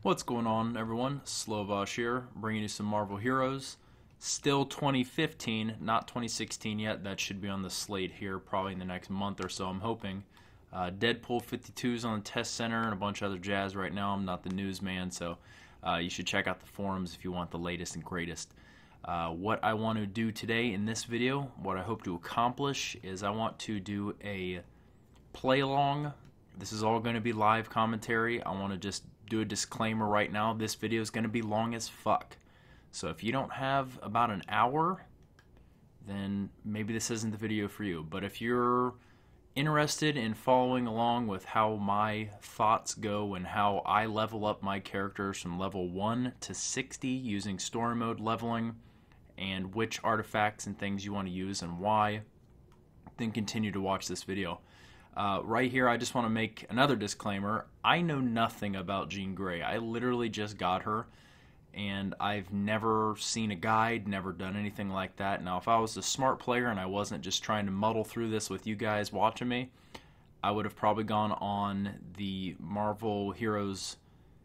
What's going on, everyone? Slovash here, bringing you some Marvel Heroes. Still 2015, not 2016 yet. That should be on the slate here probably in the next month or so, I'm hoping. Deadpool 52's on the test center and a bunch of other jazz right now. I'm not the newsman, so you should check out the forums if you want the latest and greatest. What I want to do today in this video, what I hope to accomplish, is I want to do a play-along. This is all going to be live commentary. I want to just do a disclaimer right now. This video is going to be long as fuck. So if you don't have about an hour, then maybe this isn't the video for you. But if you're interested in following along with how my thoughts go and how I level up my characters from level 1 to 60 using story mode leveling, and which artifacts and things you want to use and why, then continue to watch this video. Right here, I just want to make another disclaimer. I know nothing about Jean Grey. I literally just got her, and I've never seen a guide, never done anything like that. Now, if I was a smart player and I wasn't just trying to muddle through this with you guys watching me, I would have probably gone on the Marvel Heroes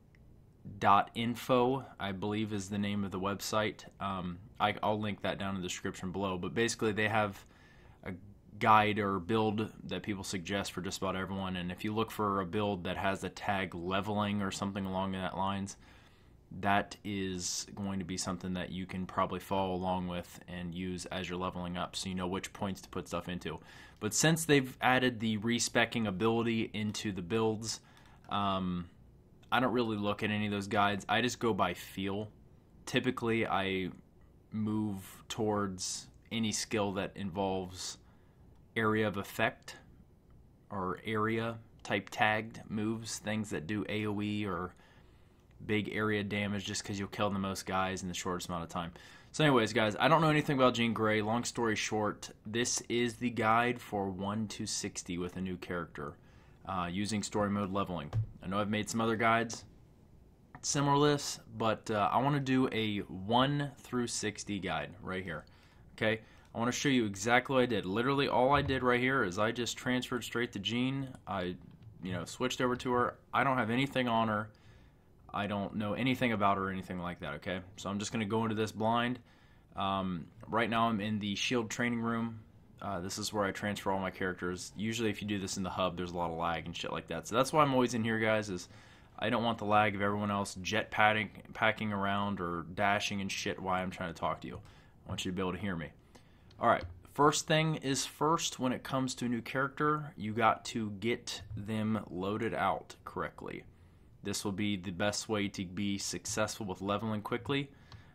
.info, I believe is the name of the website. I'll link that down in the description below. But basically, they have a guide or build that people suggest for just about everyone, and if you look for a build that has the tag leveling or something along that lines, that is going to be something that you can probably follow along with and use as you're leveling up, so you know which points to put stuff into. But since they've added the respecking ability into the builds, I don't really look at any of those guides. I just go by feel. Typically I move towards any skill that involves area of effect or area type tagged moves, things that do AoE or big area damage just because you'll kill the most guys in the shortest amount of time. So anyways, guys, I don't know anything about Jean Grey. Long story short, this is the guide for 1 to 60 with a new character using story mode leveling. I know I've made some other guides similar to this, but I want to do a 1 through 60 guide right here. Okay, I want to show you exactly what I did. Literally all I did right here is I just transferred straight to Jean. I switched over to her. I don't have anything on her. I don't know anything about her or anything like that, okay? So I'm just going to go into this blind. Right now I'm in the Shield training room. This is where I transfer all my characters. Usually if you do this in the hub, there's a lot of lag and shit like that. So that's why I'm always in here, guys, is I don't want the lag of everyone else packing around or dashing and shit while I'm trying to talk to you. I want you to be able to hear me. Alright, first thing is first, when it comes to a new character, you got to get them loaded out correctly. This will be the best way to be successful with leveling quickly.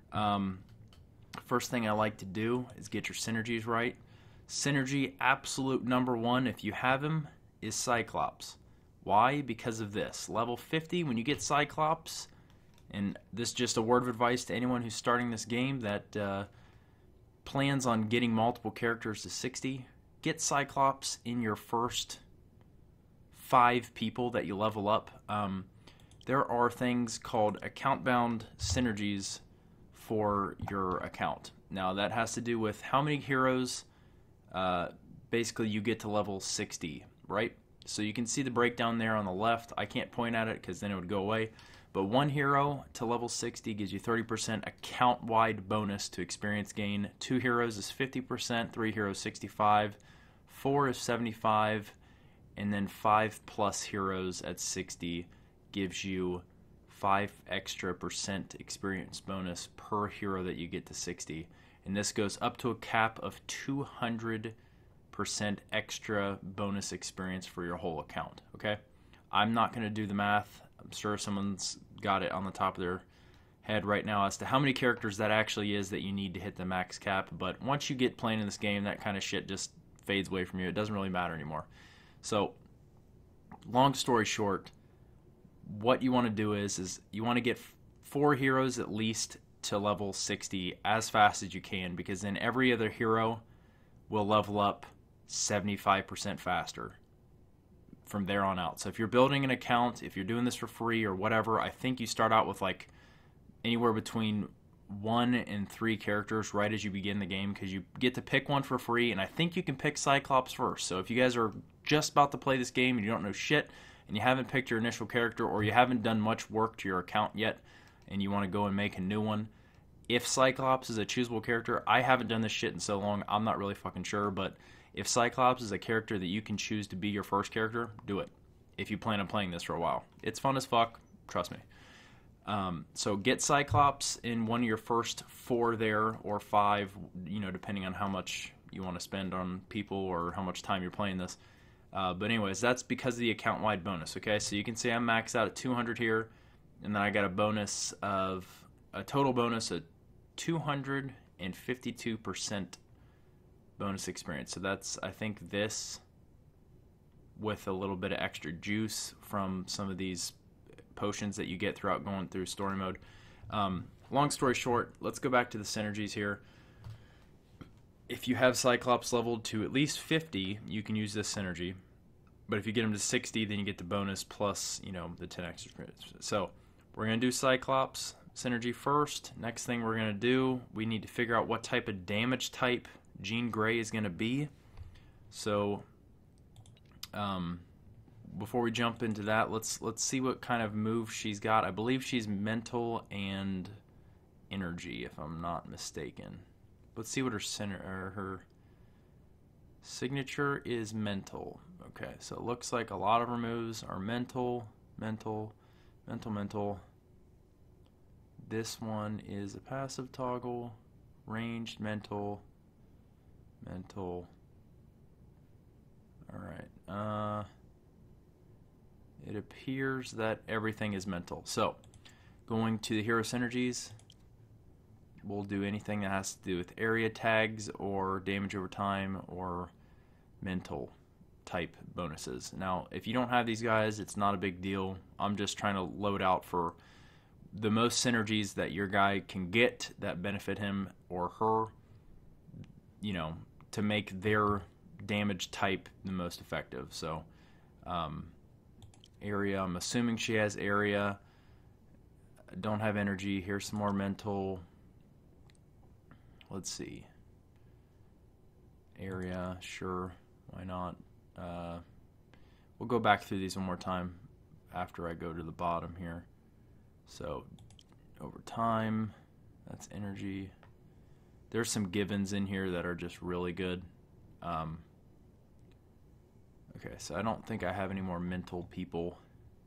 First thing I like to do is get your synergies right. Synergy absolute number 1, if you have him, is Cyclops. Why? Because of this. Level 50, when you get Cyclops, and this is just a word of advice to anyone who's starting this game that plans on getting multiple characters to 60, get Cyclops in your first 5 people that you level up. There are things called account-bound synergies for your account. Now that has to do with how many heroes basically you get to level 60, right? So you can see the breakdown there on the left. I can't point at it because then it would go away. But 1 hero to level 60 gives you 30% account-wide bonus to experience gain. 2 heroes is 50%, 3 heroes 65, 4 is 75, and then 5+ heroes at 60 gives you 5 extra % experience bonus per hero that you get to 60. And this goes up to a cap of 200% extra bonus experience for your whole account, okay? I'm not going to do the math. I'm sure someone's got it on the top of their head right now as to how many characters that actually is that you need to hit the max cap, but once you get playing in this game, that kind of shit just fades away from you. It doesn't really matter anymore. So, long story short, what you want to do is you want to get 4 heroes at least to level 60 as fast as you can, because then every other hero will level up 75% faster from there on out. So if you're building an account, if you're doing this for free or whatever, I think you start out with like anywhere between 1 and 3 characters right as you begin the game, because you get to pick one for free, and I think you can pick Cyclops first. So if you guys are just about to play this game and you don't know shit, and you haven't picked your initial character, or you haven't done much work to your account yet, and you want to go and make a new one, if Cyclops is a choosable character, I haven't done this shit in so long, I'm not really fucking sure, but if Cyclops is a character that you can choose to be your first character, do it. If you plan on playing this for a while. It's fun as fuck, trust me. So get Cyclops in one of your first 4 there, or 5, depending on how much you want to spend on people or how much time you're playing this. But anyways, that's because of the account-wide bonus, okay? So you can see I'm maxed out at 200 here, and then I got a total bonus of 252% bonus experience. So that's, I think, this with a little bit of extra juice from some of these potions that you get throughout going through story mode. Long story short, let's go back to the synergies here. If you have Cyclops leveled to at least 50, you can use this synergy. But if you get him to 60, then you get the bonus plus, the 10 extra experience. So we're going to do Cyclops synergy first. Next thing we're going to do, we need to figure out what type of damage type Jean Grey is going to be. So before we jump into that, let's see what kind of move she's got. I believe she's mental and energy, if I'm not mistaken. Let's see what her signature is. Mental. Okay, so it looks like a lot of her moves are mental. This one is a passive toggle, ranged, mental. All right. It appears that everything is mental. So, going to the hero synergies, we'll do anything that has to do with area tags or damage over time or mental type bonuses. Now, if you don't have these guys, it's not a big deal. I'm just trying to load out for the most synergies that your guy can get that benefit him or her, to make their damage type the most effective. So, area, I'm assuming she has area. Don't have energy. Here's some more mental. Let's see. Area, sure. Why not? We'll go back through these one more time after I go to the bottom here. So, over time, that's energy. There's some givens in here that are just really good. Okay, so I don't think I have any more mental people.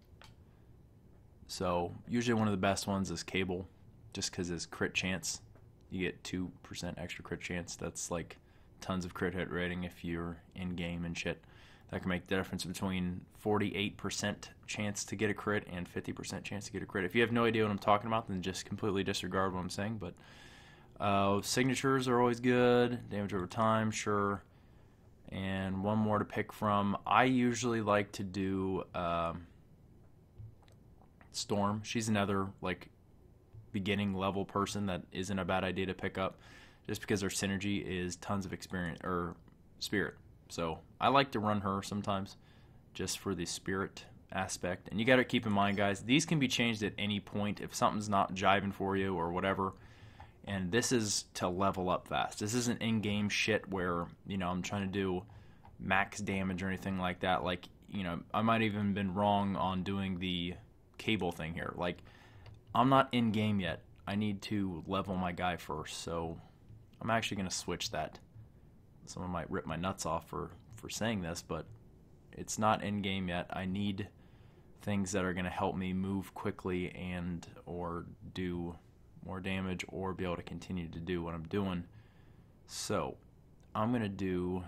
So, usually one of the best ones is Cable, just because it's crit chance. You get 2% extra crit chance. That's like tons of crit hit rating if you're in-game and shit. That can make the difference between 48% chance to get a crit and 50% chance to get a crit. If you have no idea what I'm talking about, then just completely disregard what I'm saying. But signatures are always good. Damage over time, sure. And one more to pick from. I usually like to do Storm. She's another beginning level person that isn't a bad idea to pick up, just because her synergy is tons of experience or spirit. So I like to run her sometimes, just for the spirit aspect. And you got to keep in mind, guys, these can be changed at any point if something's not jiving for you or whatever. And this is to level up fast. This isn't in-game shit where, I'm trying to do max damage or anything like that. I might even been wrong on doing the Cable thing here. I'm not in-game yet. I need to level my guy first. So I'm actually going to switch that. Someone might rip my nuts off for saying this, but it's not in-game yet. I need things that are going to help me move quickly and or do more damage or be able to continue to do what I'm doing. So I'm going to do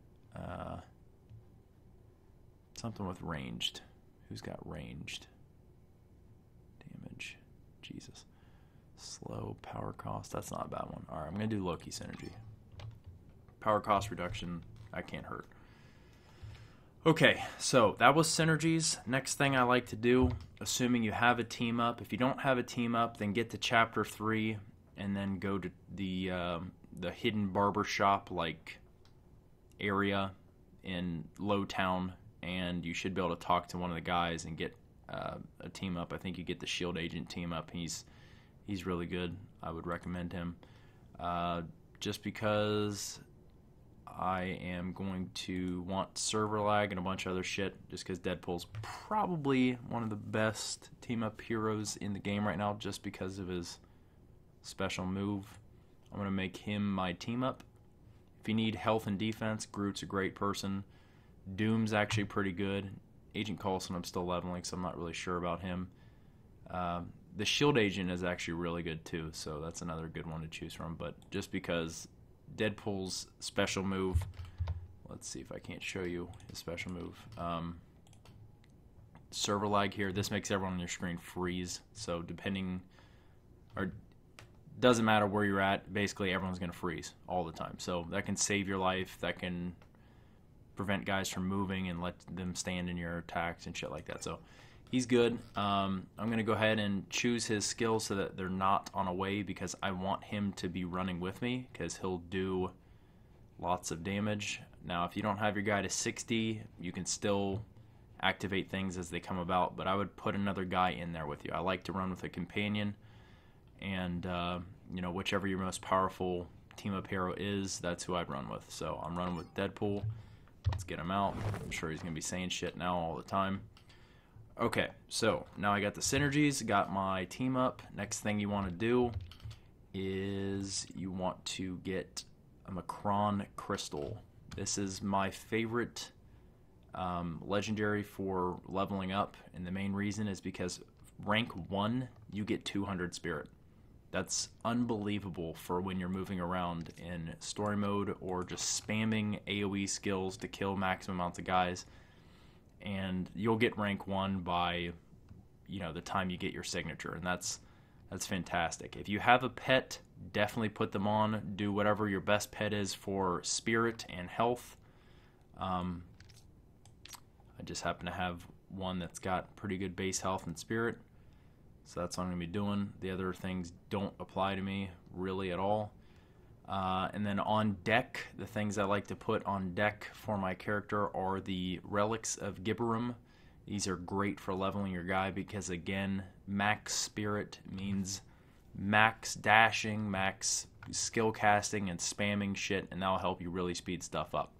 something with ranged. Who's got ranged? Damage. Jesus. Slow, power cost. That's not a bad one. Alright, I'm going to do Loki synergy. Power cost reduction. That can't hurt. Okay, so that was synergies. Next thing I like to do, assuming you have a team up. If you don't have a team up, then get to Chapter 3 and then go to the hidden barbershop area in Lowtown, and you should be able to talk to one of the guys and get a team up. I think you get the Shield Agent team up. He's really good. I would recommend him. Just because I am going to want server lag and a bunch of other shit, just because Deadpool's probably one of the best team-up heroes in the game right now, just because of his special move. I'm going to make him my team-up. If you need health and defense, Groot's a great person. Doom's actually pretty good. Agent Coulson I'm still leveling, so I'm not really sure about him. The Shield Agent is actually really good too, so that's another good one to choose from. But just because Deadpool's special move, let's see if I can't show you his special move. Server lag here, this makes everyone on your screen freeze, so doesn't matter where you're at, basically everyone's going to freeze all the time. So that can save your life, that can prevent guys from moving and let them stand in your attacks and shit like that. So he's good. I'm going to go ahead and choose his skills so that they're not on a wave, because I want him to be running with me, because he'll do lots of damage. Now, if you don't have your guy to 60, you can still activate things as they come about, but I would put another guy in there with you. I like to run with a companion, and whichever your most powerful team-up hero is, that's who I'd run with. So I'm running with Deadpool. Let's get him out. I'm sure he's going to be saying shit now all the time. Okay, so now I got the synergies, got my team up. Next thing you want to do is you want to get a Macron Crystal. This is my favorite legendary for leveling up, and the main reason is because rank 1, you get 200 spirit. That's unbelievable for when you're moving around in story mode or just spamming AoE skills to kill maximum amounts of guys. And you'll get rank 1 by, the time you get your signature, and that's fantastic. If you have a pet, definitely put them on. Do whatever your best pet is for spirit and health. I just happen to have one that's got pretty good base health and spirit, so that's what I'm going to be doing. The other things don't apply to me really at all. And then on deck, the things I like to put on deck for my character are the Relics of Gibberum. These are great for leveling your guy because, again, max spirit means max dashing, max skill casting, and spamming shit, and that'll help you really speed stuff up.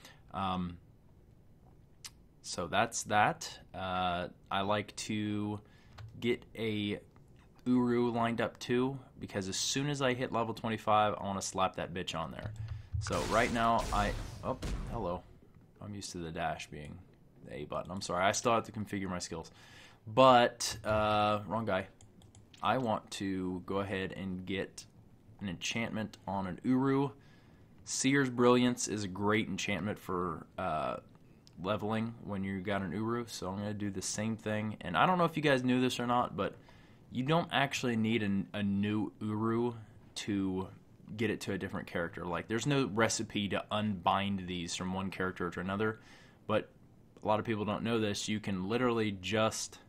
So that's that. I like to get a Uru lined up too, because as soon as I hit level 25, I want to slap that bitch on there. So right now oh, hello. I'm used to the dash being the A button. I'm sorry, I still have to configure my skills. But, wrong guy. I want to go ahead and get an enchantment on an Uru. Seer's Brilliance is a great enchantment for leveling when you got an Uru, so I'm going to do the same thing. And I don't know if you guys knew this or not, but you don't actually need a new Uru to get it to a different character. Like, there's no recipe to unbind these from one character to another, but a lot of people don't know this. You can literally just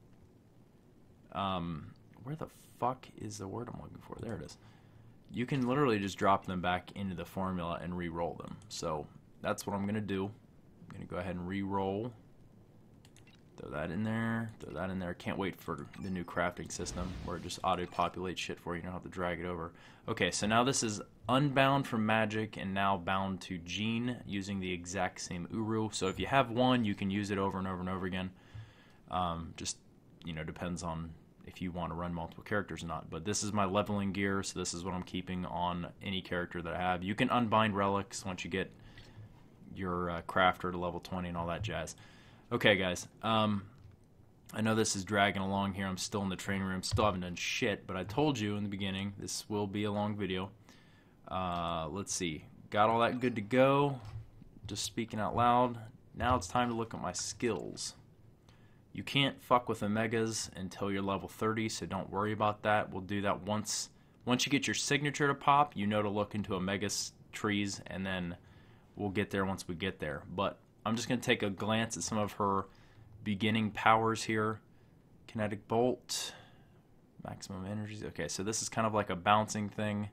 where the fuck is the word I'm looking for? There it is. You can literally just drop them back into the formula and re-roll them. So that's what I'm going to do. I'm going to go ahead and re-roll. Throw that in there. Throw that in there. Can't wait for the new crafting system where it just auto-populates shit for you. You don't have to drag it over. Okay, so now this is unbound from magic and now bound to Gene using the exact same Uru. So if you have one, you can use it over and over and over again. Just, depends on if you want to run multiple characters or not. But this is my leveling gear, so this is what I'm keeping on any character that I have. You can unbind relics once you get your crafter to level 20 and all that jazz. Okay, guys. I know this is dragging along here. I'm still in the training room. Still haven't done shit, but I told you in the beginning this will be a long video. Let's see. Got all that good to go. Just speaking out loud. Now it's time to look at my skills. You can't fuck with Omegas until you're level 30, so don't worry about that. We'll do that once you get your signature to pop, to look into Omega's trees, and then we'll get there once we get there. But I'm just going to take a glance at some of her beginning powers here. Kinetic Bolt, maximum energies. Okay, so this is kind of like a bouncing thing.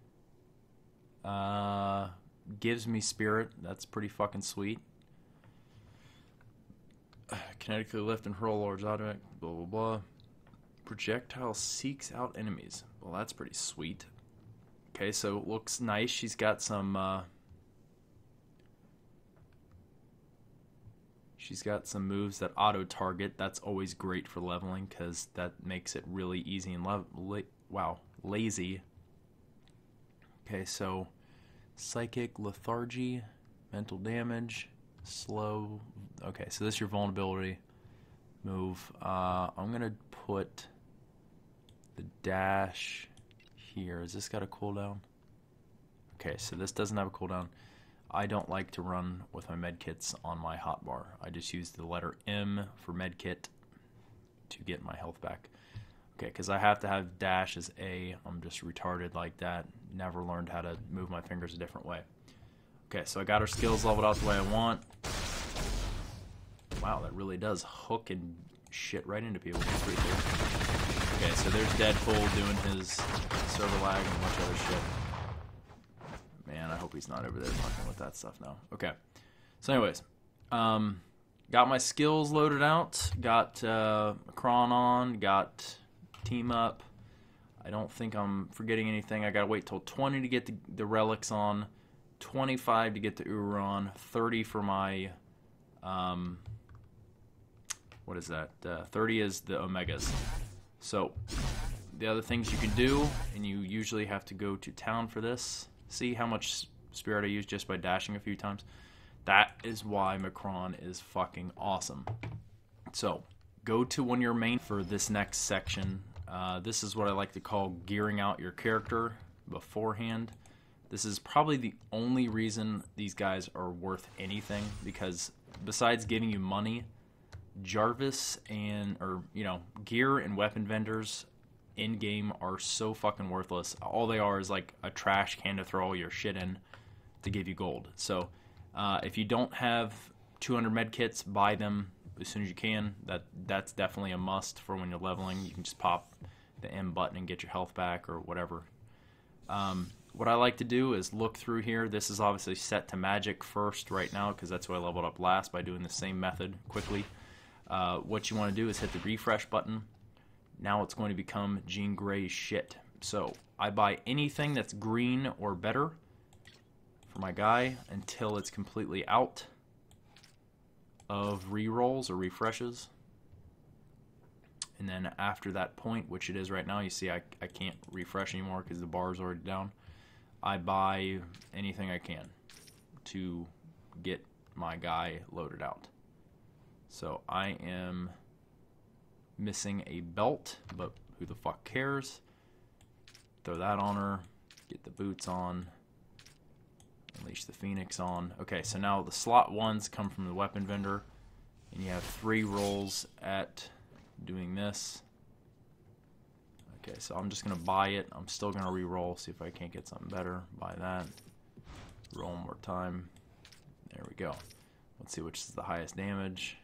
Gives me spirit. That's pretty fucking sweet. Kinetically lift and hurl large object. Blah, blah, blah. Projectile seeks out enemies. Well, that's pretty sweet. Okay, so it looks nice. She's got some She's got some moves that auto-target. That's always great for leveling because that makes it really easy and lazy. Okay, so psychic, lethargy, mental damage, slow. Okay, so this is your vulnerability move. I'm going to put the dash here. Has this got a cooldown? Okay, so this doesn't have a cooldown. I don't like to run with my medkits on my hotbar. I just use the letter M for medkit to get my health back. Okay, because I have to have dash as A. I'm just retarded like that. Never learned how to move my fingers a different way. Okay, so I got her skills leveled out the way I want. Wow, that really does hook and shit right into people. That's pretty cool. Okay, so there's Deadpool doing his server lag and a bunch of other shit. Man, I hope he's not over there fucking with that stuff now. Okay. So anyways, got my skills loaded out. Got Kron on. Got team up. I don't think I'm forgetting anything. I gotta wait till 20 to get the relics on. 25 to get the Uru on. 30 for my... what is that? 30 is the Omegas. So, the other things you can do, and you usually have to go to town for this. See how much spirit I use just by dashing a few times? That is why Macron is fucking awesome. So, go to one of your main for this next section. This is what I like to call gearing out your character beforehand. This is probably the only reason these guys are worth anything, because besides giving you money, Jarvis gear and weapon vendors in-game are so fucking worthless. All they are is like a trash can to throw all your shit in to give you gold. So if you don't have 200 med kits, buy them as soon as you can. That's definitely a must for when you're leveling. You can just pop the M button and get your health back or whatever. What I like to do is look through here. This is obviously set to magic first right now because that's what I leveled up last by doing the same method quickly. What you want to do is hit the refresh button. Now it's going to become Jean Grey's shit. So I buy anything that's green or better for my guy until it's completely out of rerolls or refreshes. And then after that point, which it is right now, you see I can't refresh anymore because the bar is already down. I buy anything I can to get my guy loaded out. So I am missing a belt, but who the fuck cares? Throw that on her, get the boots on, unleash the Phoenix on. Okay, so now the slot ones come from the weapon vendor, and you have 3 rolls at doing this. Okay, so I'm just going to buy it. I'm still going to re-roll, see if I can't get something better. Buy that. Roll one more time. There we go. Let's see which is the highest damage.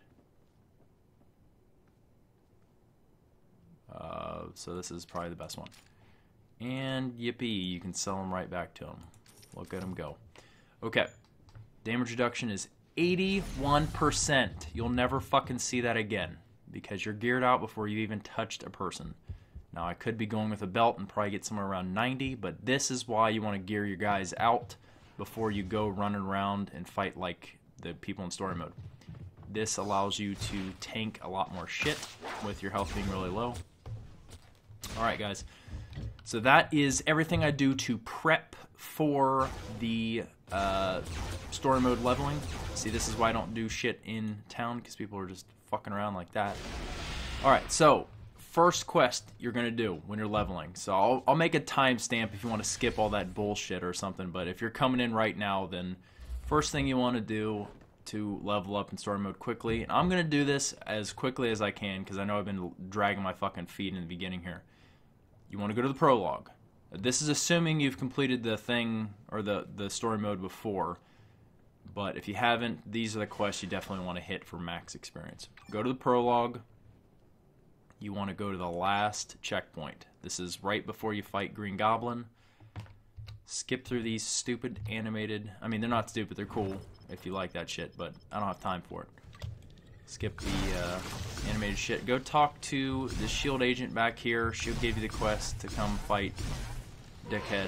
So this is probably the best one. And yippee, you can sell them right back to them. Look at them go. Okay, damage reduction is 81%. You'll never fucking see that again because you're geared out before you even touched a person. Now, I could be going with a belt and probably get somewhere around 90, but this is why you want to gear your guys out before you go running around and fight like the people in story mode. This allows you to tank a lot more shit with your health being really low. Alright, guys. So that is everything I do to prep for the story mode leveling. See, this is why I don't do shit in town, because people are just fucking around like that. Alright, so first quest you're going to do when you're leveling. So I'll make a timestamp if you want to skip all that bullshit or something, but if you're coming in right now, then first thing you want to do to level up in story mode quickly, and I'm going to do this as quickly as I can because I know I've been dragging my fucking feet in the beginning here. You want to go to the prologue. This is assuming you've completed the thing or the story mode before, but if you haven't, these are the quests you definitely want to hit for max experience. Go to the prologue. You want to go to the last checkpoint. This is right before you fight Green Goblin. Skip through these stupid animated... I mean, they're not stupid, they're cool if you like that shit, but I don't have time for it. Skip the animated shit. Go talk to the shield agent back here. She'll give you the quest to come fight Dickhead.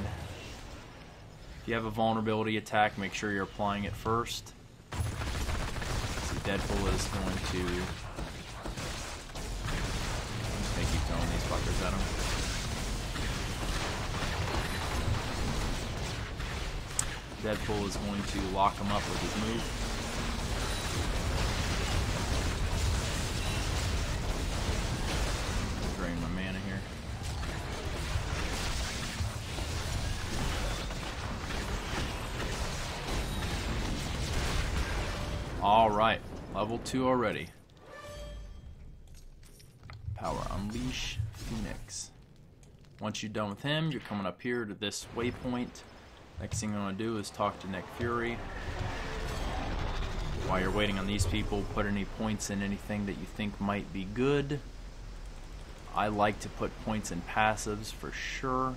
If you have a vulnerability attack, make sure you're applying it first. Deadpool is going to... I'm just gonna keep throwing these fuckers at him. Deadpool is going to lock him up with his move. Drain my mana here. Alright, level 2 already. Power Unleash Phoenix. Once you're done with him, you're coming up here to this waypoint. Next thing I'm going to do is talk to Nick Fury. While you're waiting on these people, put any points in anything that you think might be good. I like to put points in passives for sure.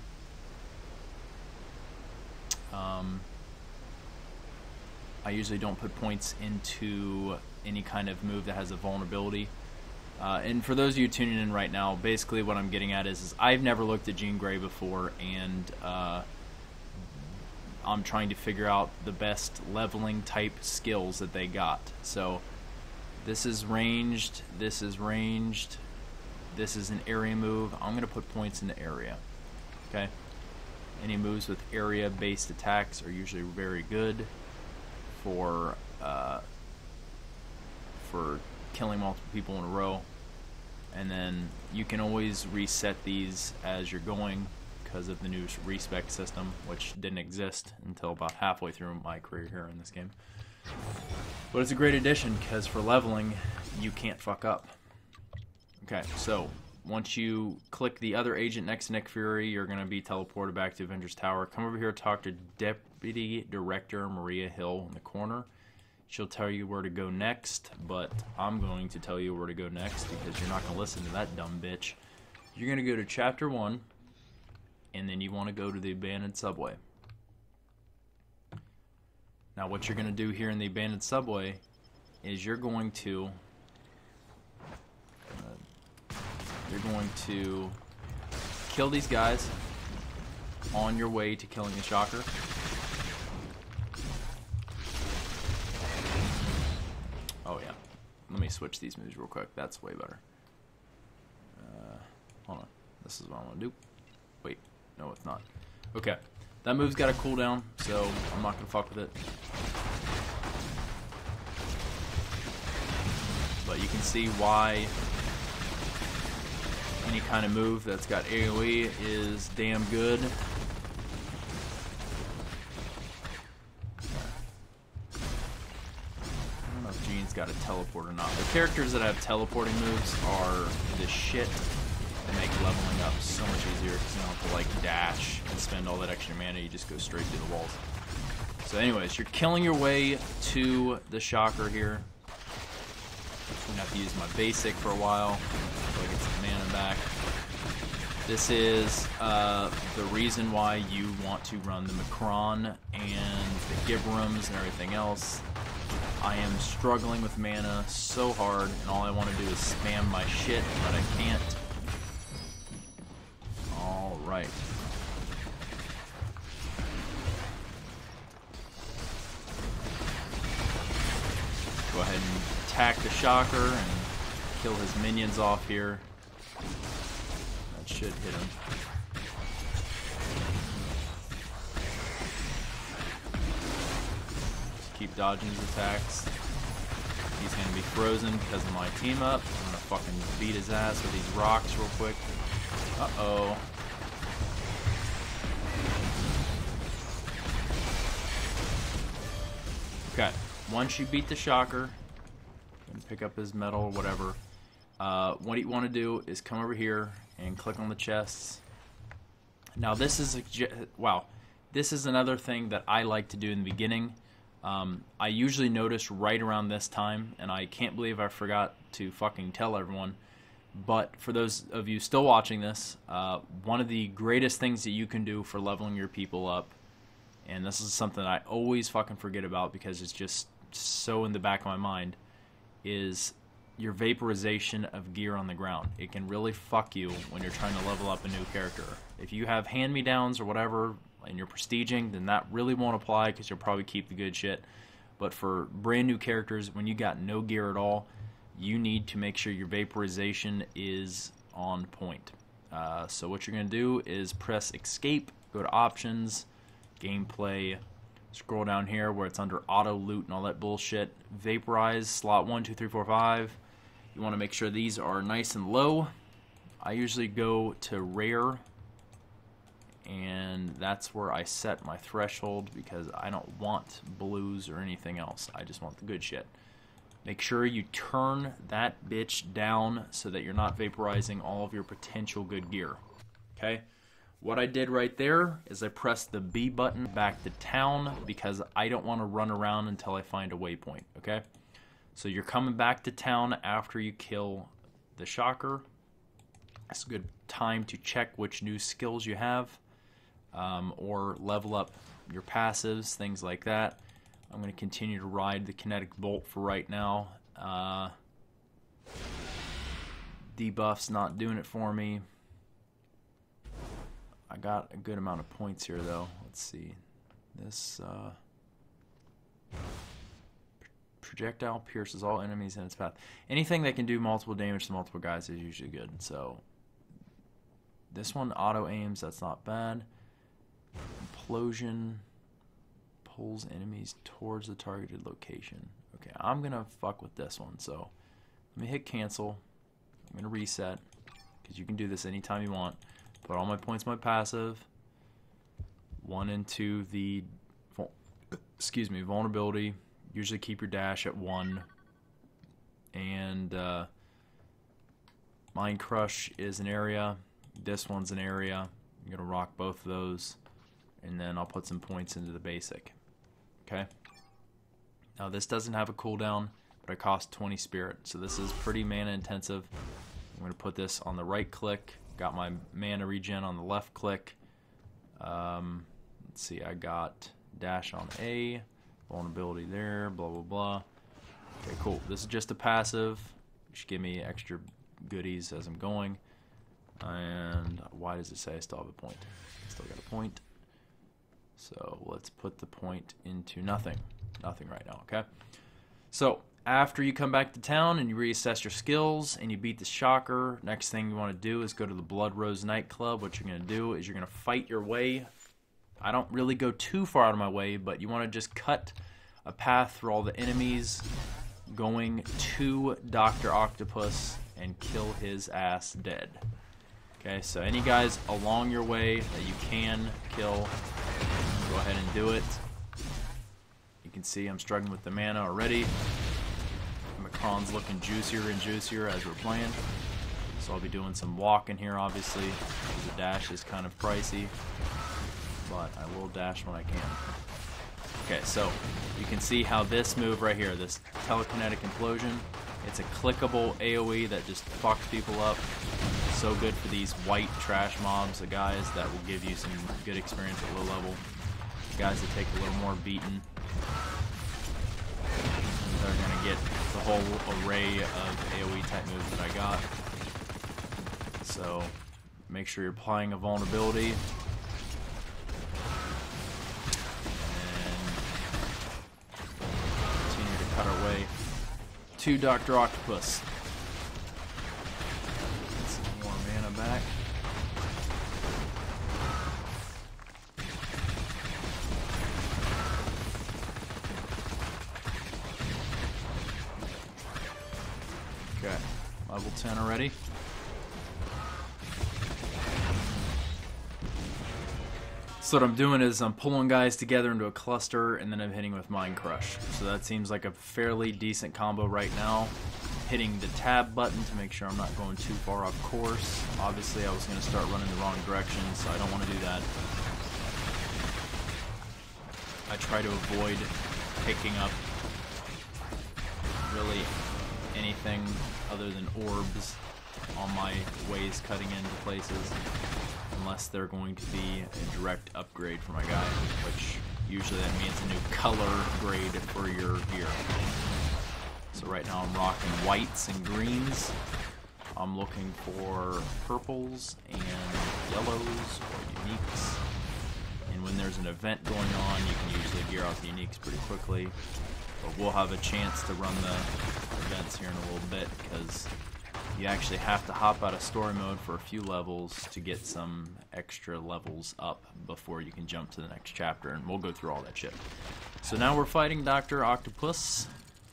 I usually don't put points into any kind of move that has a vulnerability. And for those of you tuning in right now, basically what I'm getting at is I've never looked at Jean Grey before, and I'm trying to figure out the best leveling type skills that they got. So this is ranged, this is ranged, this is an area move. I'm going to put points into area. Okay? Any moves with area based attacks are usually very good for killing multiple people in a row. And then you can always reset these as you're going because of the new respec system, which didn't exist until about halfway through my career here in this game. But it's a great addition because for leveling, you can't fuck up. Okay, so once you click the other agent next to Nick Fury, you're going to be teleported back to Avengers Tower. Come over here, talk to Deputy Director Maria Hill in the corner. She'll tell you where to go next, but I'm going to tell you where to go next because you're not going to listen to that dumb bitch. You're going to go to Chapter 1, and then you want to go to the abandoned subway. Now what you're going to do here in the abandoned subway is you're going to kill these guys on your way to killing the Shocker. Oh yeah, let me switch these moves real quick. That's way better. Hold on, this is what I want to do. Wait, no it's not. Okay, that move's got a cooldown, so I'm not gonna fuck with it. But you can see why any kind of move that's got AoE is damn good. Got a teleport or not. The characters that have teleporting moves are the shit. They make leveling up so much easier because you don't have to like dash and spend all that extra mana. You just go straight through the walls. So anyways, you're killing your way to the Shocker here. I'm gonna have to use my basic for a while so I get some mana back. This is the reason why you want to run the Macron and the Gibrams and everything else. I am struggling with mana so hard, and all I want to do is spam my shit, but I can't. Alright. Go ahead and attack the Shocker and kill his minions off here. That should hit him. Keep dodging his attacks. He's going to be frozen because of my team up. I'm going to fucking beat his ass with these rocks real quick. Uh-oh. Okay, once you beat the Shocker, and pick up his medal or whatever, what you want to do is come over here and click on the chests. Now this is this is another thing that I like to do in the beginning. I usually notice right around this time, and I can't believe I forgot to fucking tell everyone, but for those of you still watching this, one of the greatest things that you can do for leveling your people up, and this is something I always fucking forget about because it's just so in the back of my mind, is your vaporization of gear on the ground. It can really fuck you when you're trying to level up a new character. If you have hand-me-downs or whatever, and you're prestiging, then that really won't apply because you'll probably keep the good shit. But for brand new characters, when you got no gear at all, you need to make sure your vaporization is on point. So what you're going to do is press escape, go to options, gameplay, scroll down here where it's under auto loot and all that bullshit. Vaporize slot 1, 2, 3, 4, 5. You want to make sure these are nice and low. I usually go to rare, and that's where I set my threshold because I don't want blues or anything else. I just want the good shit. Make sure you turn that bitch down so that you're not vaporizing all of your potential good gear. Okay? What I did right there is I pressed the B button back to town because I don't want to run around until I find a waypoint. Okay? So you're coming back to town after you kill the shocker. It's a good time to check which new skills you have, or level up your passives, things like that. I'm going to continue to ride the kinetic bolt for right now. Debuff's not doing it for me. I got a good amount of points here though. Let's see. This projectile pierces all enemies in its path. Anything that can do multiple damage to multiple guys is usually good. So this one auto aims, that's not bad. Implosion pulls enemies towards the targeted location. Okay, I'm gonna fuck with this one. So let me hit cancel. I'm gonna reset because you can do this anytime you want. Put all my points in my passive. 1 into the vulnerability. Usually keep your dash at 1. And Mind Crush is an area. This one's an area. I'm gonna rock both of those, and then I'll put some points into the basic. Okay. Now this doesn't have a cooldown, but it costs 20 spirit, so this is pretty mana intensive. I'm gonna put this on the right click. Got my mana regen on the left click. Let's see, I got dash on A, vulnerability there, blah blah blah. Okay, cool. This is just a passive. It should give me extra goodies as I'm going. And why does it say I still have a point? Still got a point. So let's put the point into nothing. Nothing right now, okay? So after you come back to town and you reassess your skills and you beat the shocker, next thing you want to do is go to the Blood Rose nightclub. What you're going to do is you're going to fight your way. I don't really go too far out of my way, but you want to just cut a path through all the enemies going to Dr. Octopus and kill his ass dead. Okay, so any guys along your way that you can kill, go ahead and do it. You can see I'm struggling with the mana already. Macron's looking juicier and juicier as we're playing. So I'll be doing some walking here, obviously. The dash is kind of pricey, but I will dash when I can. Okay, so you can see how this move right here, this telekinetic implosion, it's a clickable AoE that just fucks people up. So good for these white trash mobs, the guys that will give you some good experience at low level. The guys that take a little more beaten, they're going to get the whole array of AoE type moves that I got. So make sure you're applying a vulnerability. And continue to cut our way to Dr. Octopus. Get some more mana back. Okay, level 10 already. So what I'm doing is I'm pulling guys together into a cluster and then I'm hitting with Mind Crush. So that seems like a fairly decent combo right now. Hitting the tab button to make sure I'm not going too far off course. Obviously I was going to start running the wrong direction, so I don't want to do that. I try to avoid picking up really anything other than orbs on my ways cutting into places, unless they're going to be a direct upgrade for my guy, which usually that means a new color grade for your gear. So right now I'm rocking whites and greens. I'm looking for purples and yellows or uniques. And when there's an event going on, you can usually gear out the uniques pretty quickly. But we'll have a chance to run the events here in a little bit, because you actually have to hop out of story mode for a few levels to get some extra levels up before you can jump to the next chapter, and we'll go through all that shit. So now we're fighting Dr. Octopus.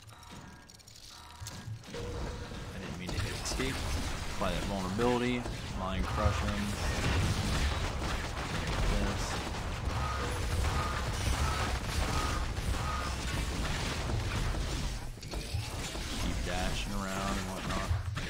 I didn't mean to hit escape. Apply that vulnerability. Mind crush him. This. Keep dashing around and whatnot.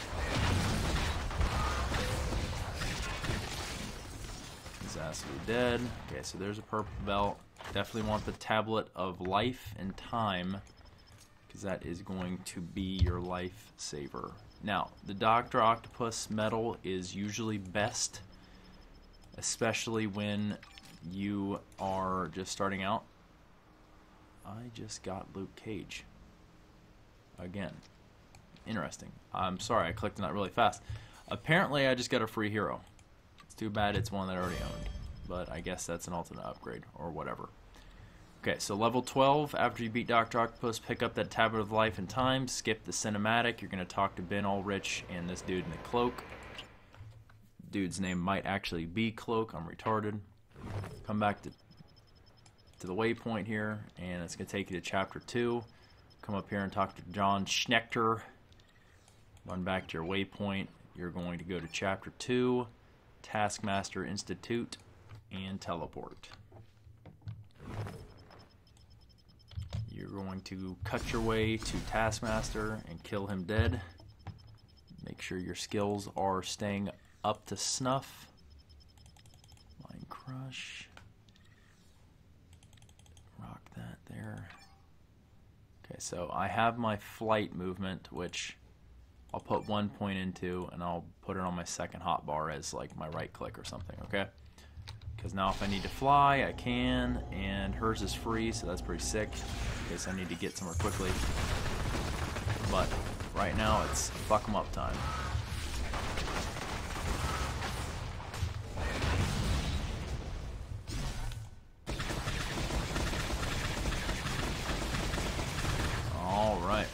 His ass will be dead. Okay, so there's a purple belt. Definitely want the tablet of life and time, because that is going to be your life saver. Now, the Dr. Octopus medal is usually best, especially when you are just starting out. I just got Luke Cage. Again. Interesting. I'm sorry, I clicked on that really fast. Apparently, I just got a free hero. It's too bad it's one that I already owned. But I guess that's an alternate upgrade, or whatever. Okay, so level 12, after you beat Dr. Octopus, pick up that tablet of life and time, skip the cinematic, you're going to talk to Ben Ulrich and this dude in the cloak. Dude's name might actually be Cloak, I'm retarded. Come back to the waypoint here, and it's going to take you to chapter 2. Come up here and talk to John Schnechter. Run back to your waypoint, you're going to go to chapter 2, Taskmaster Institute, and teleport. You're going to cut your way to Taskmaster and kill him dead. Make sure your skills are staying up to snuff. Mind crush. Rock that there. Okay, so I have my flight movement, which I'll put 1 point into, and I'll put it on my second hotbar as like my right click or something, okay? Because now if I need to fly, I can, and hers is free, so that's pretty sick, in case I need to get somewhere quickly. But right now, it's fuck 'em up time. Alright.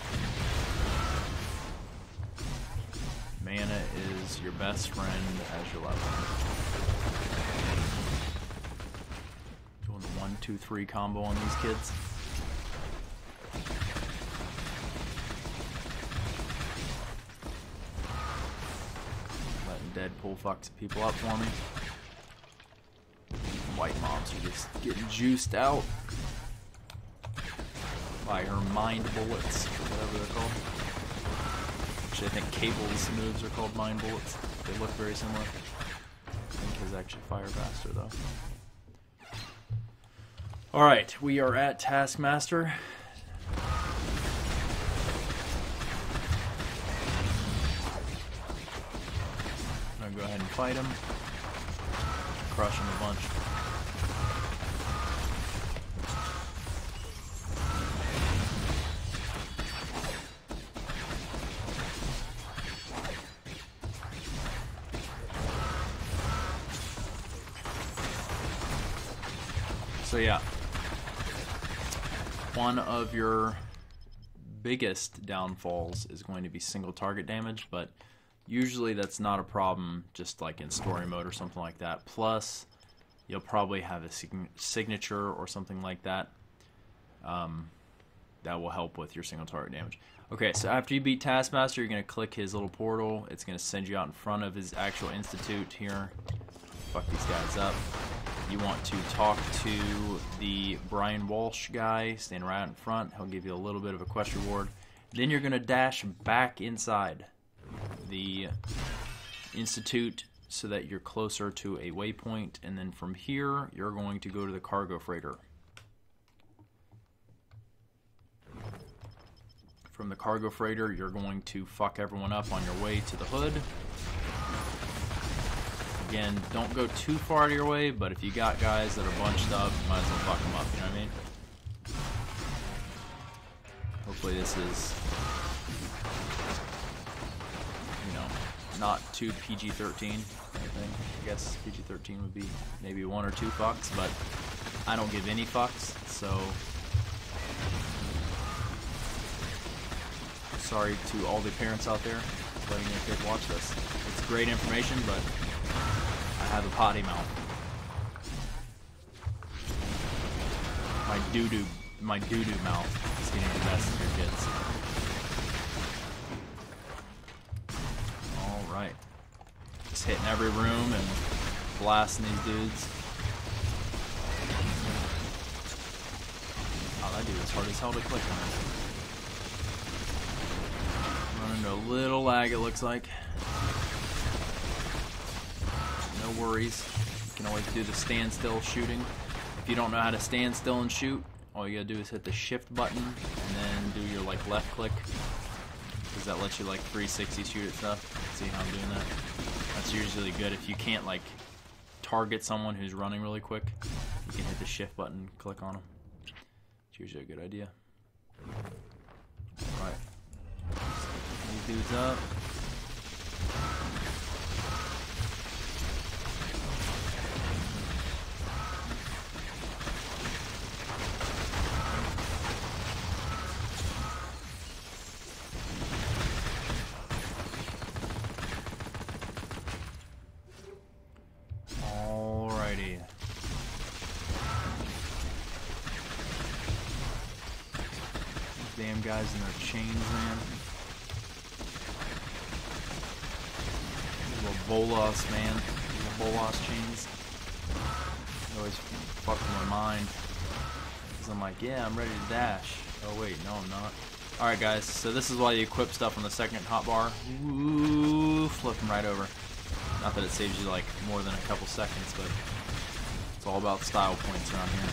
Mana is your best friend as your level. Doing the 1, 2, 3 combo on these kids. Letting Deadpool fuck some people up for me. White moms are just getting juiced out by her mind bullets, or whatever they're called. Actually, I think Cable's moves are called mind bullets. They look very similar. I think his actually fire faster, though. Alright, we are at Taskmaster. I'm gonna go ahead and fight him. Crush him a bunch. So yeah, one of your biggest downfalls is going to be single target damage, but usually that's not a problem just like in story mode or something like that. Plus, you'll probably have a signature or something like that that will help with your single target damage. Okay, so after you beat Taskmaster, you're going to click his little portal. It's going to send you out in front of his actual institute here. Fuck these guys up. You want to talk to the Brian Walsh guy, stand right in front. He'll give you a little bit of a quest reward. Then you're going to dash back inside the institute so that you're closer to a waypoint. And then from here, you're going to go to the cargo freighter. From the cargo freighter, you're going to fuck everyone up on your way to the hood. Again, don't go too far out of your way, but if you got guys that are bunched up, you might as well fuck them up, you know what I mean? Hopefully this is, you know, not too PG-13, I think. I guess PG-13 would be maybe 1 or 2 fucks, but I don't give any fucks, so sorry to all the parents out there letting your kid watch this. It's great information, but I have a potty mouth. My doo-doo mouth is getting the best of your kids. Alright. Just hitting every room and blasting these dudes. Oh, that dude is hard as hell to click on. Running into a little lag, it looks like. No worries. You can always do the standstill shooting. If you don't know how to stand still and shoot, all you gotta do is hit the shift button and then do your like left click, because that lets you like 360 shoot at stuff. See how I'm doing that? That's usually good if you can't like target someone who's running really quick. You can hit the shift button, click on them. It's usually a good idea. Alright. These dudes up. Alrighty. These damn guys in their chains, man. These little bolas, man. These little bolas chains. They always fuck with my mind. Because I'm like, yeah, I'm ready to dash. Oh wait, no I'm not. Alright guys, so this is why you equip stuff on the second hotbar. Ooh, flip them right over. Not that it saves you like more than a couple seconds, but it's all about style points around here.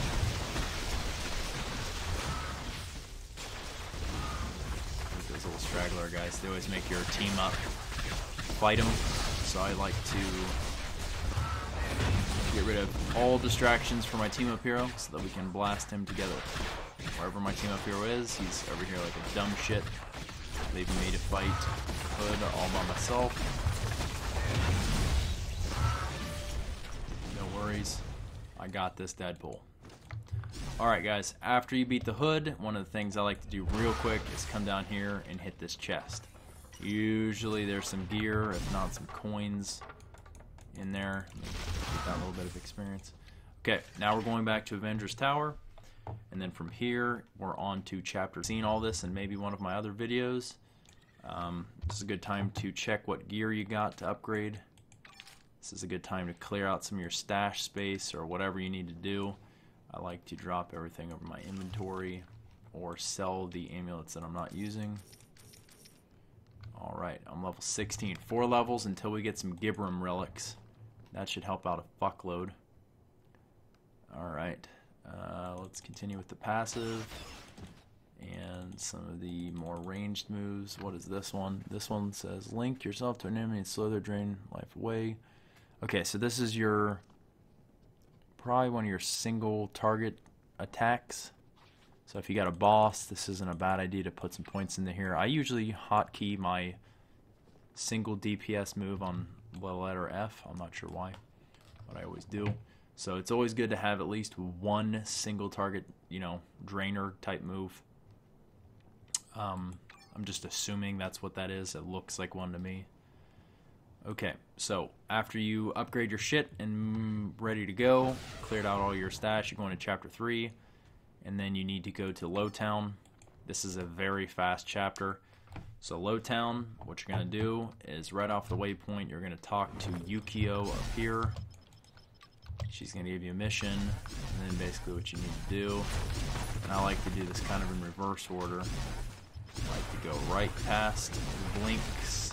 Look at those little straggler guys. They always make your team up fight them. So I like to get rid of all distractions for my team up hero so that we can blast him together. Wherever my team up hero is, he's over here like a dumb shit, leaving me to fight Hood all by myself. No worries, I got this, Deadpool. Alright guys, after you beat the Hood, one of the things I like to do real quick is come down here and hit this chest. Usually there's some gear, if not some coins in there. Get that little bit of experience. Okay, now we're going back to Avengers Tower. And then from here, we're on to chapter. Seen all this in maybe one of my other videos. This is a good time to check what gear you got to upgrade. This is a good time to clear out some of your stash space or whatever you need to do. I like to drop everything over my inventory or sell the amulets that I'm not using. Alright, I'm level 16. 4 levels until we get some Gibram relics. That should help out a fuckload. Alright. Let's continue with the passive and some of the more ranged moves. What is this one? This one says link yourself to an enemy and slow their drain life away. Okay, so this is your probably one of your single target attacks. So if you got a boss, this isn't a bad idea to put some points into here. I usually hotkey my single DPS move on the letter F. I'm not sure why, but I always do. So it's always good to have at least one single target, you know, drainer type move. I'm just assuming that's what that is. It looks like one to me. Okay, so after you upgrade your shit and ready to go, cleared out all your stash, you're going to chapter 3, and then you need to go to Lowtown. This is a very fast chapter. So Lowtown, what you're going to do is right off the waypoint, you're going to talk to Yukio up here. She's going to give you a mission, and then basically what you need to do. And I like to do this kind of in reverse order. I like to go right past Blinks.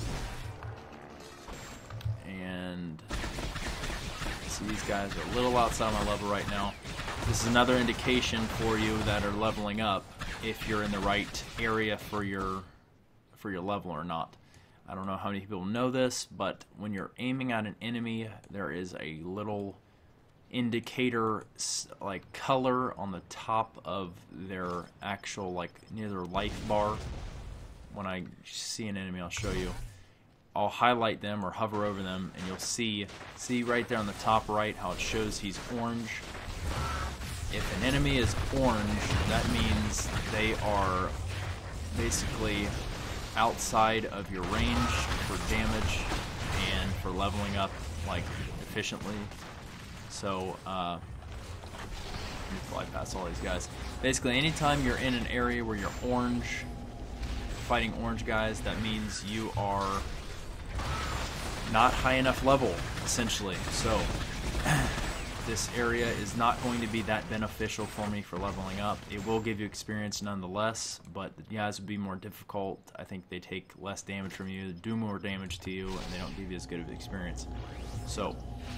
And see, these guys are a little outside my level right now. This is another indication for you that are leveling up if you're in the right area for your level or not. I don't know how many people know this, but when you're aiming at an enemy, there is a little indicator like color on the top of their actual, like near their life bar. When I see an enemy, I'll show you. I'll highlight them or hover over them, and you'll see right there on the top right how it shows he's orange. If an enemy is orange, that means they are basically outside of your range for damage and for leveling up like efficiently. So let me fly past all these guys. Basically, anytime you're in an area where you're orange, fighting orange guys, that means you are not high enough level, essentially. So this area is not going to be that beneficial for me for leveling up. It will give you experience nonetheless, but the guys would be more difficult. I think they take less damage from you, do more damage to you, and they don't give you as good of experience. So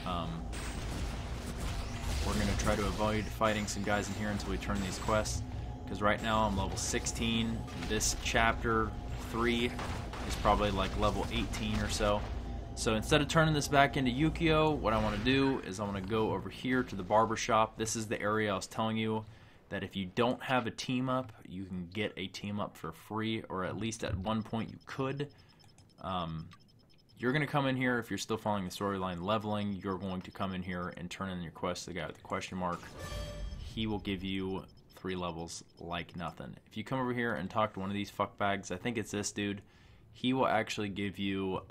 we're going to try to avoid fighting some guys in here until we turn these quests, because right now I'm level 16. This chapter 3 is probably like level 18 or so. So instead of turning this back into Yukio, what I want to do is I want to go over here to the barber shop. This is the area I was telling you that if you don't have a team up, you can get a team up for free, or at least at one point you could. You're going to come in here, if you're still following the storyline leveling, you're going to come in here and turn in your quest to the guy with the question mark. He will give you 3 levels like nothing. If you come over here and talk to one of these fuckbags, I think it's this dude, he will actually give you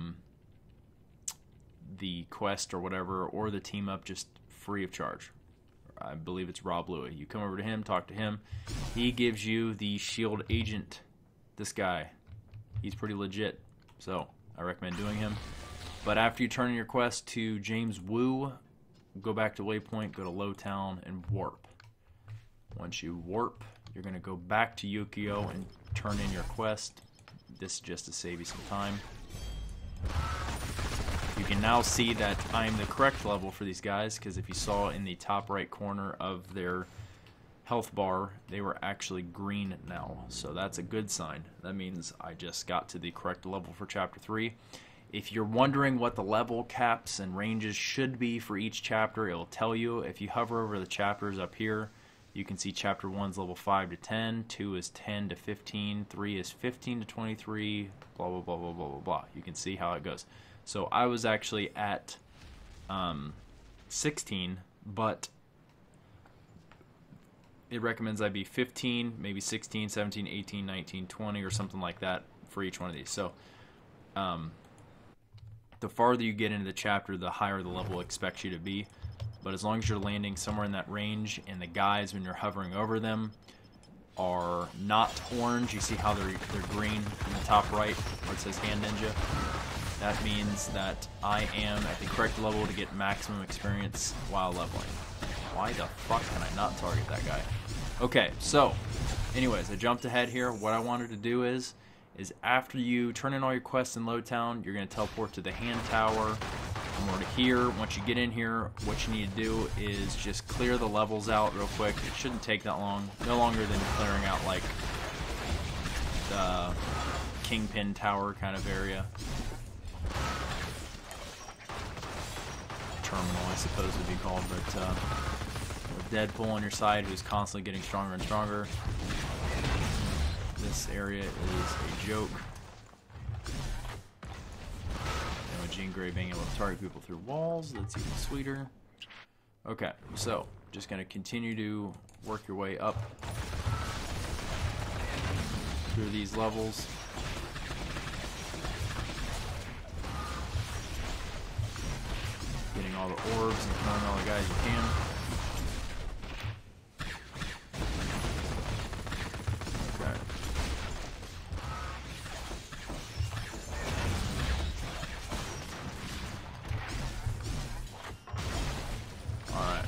the quest or whatever, or the team up just free of charge. I believe it's Rob Louie. You come over to him, talk to him. He gives you the shield agent. This guy, he's pretty legit, so I recommend doing him. But after you turn in your quest to James Wu, go back to Waypoint, go to Lowtown, and warp. Once you warp, you're going to go back to Yukio and turn in your quest. This is just to save you some time. You can now see that I am the correct level for these guys, because if you saw in the top right corner of their health bar, they were actually green now. So that's a good sign. That means I just got to the correct level for Chapter 3. If you're wondering what the level caps and ranges should be for each chapter, it'll tell you. If you hover over the chapters up here, you can see Chapter 1's level 5 to 10, 2 is 10 to 15, 3 is 15 to 23, blah, blah, blah, blah, blah, blah, blah. You can see how it goes. So I was actually at 16, but it recommends I be 15, maybe 16, 17, 18, 19, 20, or something like that for each one of these. So the farther you get into the chapter, the higher the level expects you to be. But as long as you're landing somewhere in that range, and the guys, when you're hovering over them, are not orange, you see how they're green in the top right where it says Hand Ninja. That means that I am at the correct level to get maximum experience while leveling. Why the fuck can I not target that guy? Okay, so, anyways, I jumped ahead here. What I wanted to do is after you turn in all your quests in Lowtown, you're going to teleport to the hand tower. Come over to here. Once you get in here, what you need to do is just clear the levels out real quick. It shouldn't take that long. No longer than clearing out, like, the Kingpin Tower kind of area. Terminal, I suppose it would be called, but with Deadpool on your side, who's constantly getting stronger and stronger, this area is a joke. And with Jean Grey being able to target people through walls, that's even sweeter. Okay, so just going to continue to work your way up through these levels. Getting all the orbs and killing all the guys you can. Okay. Alright.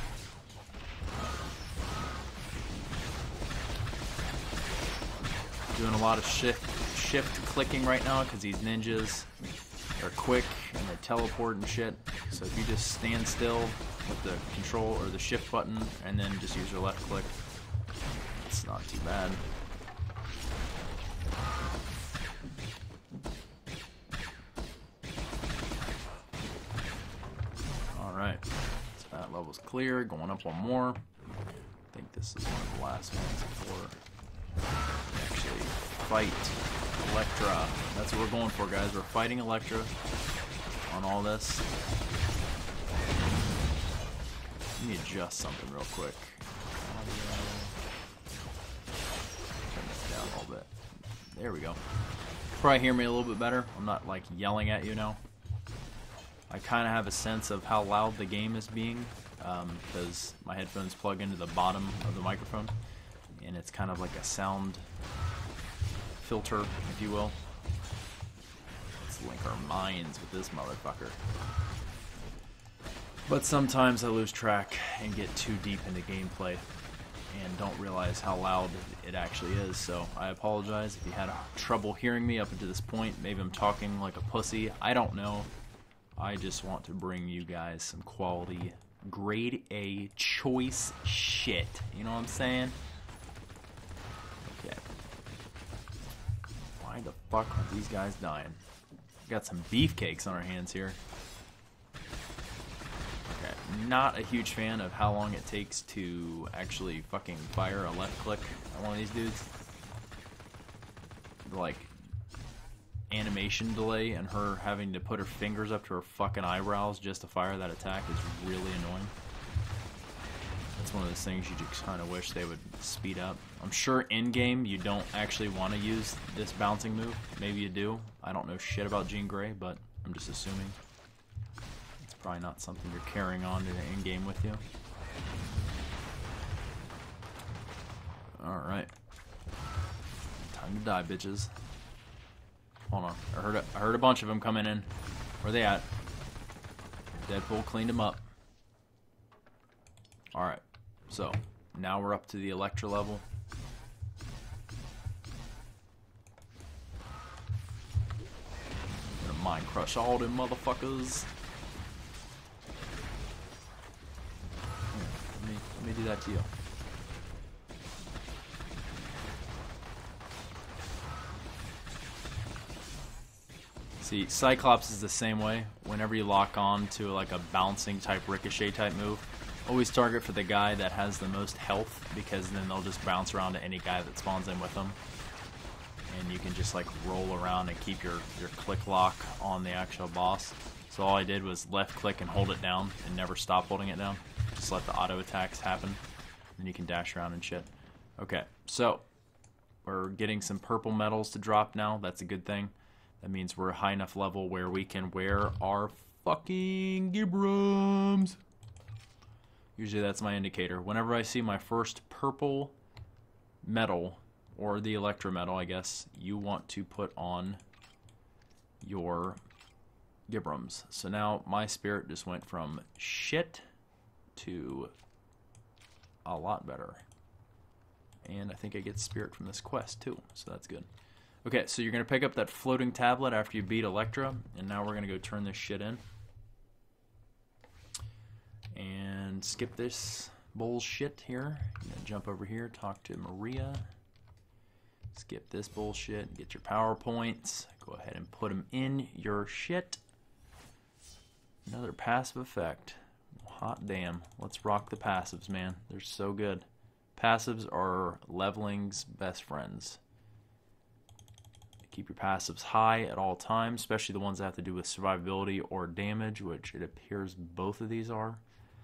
Doing a lot of shift clicking right now because these ninjas are quick and they teleport and shit. So if you just stand still with the control or the shift button and then just use your left click, it's not too bad. Alright, so that level's clear. Going up one more. I think this is one of the last ones before we actually fight Elektra. That's what we're going for, guys. We're fighting Elektra on all this. Let me adjust something real quick. Turn this down a little bit. There we go. Probably hear me a little bit better. I'm not like yelling at you now. I kind of have a sense of how loud the game is being because my headphones plug into the bottom of the microphone, and it's kind of like a sound filter, if you will. Let's link our minds with this motherfucker. But sometimes I lose track and get too deep into gameplay and don't realize how loud it actually is, so I apologize if you had trouble hearing me up until this point. Maybe I'm talking like a pussy. I don't know. I just want to bring you guys some quality, grade A, choice shit. You know what I'm saying? Okay. Why the fuck are these guys dying? Got some beefcakes on our hands here. Okay. Not a huge fan of how long it takes to actually fucking fire a left click on one of these dudes. Like, animation delay and her having to put her fingers up to her fucking eyebrows just to fire that attack is really annoying. That's one of those things you just kind of wish they would speed up. I'm sure in-game you don't actually want to use this bouncing move. Maybe you do. I don't know shit about Jean Grey, but I'm just assuming. It's probably not something you're carrying on to the in-game with you. Alright. Time to die, bitches. Hold on. I heard a bunch of them coming in. Where they at? Deadpool cleaned them up. Alright. So, now we're up to the Electra level. I'm gonna mind crush all them motherfuckers. Here, let me do that to you. See, Cyclops is the same way. Whenever you lock on to like a bouncing type ricochet type move, always target for the guy that has the most health, because then they'll just bounce around to any guy that spawns in with them. And you can just like roll around and keep your click lock on the actual boss. So all I did was left click and hold it down and never stop holding it down. Just let the auto attacks happen. And you can dash around and shit. Okay, so we're getting some purple medals to drop now. That's a good thing. That means we're a high enough level where we can wear our fucking Gibrams. Usually that's my indicator. Whenever I see my first purple medal, or the Electra medal, I guess, you want to put on your Gibrams. So now my spirit just went from shit to a lot better. And I think I get spirit from this quest too, so that's good. Okay, so you're going to pick up that floating tablet after you beat Electra, and now we're going to go turn this shit in. And skip this bullshit here. I'm going to jump over here, talk to Maria. Skip this bullshit, get your PowerPoints. Go ahead and put them in your shit. Another passive effect. Hot damn. Let's rock the passives, man. They're so good. Passives are leveling's best friends. Keep your passives high at all times, especially the ones that have to do with survivability or damage, which it appears both of these are.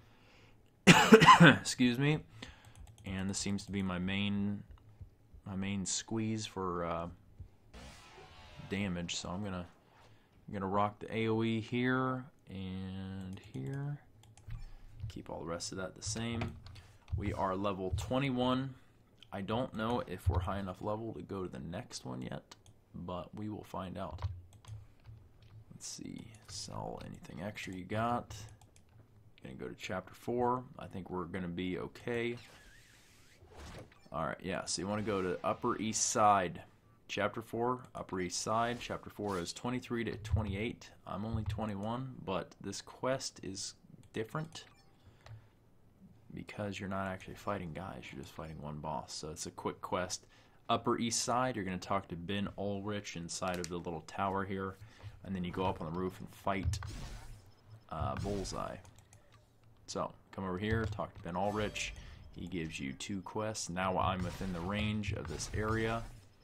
Excuse me. And this seems to be my main squeeze for damage, so I'm gonna rock the AoE here and here. Keep all the rest of that the same. We are level 21. I don't know if we're high enough level to go to the next one yet, but we will find out. Let's see. Sell anything extra you got. Gonna go to chapter 4. I think we're gonna be okay. Alright, yeah, so you want to go to Upper East Side. Chapter 4, Upper East Side. Chapter 4 is 23 to 28. I'm only 21, but this quest is different because you're not actually fighting guys, you're just fighting one boss. So it's a quick quest. Upper East Side, you're going to talk to Ben Ulrich inside of the little tower here, and then you go up on the roof and fight Bullseye. So, come over here, talk to Ben Ulrich. He gives you 2 quests. Now I'm within the range of this area.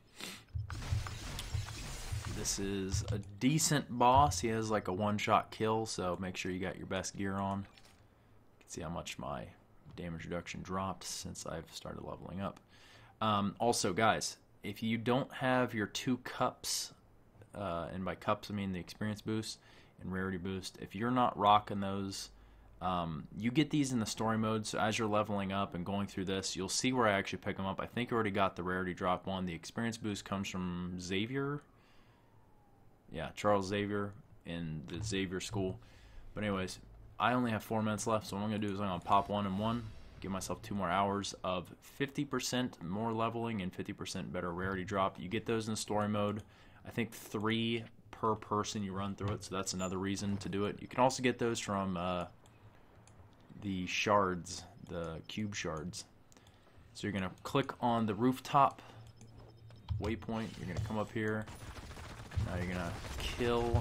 This is a decent boss. He has like a one-shot kill, so make sure you got your best gear on. You can see how much my damage reduction dropped since I've started leveling up. Also, guys, if you don't have your 2 cups, and by cups I mean the experience boost and rarity boost, if you're not rocking those, you get these in the story mode, so as you're leveling up and going through this, you'll see where I actually pick them up. I think I already got the rarity drop one. The experience boost comes from Xavier. Yeah, Charles Xavier in the Xavier school. But anyways, I only have 4 minutes left, so what I'm going to do is I'm going to pop 1 and 1, give myself 2 more hours of 50% more leveling and 50% better rarity drop. You get those in story mode. I think 3 per person you run through it, so that's another reason to do it. You can also get those from the shards, the cube shards. So you're going to click on the rooftop waypoint. You're going to come up here. Now you're going to kill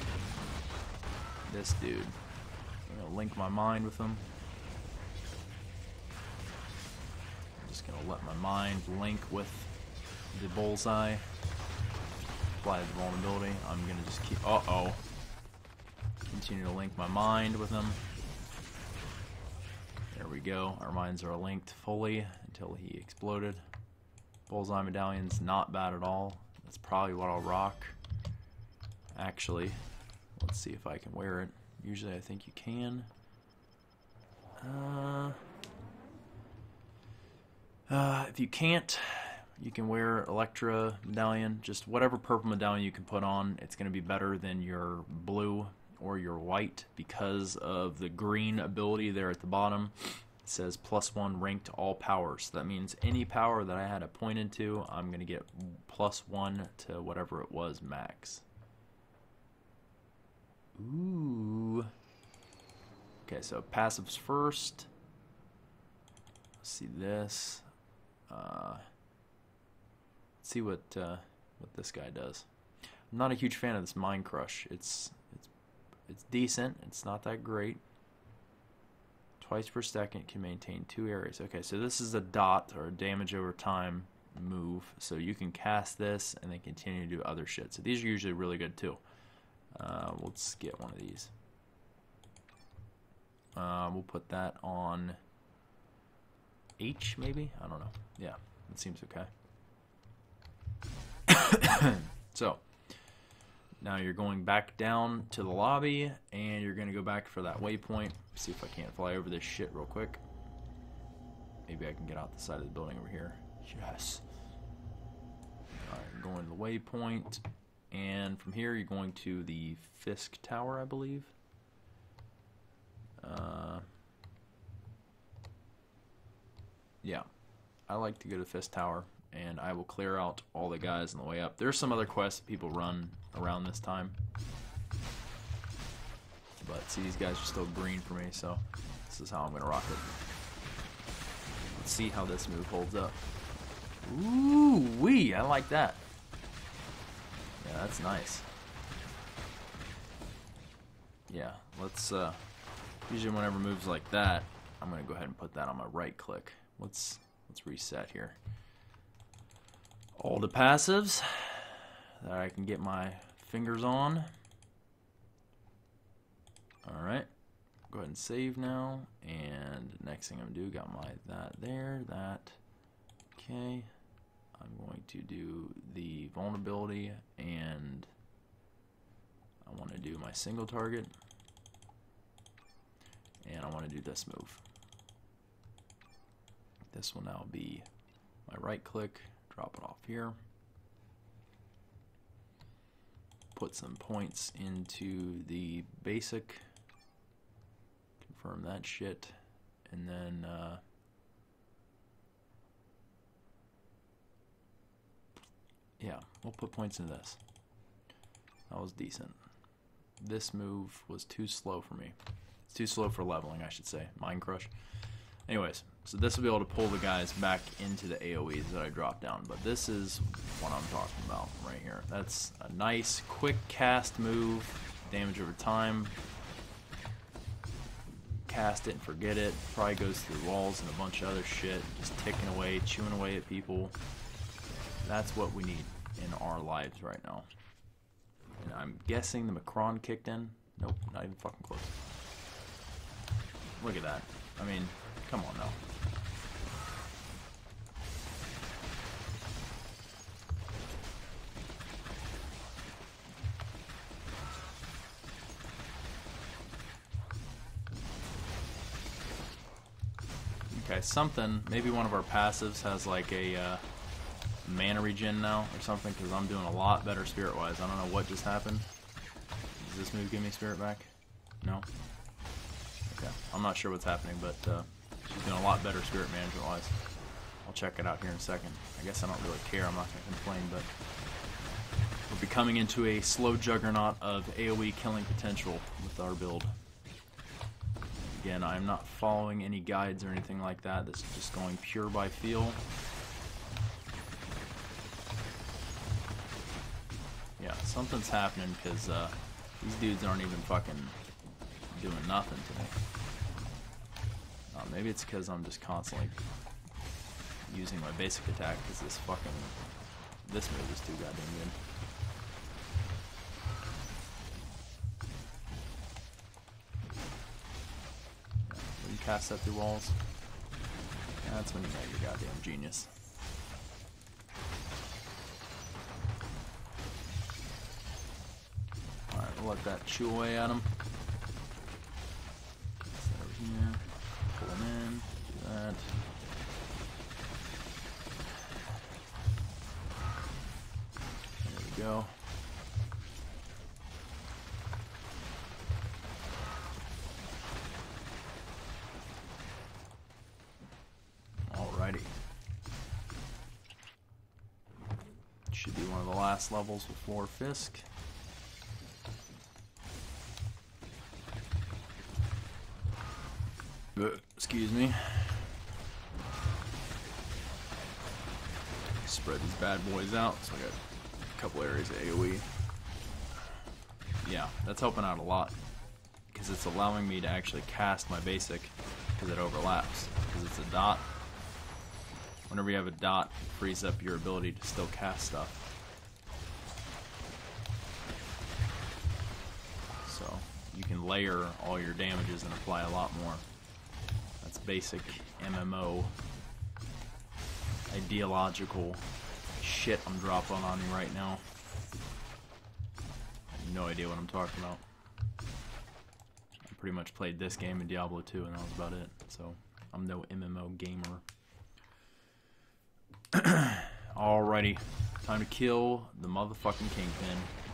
this dude. I'm going to link my mind with him. I'm just going to let my mind link with the bullseye. Apply the vulnerability. I'm going to just keep... Uh-oh. Continue to link my mind with him. There we go. Our minds are linked fully until he exploded. Bullseye medallion's not bad at all. That's probably what I'll rock. Actually, let's see if I can wear it. Usually I think you can. If you can't, you can wear Electra medallion. Just whatever purple medallion you can put on, it's going to be better than your blue or your white because of the green ability there at the bottom. It says +1 ranked all powers. So that means any power that I had a point into, I'm going to get +1 to whatever it was max. Ooh. Okay, so passives first. Let's see this. Let's see what this guy does. I'm not a huge fan of this Mind Crush. It's decent. It's not that great. Twice per second can maintain 2 areas. Okay, so this is a dot or a damage over time move. So you can cast this and then continue to do other shit. So these are usually really good too. Let's get one of these. We'll put that on H maybe? I don't know. Yeah, that seems okay. So, now you're going back down to the lobby, and you're going to go back for that waypoint. See if I can't fly over this shit real quick. Maybe I can get out the side of the building over here. Yes. Alright, going to the waypoint. And from here, you're going to the Fisk Tower, I believe. Yeah. I like to go to the Fisk Tower, and I will clear out all the guys on the way up. There's some other quests that people run around this time. But see, these guys are still green for me, so this is how I'm going to rock it. Let's see how this move holds up. Ooh wee, I like that. Yeah, that's nice. Yeah, let's usually whenever moves like that, I'm going to go ahead and put that on my right click. Let's reset here. All the passives that I can get my fingers on. Alright, go ahead and save now. And next thing I'm going to do, got my that there, that. Okay, I'm going to do the vulnerability, and I want to do my single target, and I want to do this move. This will now be my right click, drop it off here, put some points into the basic, confirm that shit, and then yeah, we'll put points into this. That was decent. This move was too slow for me. It's too slow for leveling, I should say. Mind Crush. Anyways, so this will be able to pull the guys back into the AoEs that I dropped down. But this is what I'm talking about right here. That's a nice, quick cast move. Damage over time. Cast it and forget it. Probably goes through walls and a bunch of other shit. Just ticking away, chewing away at people. That's what we need in our lives right now. And I'm guessing the Macron kicked in. Nope, not even fucking close. Look at that. I mean, come on now. Okay, something, maybe one of our passives has like a mana regen now or something, because I'm doing a lot better spirit-wise. I don't know what just happened. Does this move give me spirit back? No? Okay, I'm not sure what's happening, but she's doing a lot better spirit management-wise. I'll check it out here in a second. I guess I don't really care, I'm not going to complain, but we're becoming into a slow juggernaut of AoE killing potential with our build. Again, I'm not following any guides or anything like that. This is just going pure by feel. Yeah, something's happening because these dudes aren't even fucking doing nothing to me. Maybe it's because I'm just constantly using my basic attack because this move is too goddamn good. When you cast that through walls, that's when you know you're goddamn genius. Alright, we'll let that chew away at him. Set over here, pull him in, do that. There we go. Alrighty. Should be one of the last levels before Fisk. Excuse me. Spread these bad boys out, so I got a couple areas of AoE. Yeah, that's helping out a lot, because it's allowing me to actually cast my basic, because it overlaps, because it's a dot. Whenever you have a dot, it frees up your ability to still cast stuff. So, you can layer all your damages and apply a lot more. That's basic MMO ideological shit I'm dropping on you right now. I have no idea what I'm talking about. I pretty much played this game in Diablo 2 and that was about it. So, I'm no MMO gamer. Alrighty, time to kill the motherfucking Kingpin.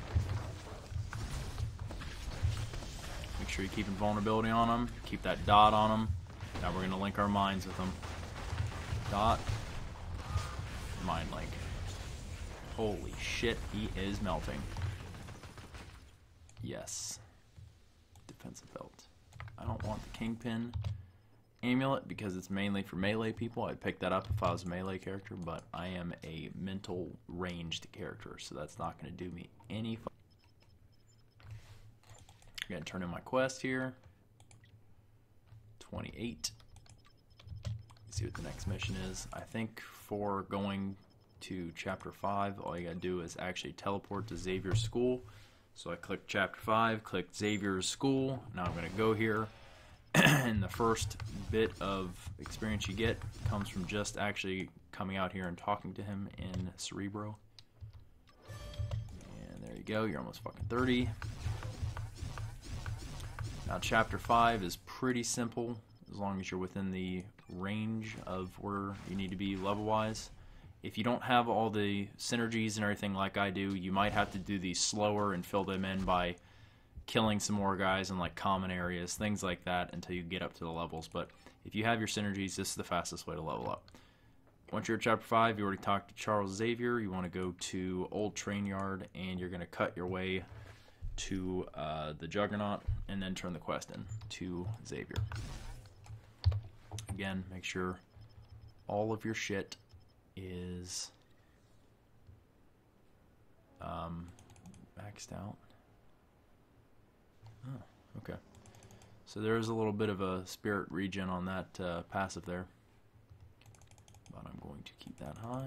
Make sure you're keeping vulnerability on him. Keep that dot on him. Now we're gonna link our minds with him. Dot. Mind link. Holy shit, he is melting. Yes. Defensive belt. I don't want the Kingpin amulet because it's mainly for melee people. I'd pick that up if I was a melee character, but I am a mental ranged character, so that's not going to do me any fun. I'm going to turn in my quest here. 28. See what the next mission is. I think for going to chapter 5, all you got to do is actually teleport to Xavier's school. So I clicked chapter 5, clicked Xavier's school. Now I'm going to go here. And the first bit of experience you get comes from just actually coming out here and talking to him in Cerebro. And there you go, you're almost fucking 30. Now chapter 5 is pretty simple as long as you're within the range of where you need to be level-wise. If you don't have all the synergies and everything like I do, you might have to do these slower and fill them in by killing some more guys in like common areas, things like that, until you get up to the levels. But if you have your synergies, this is the fastest way to level up. Once you're at chapter 5, you already talked to Charles Xavier. You want to go to Old Train Yard, and you're going to cut your way to the Juggernaut, and then turn the quest in to Xavier. Again, make sure all of your shit is maxed out. Oh, okay. So there's a little bit of a spirit regen on that passive there. But I'm going to keep that high,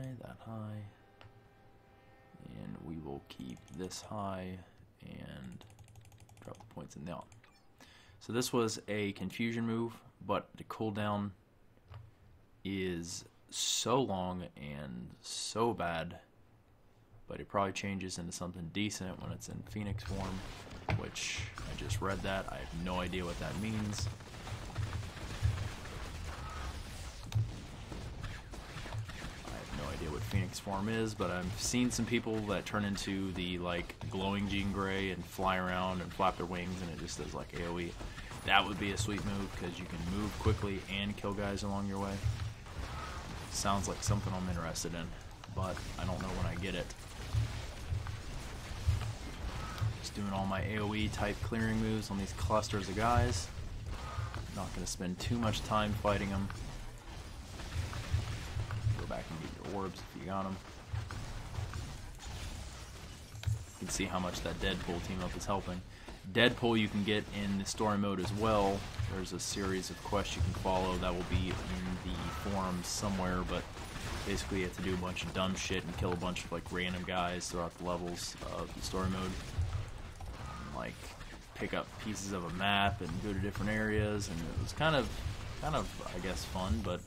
and we will keep this high and drop the points in down. So this was a confusion move, but the cooldown is so long and so bad, but it probably changes into something decent when it's in Phoenix form, which I just read that. I have no idea what that means. next form is, but I've seen some people that turn into the like glowing Jean Grey and fly around and flap their wings, and it just does like AoE. That would be a sweet move because you can move quickly and kill guys along your way. Sounds like something I'm interested in, but I don't know when I get it. Just doing all my AoE type clearing moves on these clusters of guys. Not going to spend too much time fighting them. Go back and get your orbs if you got them. You can see how much that Deadpool team up is helping. Deadpool you can get in the story mode as well. There's a series of quests you can follow that will be in the forums somewhere, but basically you have to do a bunch of dumb shit and kill a bunch of like random guys throughout the levels of the story mode. Like pick up pieces of a map and go to different areas, and it was kind of I guess fun, but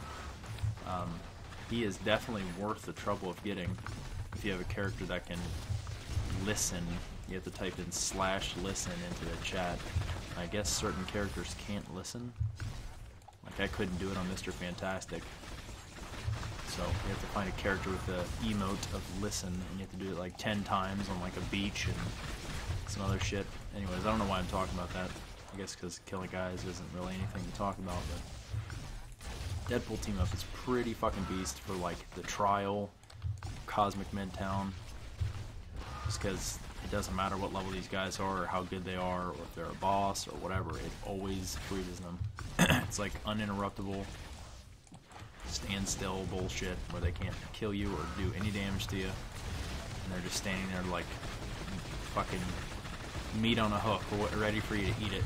he is definitely worth the trouble of getting if you have a character that can listen. You have to type in /listen into the chat. I guess certain characters can't listen. Like I couldn't do it on Mr. Fantastic. So you have to find a character with the emote of listen, and you have to do it like 10 times on like a beach and some other shit. Anyways, I don't know why I'm talking about that. I guess because killing guys isn't really anything to talk about, but Deadpool team up is pretty fucking beast for like the trial, Cosmic Midtown. Just because it doesn't matter what level these guys are or how good they are or if they're a boss or whatever, it always freezes them. It's like uninterruptible, standstill bullshit where they can't kill you or do any damage to you, and they're just standing there like fucking meat on a hook, ready for you to eat it.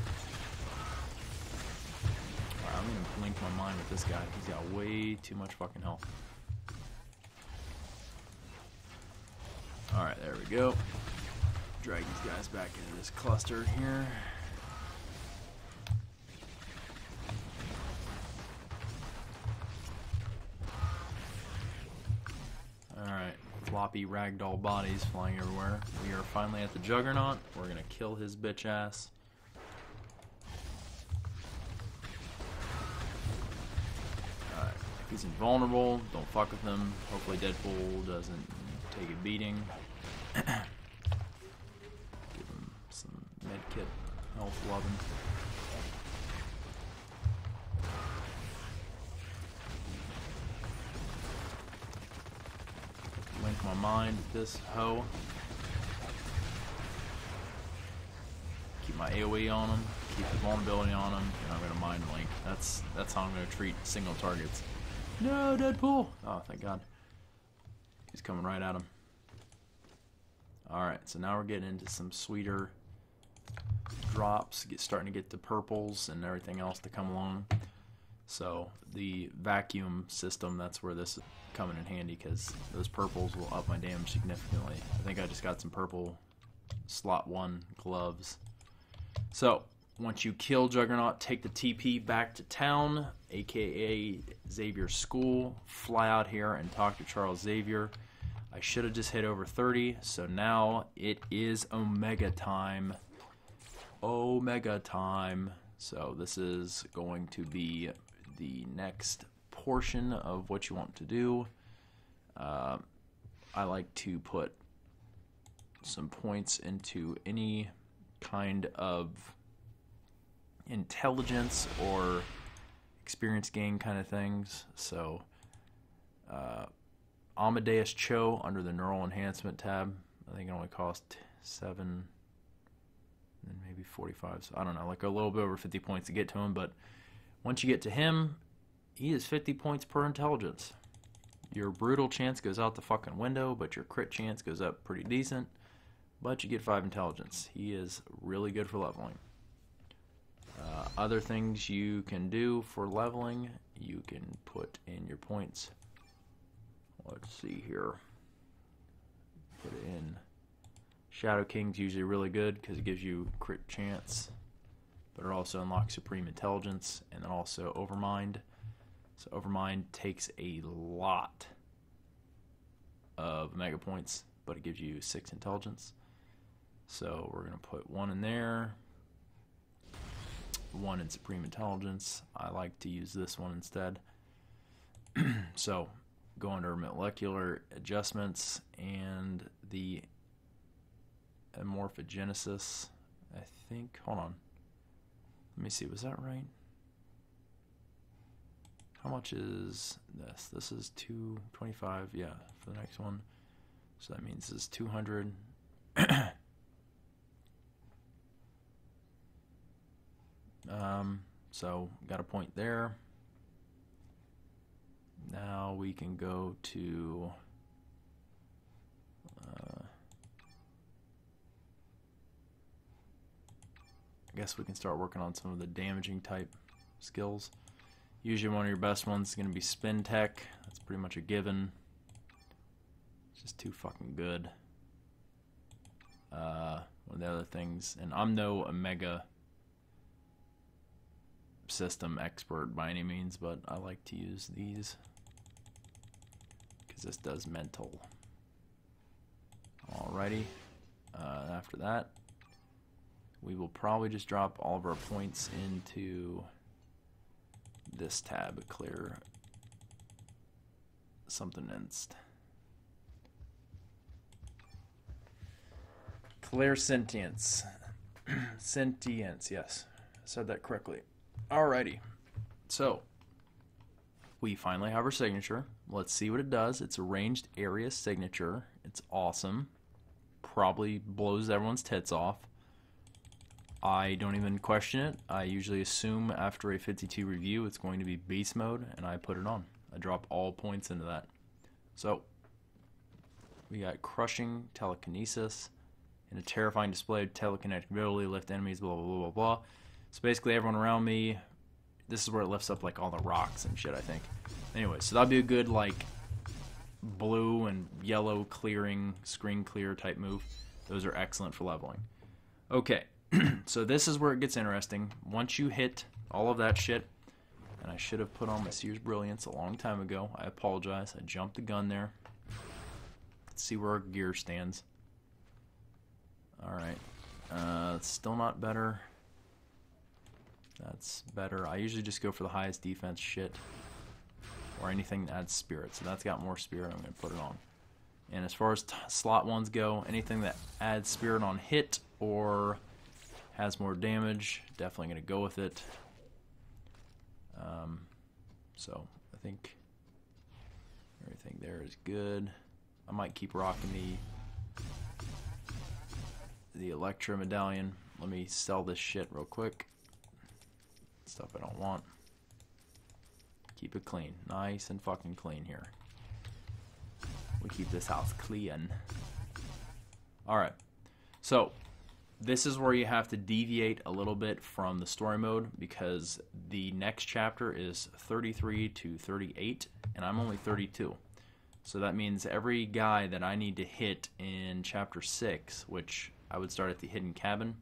Alright, I'm gonna blink my mind with this guy. He's got way too much fucking health. Alright, there we go. Drag these guys back into this cluster here. Alright, floppy ragdoll bodies flying everywhere. We are finally at the Juggernaut. We're gonna kill his bitch ass. Alright, if he's invulnerable, don't fuck with him. Hopefully Deadpool doesn't take a beating. Give him some medkit, health 11. Link my mind with this hoe. Keep my AoE on him, keep the vulnerability on him, and I'm gonna mind link. That's how I'm gonna treat single targets. No, Deadpool! Oh, thank God. He's coming right at him. Alright, so now we're getting into some sweeter drops, starting to get the purples and everything else to come along. So the vacuum system, that's where this is coming in handy, because those purples will up my damage significantly. I think I just got some purple slot 1 gloves. So once you kill Juggernaut, take the TP back to town, aka Xavier's school, fly out here and talk to Charles Xavier. I should have just hit over 30, so now it is Omega time. Omega time. So this is going to be the next portion of what you want to do. I like to put some points into any kind of intelligence or experience gain kind of things. So Amadeus Cho under the neural enhancement tab, I think it only cost 7 and then maybe 45, so I don't know, like a little bit over 50 points to get to him. But once you get to him, he is 50 points per intelligence. Your brutal chance goes out the fucking window, but your crit chance goes up pretty decent, but you get 5 intelligence. He is really good for leveling. Other things you can do for leveling, you can put in your points. Let's see here. Put it in. Shadow King's usually really good because it gives you crit chance, but it also unlocks Supreme Intelligence, and then also Overmind. So Overmind takes a lot of mega points, but it gives you 6 intelligence. So we're going to put 1 in there, 1 in Supreme Intelligence. I like to use this one instead. So go under molecular adjustments and the amorphogenesis. I think, hold on. Let me see, was that right? How much is this? This is 225, yeah, for the next one. So that means this is 200. So got a point there. Now we can go to I guess we can start working on some of the damaging type skills. Usually one of your best ones is going to be spin tech. That's pretty much a given. It's just too fucking good. One of the other things, and I'm no Omega system expert by any means, but I like to use these because this does mental. Alrighty. After that, we will probably just drop all of our points into this tab, clear something inst. Clear sentience. Sentience, yes. I said that correctly. Alrighty. So, we finally have our signature. Let's see what it does. It's a ranged area signature. It's awesome. Probably blows everyone's tits off. I don't even question it. I usually assume after a 52 review it's going to be beast mode, and I put it on. I drop all points into that. So, we got crushing telekinesis and a terrifying display of telekinetic ability, lift enemies, blah, blah, blah, blah, blah. So basically everyone around me, this is where it lifts up like all the rocks and shit, I think. Anyway, so that'd be a good like blue and yellow clearing, screen clear type move. Those are excellent for leveling. Okay, so this is where it gets interesting. Once you hit all of that shit, and I should have put on my Sears Brilliance a long time ago. I apologize. I jumped the gun there. Let's see where our gear stands. Alright. It's still not better. That's better. I usually just go for the highest defense shit. Or anything that adds spirit. So that's got more spirit. I'm going to put it on. And as far as slot ones go, anything that adds spirit on hit or has more damage, definitely going to go with it. So I think everything there is good. I might keep rocking the Electra medallion. Let me sell this shit real quick. Stuff I don't want. Keep it clean. Nice and fucking clean here. We keep this house clean. Alright. So, this is where you have to deviate a little bit from the story mode because the next chapter is 33 to 38 and I'm only 32. So that means every guy that I need to hit in chapter 6, which I would start at the hidden cabin,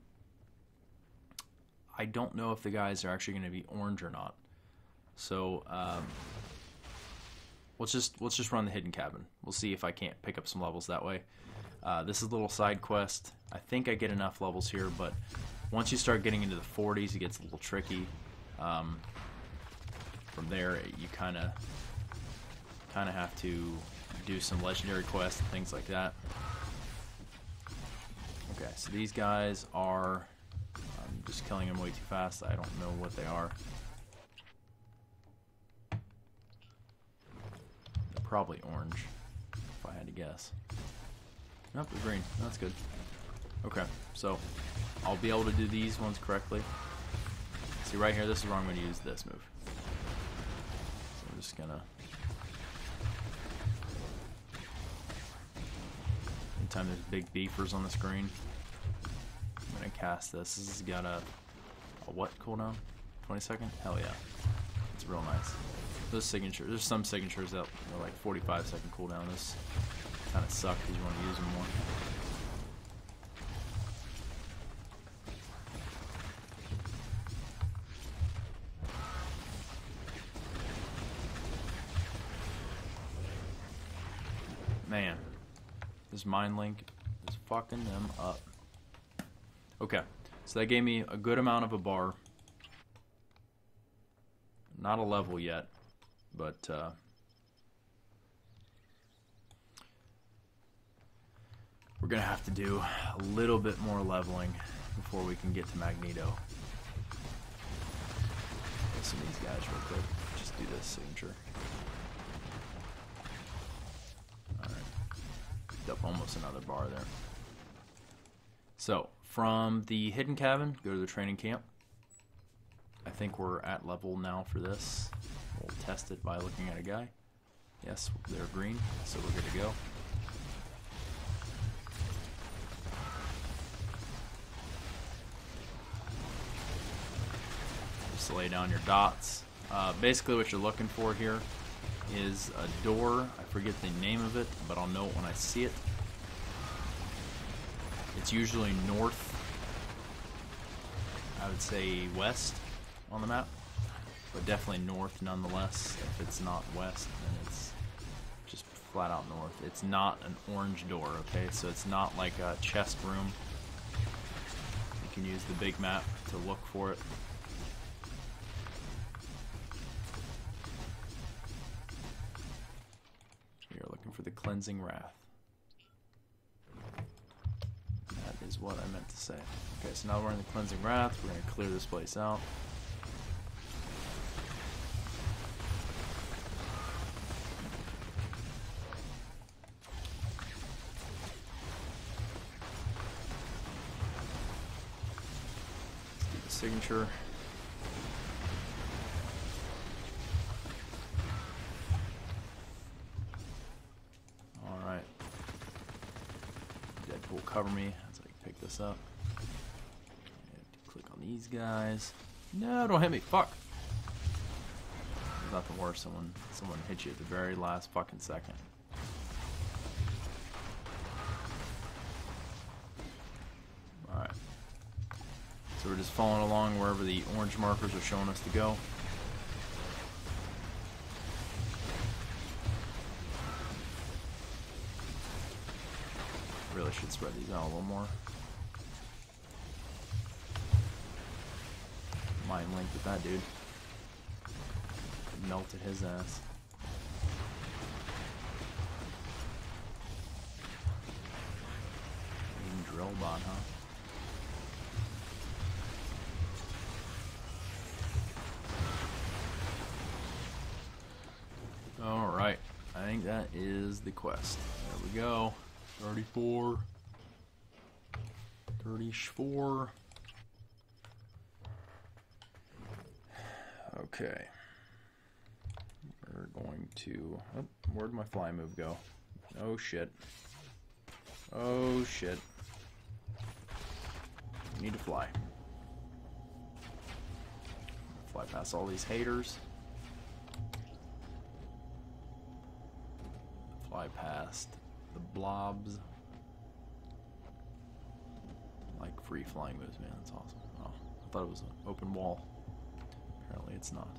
I don't know if the guys are actually going to be orange or not. So let's just run the hidden cabin. We'll see if I can't pick up some levels that way. This is a little side quest. I think I get enough levels here, but once you start getting into the 40s, it gets a little tricky. From there, you kind of have to do some legendary quests and things like that. Okay, so these guys are... I'm just killing them way too fast. I don't know what they are. They're probably orange, if I had to guess. Nope, they're green. That's good. Okay, so I'll be able to do these ones correctly. See right here, this is where I'm going to use this move. So I'm just going to... Anytime there's big beefers on the screen, I'm going to cast this. This has got a what cooldown? 20 second? Hell yeah. It's real nice. Those signatures, there's some signatures that are like 45 second cooldown. This kind of suck because you want to use them more. Man, this mind link is fucking them up. Okay, so that gave me a good amount of a bar. Not a level yet, but We're gonna have to do a little bit more leveling before we can get to Magneto. Some of these guys real quick. Just do this signature. Alright. Picked up almost another bar there. So, from the hidden cabin, go to the training camp. I think we're at level now for this. We'll test it by looking at a guy. Yes, they're green, so we're good to go. Just lay down your dots. Basically what you're looking for here is a door. I forget the name of it, but I'll know it when I see it. It's usually north, I would say west on the map, but definitely north nonetheless. If it's not west, then it's just flat out north. It's not an orange door, okay? So it's not like a chest room. You can use the big map to look for it. You're looking for the cleansing Raft. That is what I meant to say. Okay, so now we're in the cleansing Raft. We're going to clear this place out. Let's do the signature. Alright. Deadpool, cover me as I pick this up. Click on these guys. No, don't hit me. Fuck. There's nothing worse than someone hits you at the very last fucking second. Alright. So we're just following along wherever the orange markers are showing us to go. Really should spread these out a little more. Mind link with that dude. Melted his ass. Even drill bot, huh? Alright, I think that is the quest. There we go. 34. 34. Okay. We're going to... Oh, where'd my fly move go? Oh shit. Oh shit. We need to fly. Fly past all these haters. Fly past the blobs. Like free flying moves, man. That's awesome. Oh, I thought it was an open wall. Apparently it's not.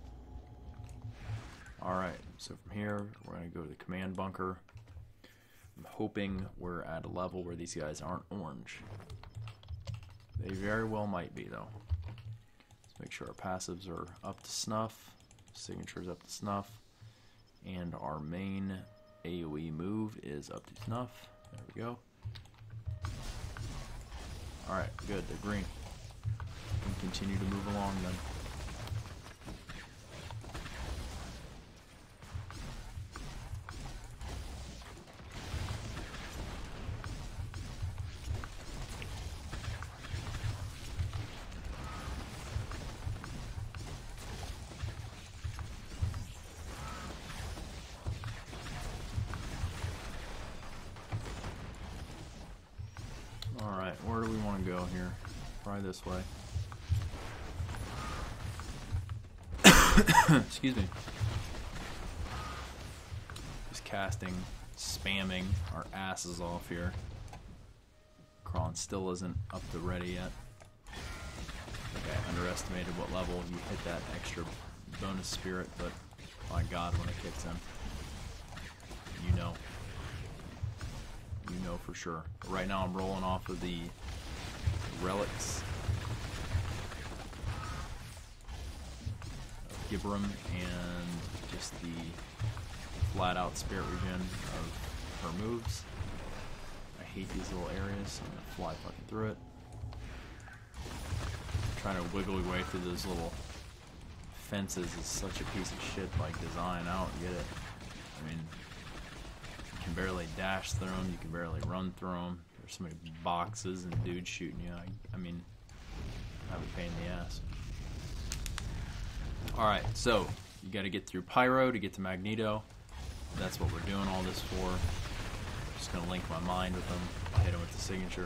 Alright, so from here, we're going to go to the command bunker. I'm hoping we're at a level where these guys aren't orange. They very well might be, though. Let's make sure our passives are up to snuff, signatures up to snuff, and our main AoE move is up to snuff. There we go. Alright, good, they're green. We can continue to move along then. Alright, where do we want to go here? Probably this way. Excuse me. Just casting, spamming our asses off here. Kron still isn't up to ready yet. Okay, I underestimated what level you hit that extra bonus spirit, but my god, when it kicks in, you know. You know for sure. But right now I'm rolling off of the relics of Gibram and just the flat out spirit regen of her moves. I hate these little areas, so I'm gonna fly fucking through it. Trying to wiggle your way through those little fences is such a piece of shit, like, design. I don't get it. I mean, you can barely dash through them, you can barely run through them. There's so many boxes and dudes shooting you. I mean, have a pain in the ass. Alright, so you gotta get through Pyro to get to Magneto. That's what we're doing all this for. Just gonna link my mind with him, hit him with the signature.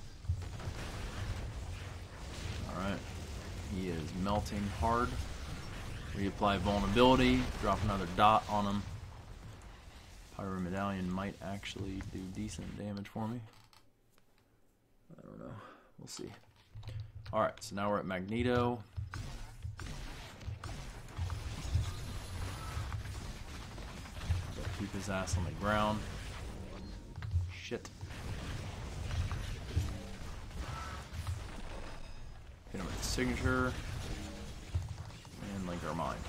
Alright, he is melting hard. Reapply vulnerability, drop another dot on him. Pyro Medallion might actually do decent damage for me. I don't know, we'll see. Alright, so now we're at Magneto. Keep his ass on the ground. Shit. Hit him with the signature. And link our mind.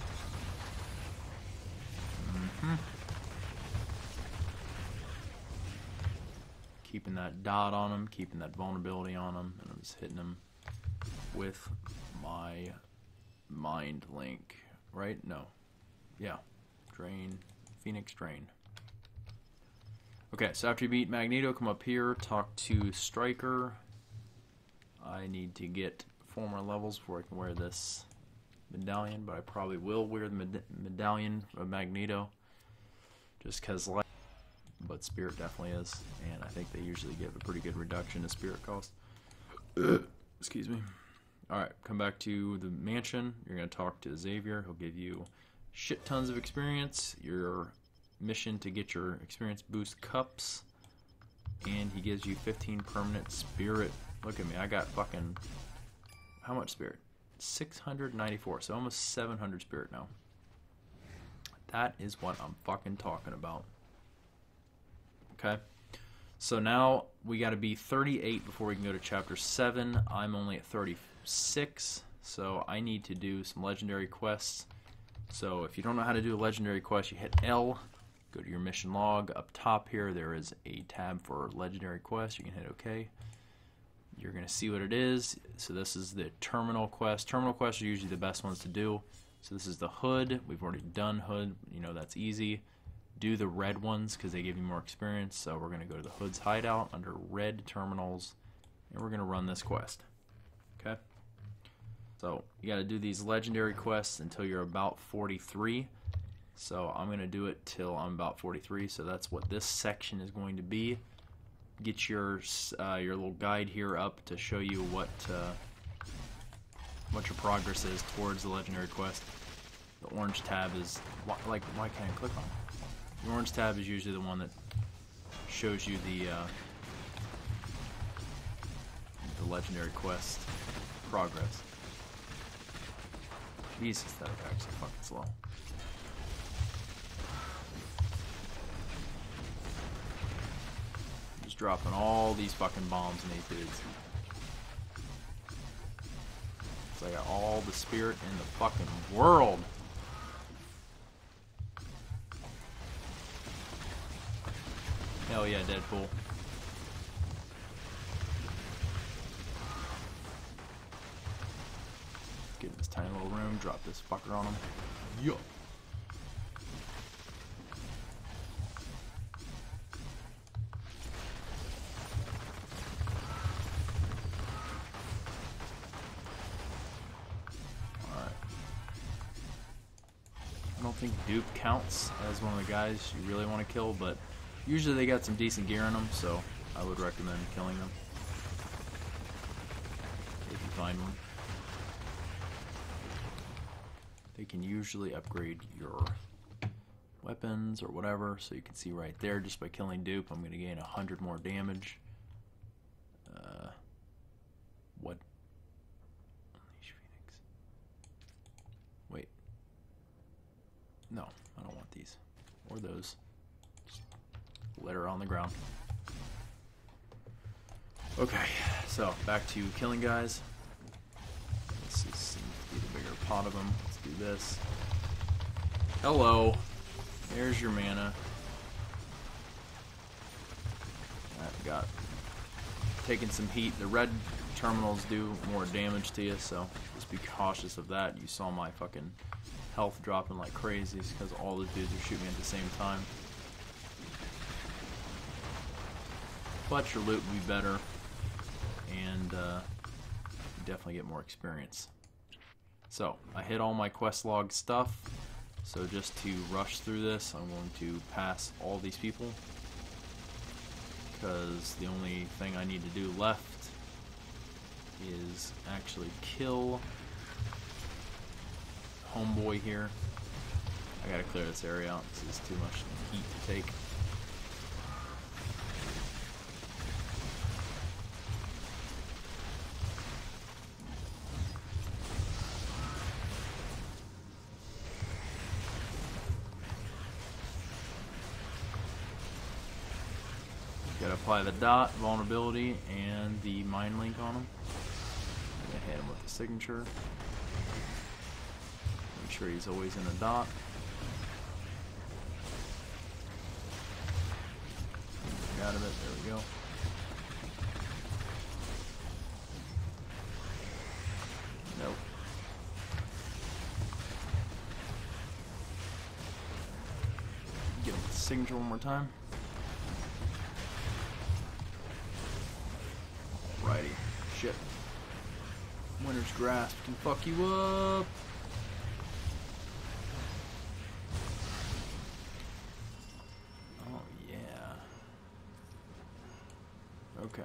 Keeping that dot on him, keeping that vulnerability on him, and I'm just hitting him with my mind link. Right? No. Yeah. Drain. Phoenix Drain. Okay, so after you beat Magneto, come up here, talk to Stryker. I need to get 4 more levels before I can wear this medallion, but I probably will wear the medallion of Magneto, just because, like, but Spirit definitely is, and I think they usually give a pretty good reduction to Spirit cost. Excuse me. Alright, come back to the mansion. You're going to talk to Xavier. He'll give you shit tons of experience. Your mission to get your experience boost cups, and he gives you 15 permanent spirit. Look at me, I got fucking, how much spirit? 694, so almost 700 spirit now. That is what I'm fucking talking about. Okay, so now we got to be 38 before we can go to chapter 7. I'm only at 36, so I need to do some legendary quests. So if you don't know how to do a legendary quest, you hit L, go to your mission log. Up top here, there is a tab for legendary quest. You can hit OK. You're going to see what it is. So this is the terminal quest. Terminal quests are usually the best ones to do. So this is the Hood. We've already done Hood. You know, that's easy. Do the red ones because they give you more experience. So we're going to go to the Hood's hideout under red terminals, and we're going to run this quest. Okay? So you got to do these legendary quests until you're about 43. So I'm going to do it till I'm about 43. So that's what this section is going to be. Get your little guide here up to show you what your progress is towards the legendary quest. The orange tab is why can't I click on it? The orange tab is usually the one that shows you the legendary quest progress. Jesus, that was actually fucking slow. Just dropping all these fucking bombs in these dudes. So I got all the spirit in the fucking world. Hell yeah, Deadpool. Get in this tiny little room, drop this fucker on him. Yup. Alright. I don't think Dupe counts as one of the guys you really want to kill, but usually they got some decent gear on them, so I would recommend killing them if you find one. They can usually upgrade your weapons or whatever, so you can see right there, just by killing Dupe, I'm going to gain 100 more damage. What? Unleash Phoenix. Wait. No, I don't want these. Or those. Just litter on the ground. Okay, so back to killing guys. This seems to be the bigger pot of them. Let's do this. Hello. There's your mana. I've got taking some heat. The red terminals do more damage to you, so just be cautious of that. You saw my fucking health dropping like crazy because all the dudes are shooting me at the same time. But your loot will be better, and you definitely get more experience. So, I hit all my quest log stuff, so just to rush through this, I'm going to pass all these people, because the only thing I need to do left is actually kill homeboy here. I gotta clear this area out, this is too much heat to take. Gotta apply the dot, vulnerability, and the mind link on him. I'm gonna hit him with the signature. Make sure he's always in a dot. Get out of it, there we go. Nope. Get him with the signature one more time. Alrighty, shit. Winter's Grasp can fuck you up. Oh yeah. Okay.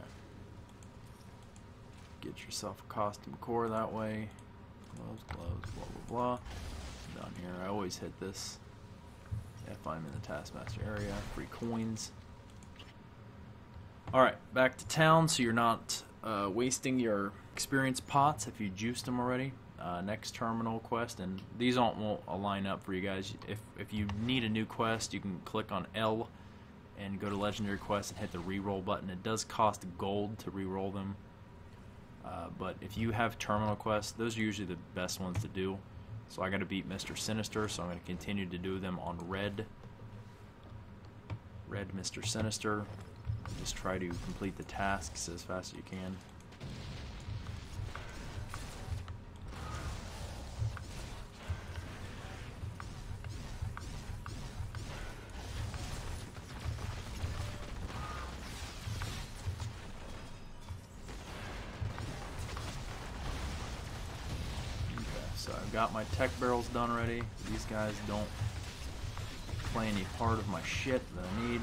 Get yourself a costume core that way. Gloves, gloves, blah blah blah. Down here, I always hit this if I'm in the Taskmaster area. Free coins. Alright, back to town so you're not wasting your experience pots if you juiced them already. Next terminal quest, and these won't align up for you guys. If you need a new quest, you can click on L and go to Legendary Quest and hit the reroll button. It does cost gold to reroll them, but if you have terminal quests, those are usually the best ones to do. So I got to beat Mr. Sinister, so I'm going to continue to do them on red Mr. Sinister. Just try to complete the tasks as fast as you can. Okay, so I've got my tech barrels done already. These guys don't play any part of my shit that I need.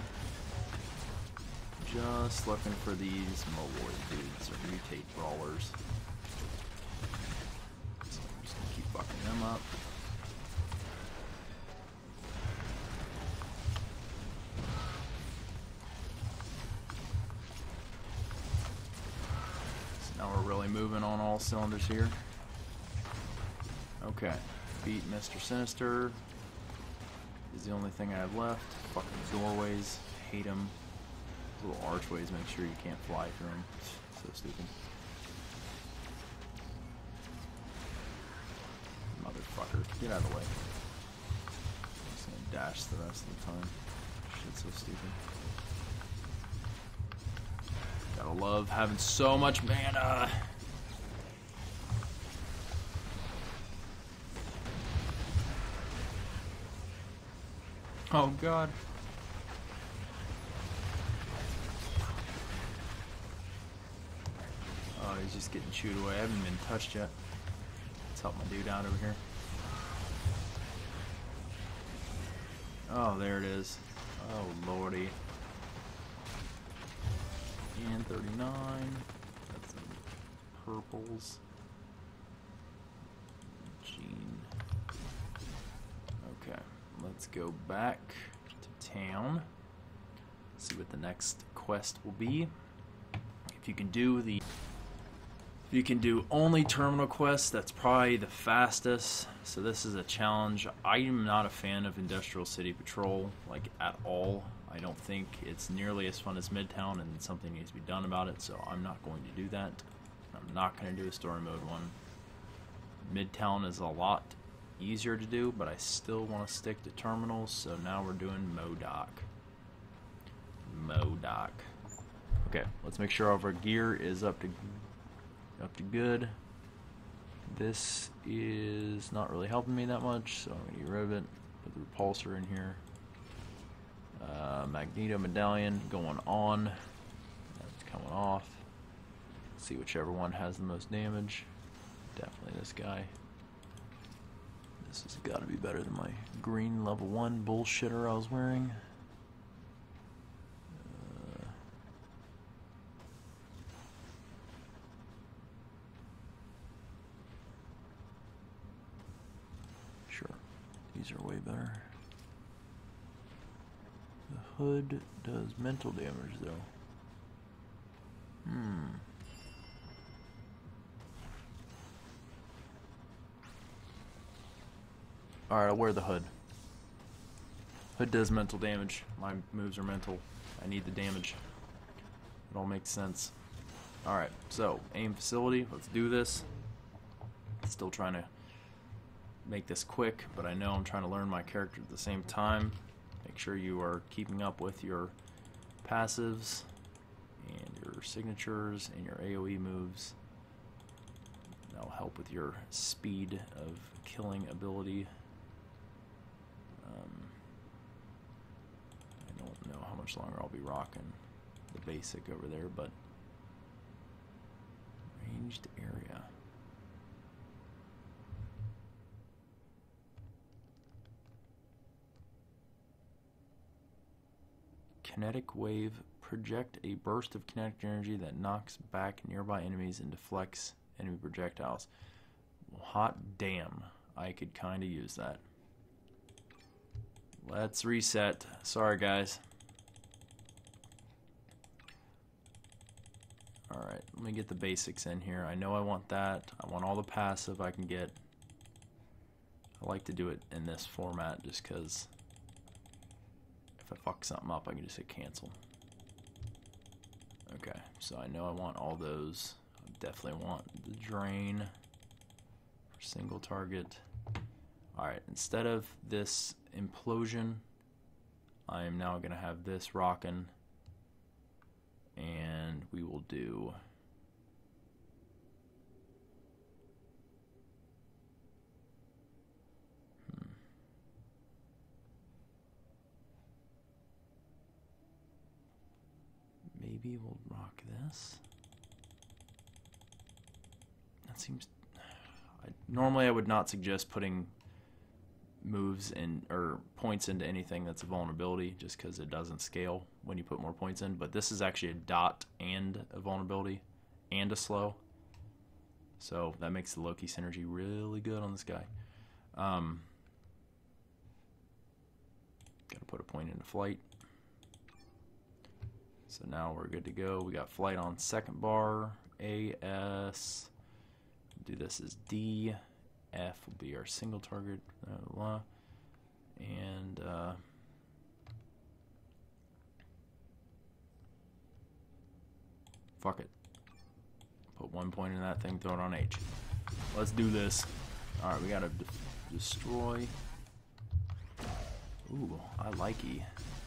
Just looking for these Moloid dudes, or mutate brawlers. So I'm just gonna keep fucking them up. So now we're really moving on all cylinders here. Okay, beat Mr. Sinister. Is the only thing I have left. Fucking doorways, hate them. Little archways, make sure you can't fly through them. So stupid. Motherfucker. Get out of the way. I'm just gonna dash the rest of the time. Shit's so stupid. Gotta love having so much mana. Oh god. Oh, he's just getting chewed away. I haven't been touched yet. Let's help my dude out over here. Oh, there it is. Oh, lordy. And 39. That's some purples. Gene. Okay, let's go back to town. See what the next quest will be. If you can do the... If you can do only terminal quests, that's probably the fastest. So this is a challenge. I am not a fan of Industrial City Patrol, like at all. I don't think it's nearly as fun as Midtown, and something needs to be done about it, so I'm not going to do that. I'm not going to do a story mode one. Midtown is a lot easier to do, but I still want to stick to terminals, so now we're doing MODOK. MODOK. Okay, let's make sure all of our gear is up to good. This is not really helping me that much, so I'm gonna get rid of it. Put the repulsor in here. Magneto medallion going on. That's coming off. Let's see whichever one has the most damage. Definitely this guy. This has got to be better than my green level 1 bullshitter I was wearing. Sure, these are way better. The hood does mental damage though. Alright, I'll wear the hood. Hood does mental damage. My moves are mental. I need the damage. It all makes sense. Alright, so aim facility. Let's do this. Still trying to make this quick, but I know I'm trying to learn my character at the same time. Make sure you are keeping up with your passives and your signatures and your AoE moves. That'll help with your speed of killing ability. I don't know how much longer I'll be rocking the basic over there, but ranged area. Kinetic wave. Project a burst of kinetic energy that knocks back nearby enemies and deflects enemy projectiles. Well, hot damn. I could kind of use that. Let's reset. Sorry, guys. Alright, let me get the basics in here. I know I want that. I want all the passive I can get. I like to do it in this format just because if I fuck something up, I can just hit cancel. Okay, so I know I want all those. I definitely want the drain for single target. Alright, instead of this implosion, I am now going to have this rocking, and we will do maybe we'll rock this. That seems... normally I would not suggest putting moves in or points into anything that's a vulnerability just because it doesn't scale when you put more points in, but this is actually a dot and a vulnerability and a slow, so that makes the Loki synergy really good on this guy. Gotta put a point into flight. So now we're good to go. We got flight on second bar. A, S. Do this as D. F will be our single target. And fuck it. Put 1 point in that thing, throw it on H. Let's do this. Alright, we gotta destroy. Ooh, I like E.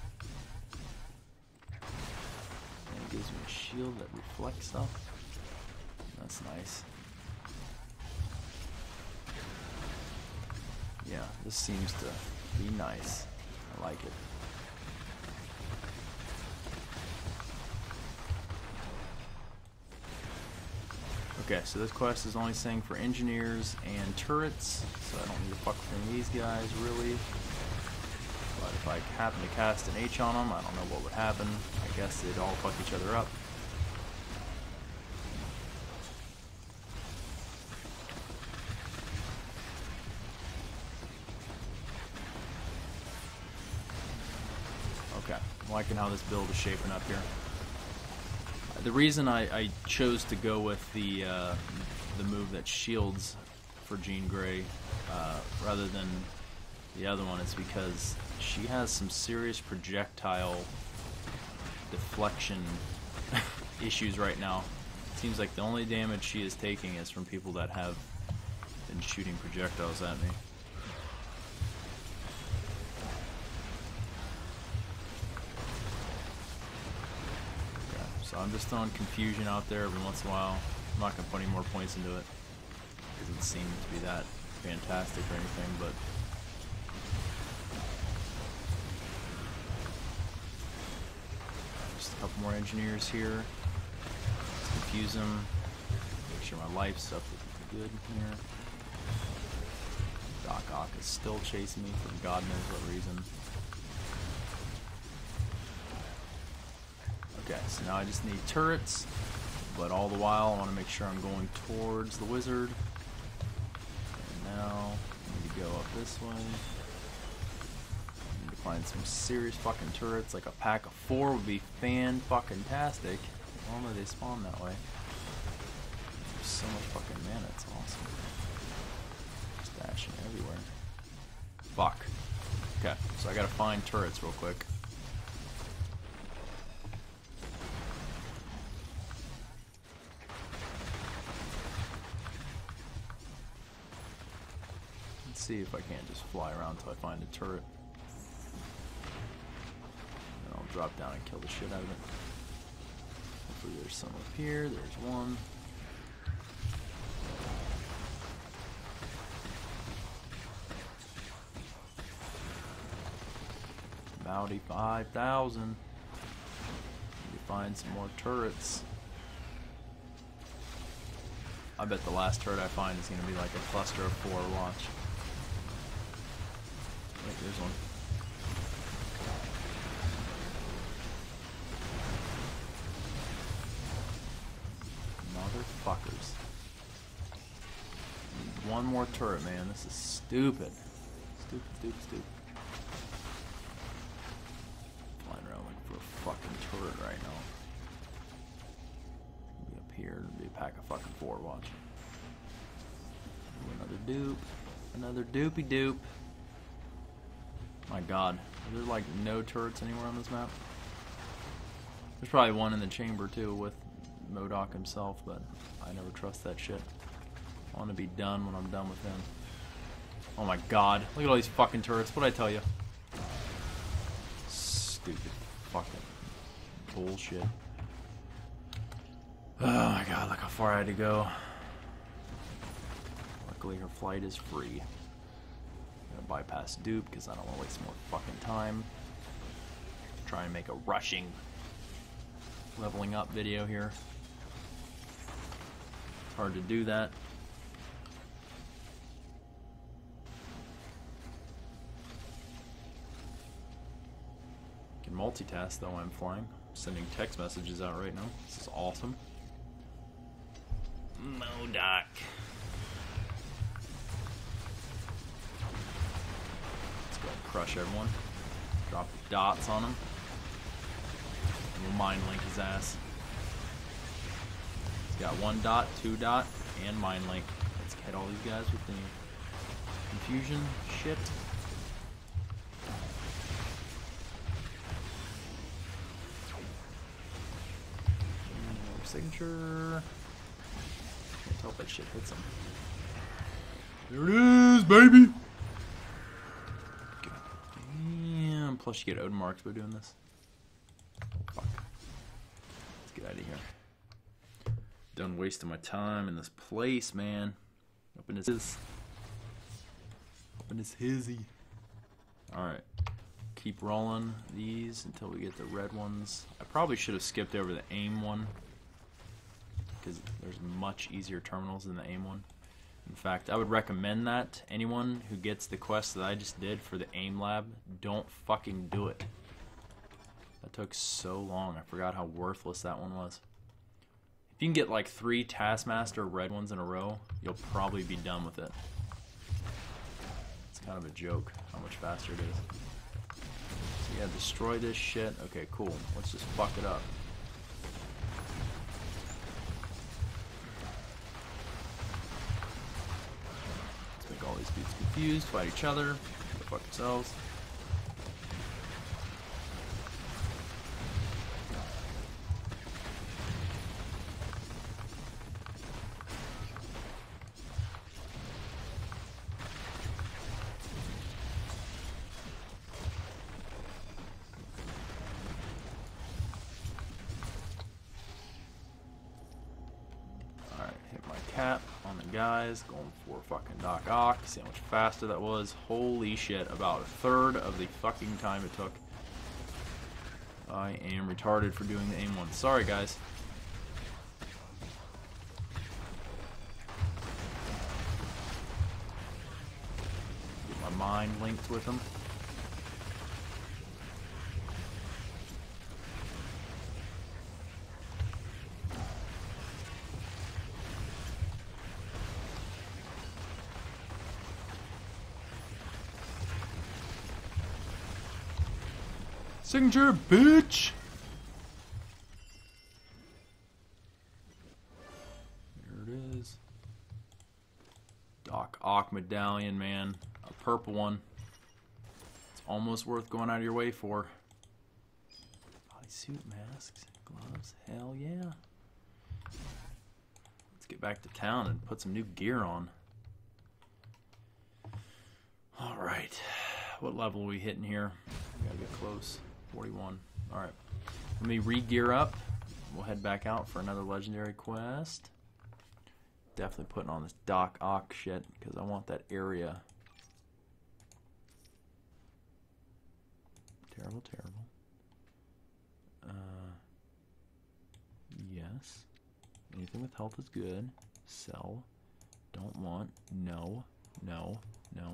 And it gives me a shield that reflects stuff. That's nice. Yeah, this seems to be nice. I like it. Okay, so this quest is only saying for engineers and turrets, so I don't need to fuck with any of these guys, really. But if I happen to cast an H on them, I don't know what would happen. I guess they'd all fuck each other up. Okay, I'm liking how this build is shaping up here. The reason I chose to go with the move that shields for Jean Grey rather than the other one is because she has some serious projectile deflection issues right now. It seems like the only damage she is taking is from people that have been shooting projectiles at me. So I'm just throwing confusion out there every once in a while. I'm not going to put any more points into it. It doesn't seem to be that fantastic or anything, but... Just a couple more engineers here. Let's confuse them. Make sure my life's up good here. Doc Ock is still chasing me for God knows what reason. Okay, so now I just need turrets, but all the while I want to make sure I'm going towards the wizard. And now I need to go up this way. I need to find some serious fucking turrets, like a pack of 4 would be fan-fucking-tastic. Normally they spawn that way. There's so much fucking mana, it's awesome. Stashing everywhere. Fuck. Okay, so I gotta find turrets real quick. Let's see if I can't just fly around until I find a turret. And I'll drop down and kill the shit out of it. Hopefully there's some up here. There's one. About 5,000. Need to find some more turrets. I bet the last turret I find is going to be like a cluster of 4. Watch. Wait, there's one. Motherfuckers. Need one more turret, man. This is stupid. Stupid, stupid, stupid. Flying around looking for a fucking turret right now. Be up here. It'll be a pack of fucking 4. Watch. Ooh, another dupe. Another doopy dupe. My god. Are there like no turrets anywhere on this map? There's probably one in the chamber too with MODOK himself, but I never trust that shit. I want to be done when I'm done with him. Oh my god. Look at all these fucking turrets. What'd I tell you? Stupid fucking bullshit. Oh my god, look how far I had to go. Luckily her flight is free. I'm gonna bypass dupe because I don't want to waste more fucking time. Try and make a rushing leveling up video here. It's hard to do that. Can multitask though while I'm flying. I'm sending text messages out right now. This is awesome. MODOK. Let's go and crush everyone. Drop dots on him. And we'll mind link his ass. He's got 1 dot, 2 dot, and mind link. Let's hit all these guys with the confusion shit. Signature. Can't tell if that shit hits him. There it is, baby! God damn. Plus you get Odin marks by doing this. Fuck. Let's get out of here. Done wasting my time in this place, man. Up in his... Up in his hizzy. Alright. Keep rolling these until we get the red ones. I probably should have skipped over the aim one, because there's much easier terminals than the AIM one. In fact, I would recommend that. Anyone who gets the quest that I just did for the AIM lab, don't fucking do it. That took so long. I forgot how worthless that one was. If you can get like 3 Taskmaster red ones in a row, you'll probably be done with it. It's kind of a joke how much faster it is. So yeah, destroy this shit. Okay, cool. Let's just fuck it up. All these dudes confused, fight each other, go fuck themselves. guys. Going for fucking Doc Ock. See how much faster that was. Holy shit. About a third of the fucking time it took. I am retarded for doing the aim one. Sorry, guys. Get my mind linked with them. Signature, bitch! There it is. Doc Ock medallion, man. A purple one. It's almost worth going out of your way for. Bodysuit, masks, gloves. Hell yeah. Let's get back to town and put some new gear on. Alright. What level are we hitting here? We gotta get close. 41. Alright. Let me re-gear up. We'll head back out for another legendary quest. Definitely putting on this Doc Ock shit because I want that area. Terrible, terrible. Yes. Anything with health is good. Sell. Don't want. No. No. No.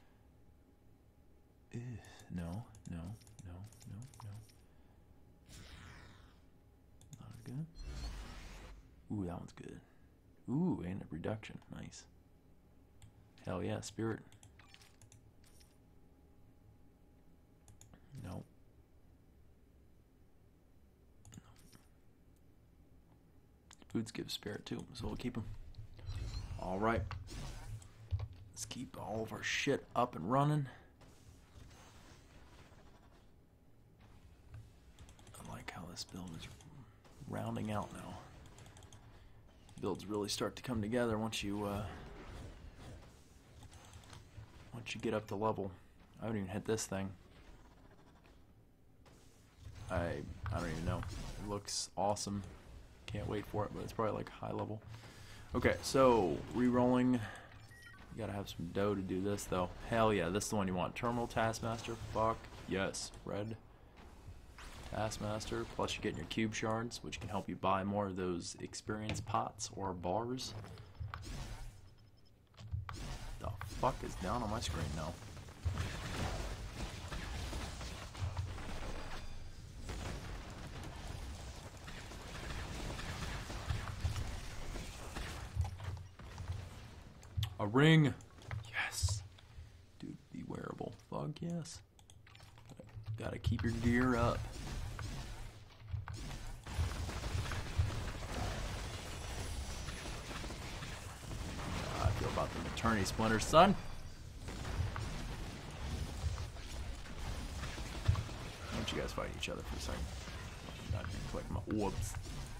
Ugh. No. No. No, no, no. Not good. Ooh, that one's good. Ooh, and a reduction. Nice. Hell yeah, spirit. No. No. Boots give spirit too, so we'll keep them. Alright. Let's keep all of our shit up and running. How this build is rounding out now. Builds really start to come together once you get up to level. I haven't even hit this thing. I don't even know. It looks awesome. Can't wait for it, but it's probably like high level. Okay, so re-rolling. You gotta have some dough to do this though. Hell yeah, this is the one you want. Terminal Taskmaster. Fuck yes. Red Taskmaster, plus you get your cube shards, which can help you buy more of those experience pots or bars. The fuck is down on my screen now? A ring! Yes! Dude, be wearable. Fuck yes. Gotta keep your gear up. About the maternity splinters, son. Why don't you guys fight each other for a second? I'm not gonna collect my orbs.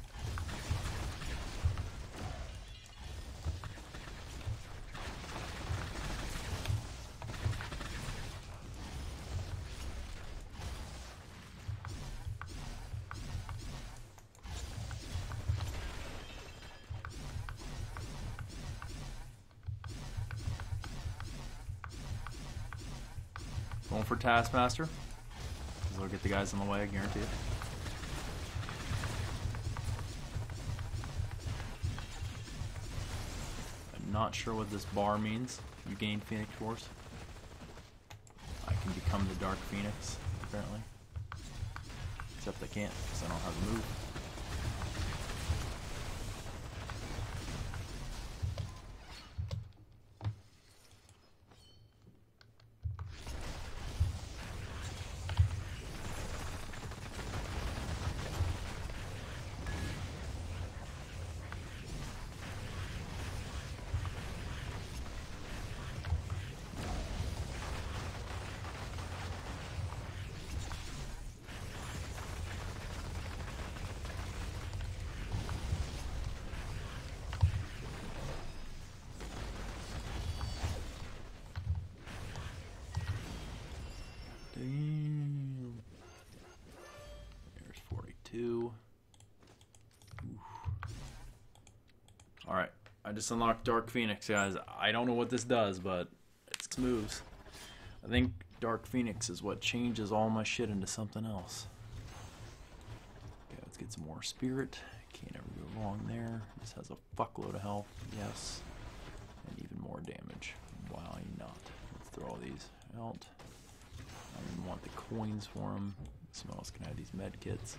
Going for Taskmaster. We'll get the guys in the way, I guarantee it. I'm not sure what this bar means. You gain Phoenix Force. I can become the Dark Phoenix, apparently. Except I can't, because I don't have a move. Damn. There's 42. Alright, I just unlocked Dark Phoenix, guys. I don't know what this does, but it's moves. I think Dark Phoenix is what changes all my shit into something else. Okay, let's get some more spirit. Can't ever go wrong there. This has a fuckload of health, yes. And even more damage. Why not? Let's throw all these out. I don't even want the coins for them. Someone else can have these med kits.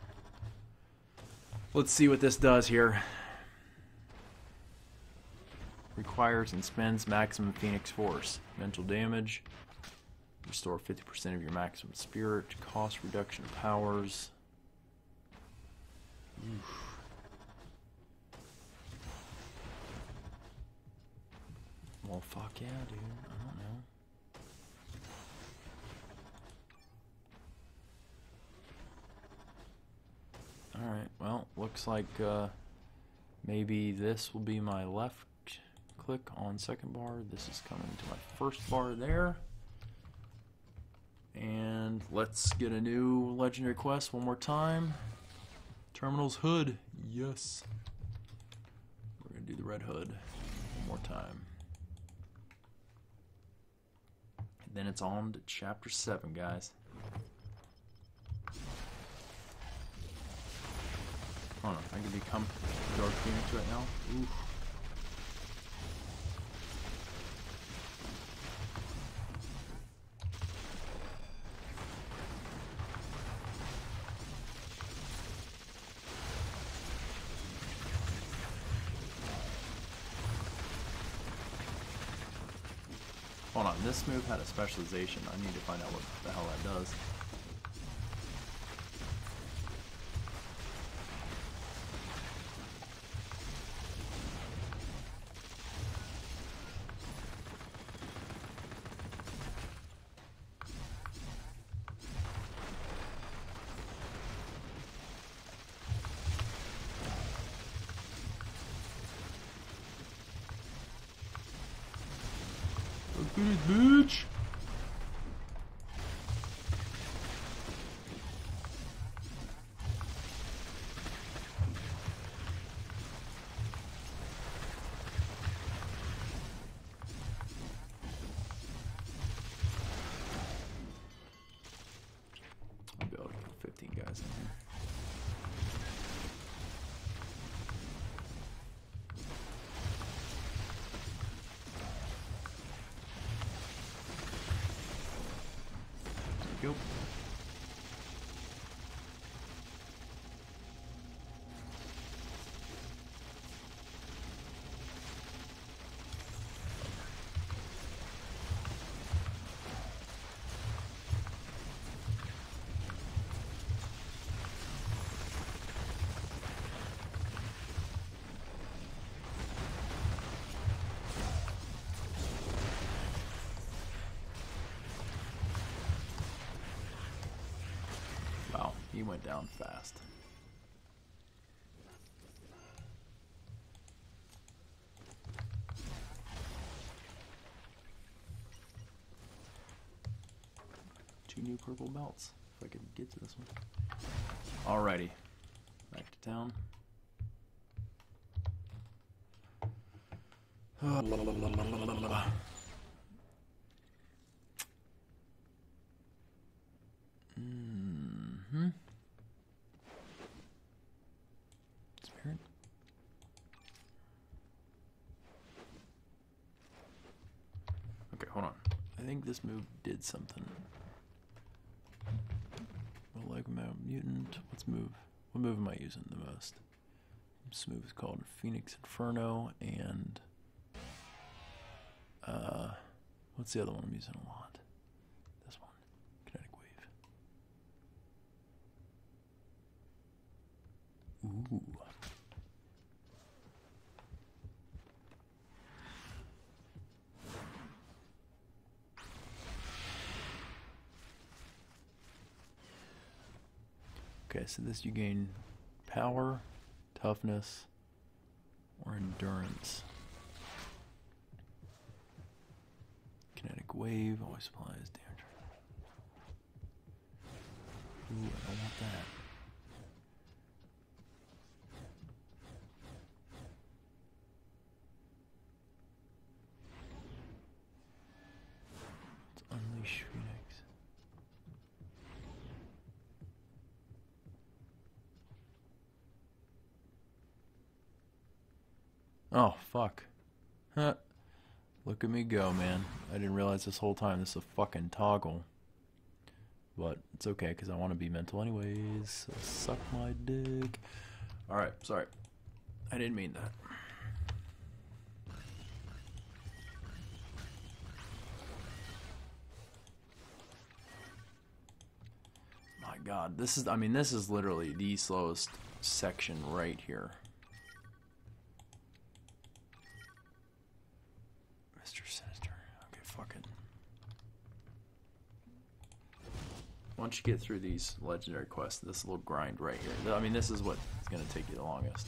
Let's see what this does here. Requires and spends maximum Phoenix Force. Mental damage. Restore 50% of your maximum spirit. Cost reduction of powers. Oof. Well, fuck yeah, dude. I don't know. Alright, well, looks like maybe this will be my left click on second bar. This is coming to my first bar there. And let's get a new legendary quest one more time. Terminal's hood. Yes. We're going to do the red hood one more time. And then it's on to chapter 7, guys. Hold on, I can become Dark Phoenix right now. Oof. Hold on, this move had a specialization. I need to find out what the hell that does. Bitch! I'll be able to kill 15 guys in here. Go. Wow, he went down fast. Two new purple belts, if I can get to this one. Alrighty, back to town. Spirit. Okay, hold on. I think this move did something. Well, like mutant. Let's move. What move am I using the most? This move is called Phoenix Inferno, and what's the other one I'm using a lot? This one, Kinetic Wave. Ooh. Okay, so this you gain power, toughness, or endurance. Kinetic Wave always applies damage. Ooh, I don't want that. Oh, fuck. Huh. Look at me go, man. I didn't realize this whole time this is a fucking toggle. But it's okay, because I want to be mental anyways. So suck my dick. Alright, sorry. I didn't mean that. My god, this is, I mean, this is literally the slowest section right here. Mr. Sinister. Okay, fuck it. Once you get through these legendary quests, this little grind right here, I mean, this is what is going to take you the longest.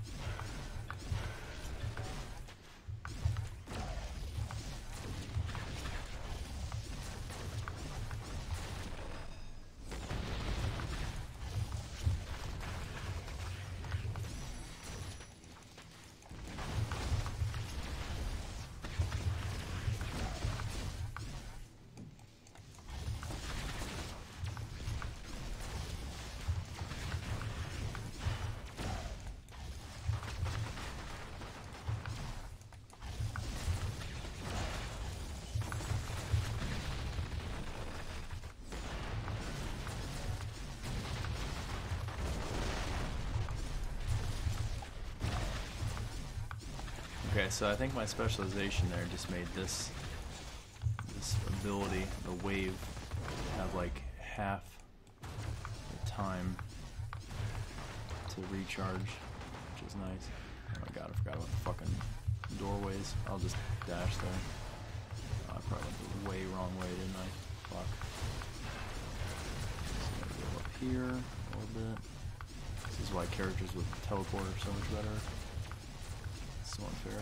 Okay, so I think my specialization there just made this ability, the wave, have like half the time to recharge, which is nice. Oh my god, I forgot about the fucking doorways. I'll just dash there. Oh, I probably went the way wrong way, didn't I? Fuck. So I'm gonna go up here a little bit. This is why characters with teleport are so much better. So unfair.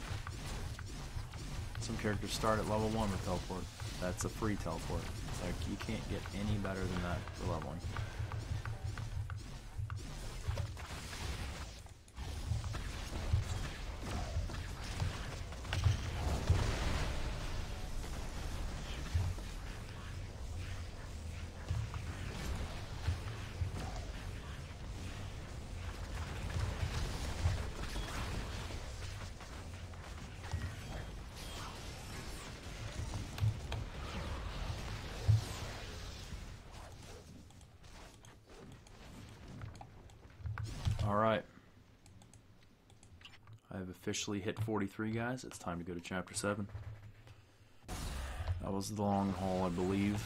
Some characters start at level 1 with teleport. That's a free teleport. Like, you can't get any better than that for leveling. Alright. I've officially hit 43, guys. It's time to go to Chapter 7. That was the long haul, I believe.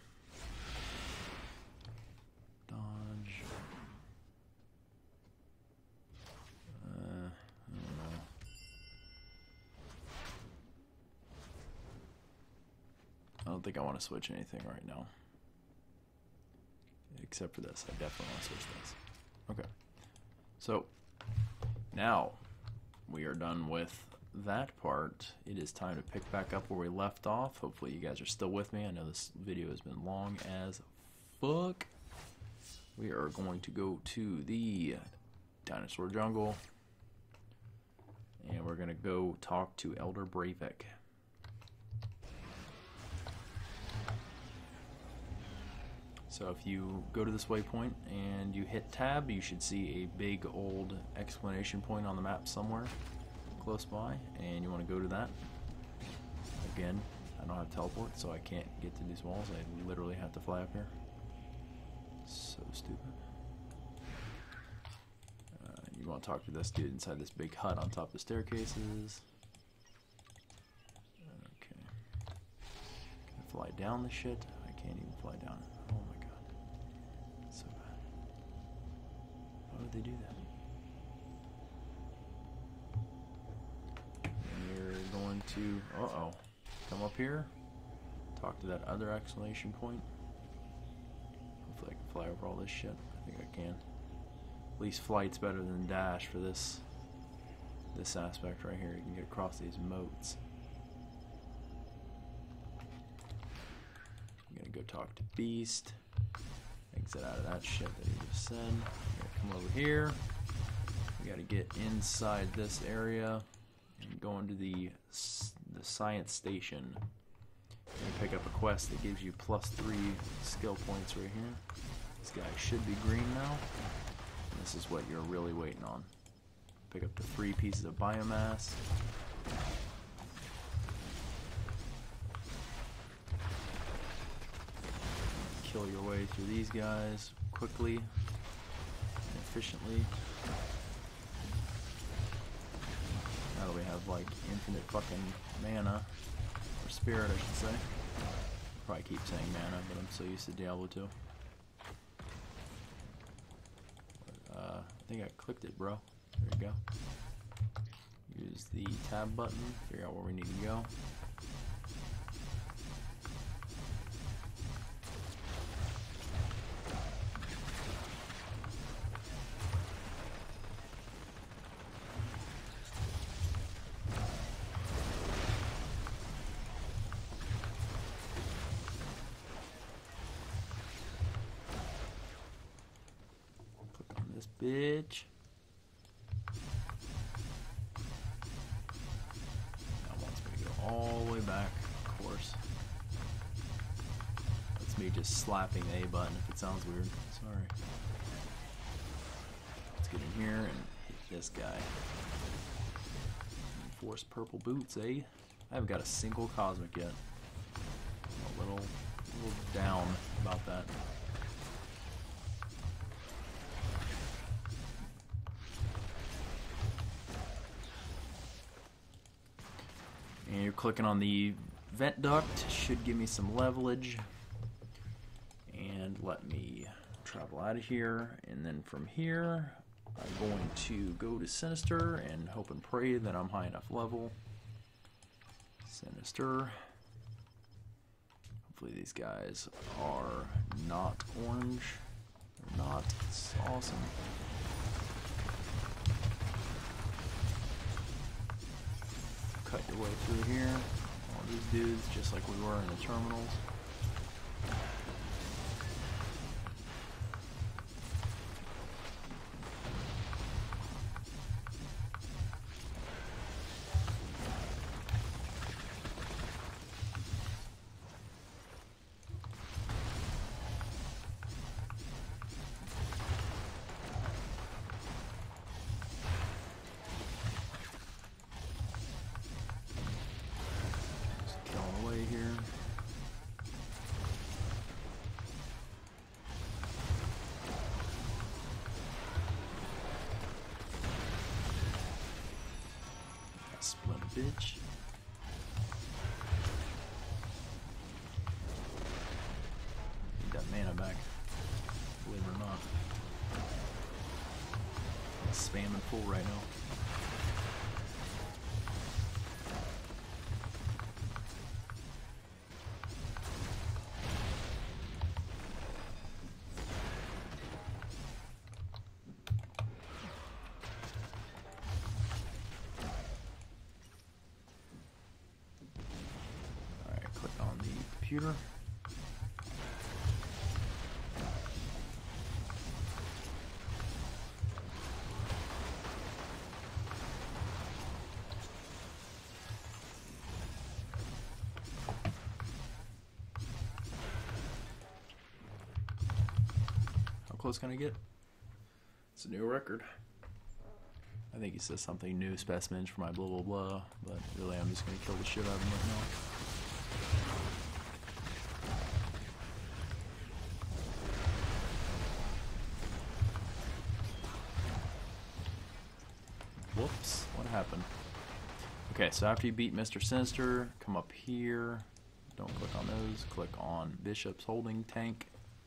Dodge. I don't know. I don't think I want to switch anything right now. Except for this. I definitely want to switch this. Okay. So, now we are done with that part. It is time to pick back up where we left off. Hopefully you guys are still with me. I know this video has been long as fuck. We are going to go to the dinosaur jungle. And we're going to go talk to Elder Breivik. So if you go to this waypoint and you hit tab, you should see a big old exclamation point on the map somewhere close by, and you want to go to that. Again, I don't have teleport, so I can't get to these walls. I literally have to fly up here. So stupid. You want to talk to this dude inside this big hut on top of the staircases. Okay. Can I fly down the shit? I can't even fly down it. Oh my god. So bad. Why would they do that? And you're going to, come up here, talk to that other exclamation point. Hopefully I can fly over all this shit. I think I can. At least flight's better than dash for this aspect right here. You can get across these moats. I'm gonna go talk to Beast. Exit out of that shit that he just said. I'm gonna come over here. We gotta get inside this area and go into the science station. And pick up a quest that gives you +3 skill points right here. This guy should be green now. And this is what you're really waiting on. Pick up the 3 pieces of biomass. Kill your way through these guys quickly and efficiently. Now that we have like infinite fucking mana, or spirit I should say. Probably keep saying mana, but I'm so used to Diablo 2. I think I clicked it, bro. There you go. Use the tab button, figure out where we need to go. Bitch. That wants me to go all the way back, of course. That's me just slapping the A button if it sounds weird. Sorry. Let's get in here and hit this guy. Enforce purple boots, eh? I haven't got a single cosmic yet. I'm a little down about that. And you're clicking on the vent duct, should give me some levelage. And let me travel out of here. And then from here, I'm going to go to Sinister and hope and pray that I'm high enough level. Sinister. Hopefully these guys are not orange. They're not. It's awesome. Cut your way through here. All these dudes, just like we were in the terminals. Splinter bitch. Need that mana back, believe it or not. I'm spamming full right now. Computer. How close can I get? It's a new record. I think he says something new specimens for my blah blah blah, but really I'm just gonna kill the shit out of him right now. Whoops, what happened? Okay, so after you beat Mr. Sinister, come up here. Don't click on those. Click on Bishop's holding tank.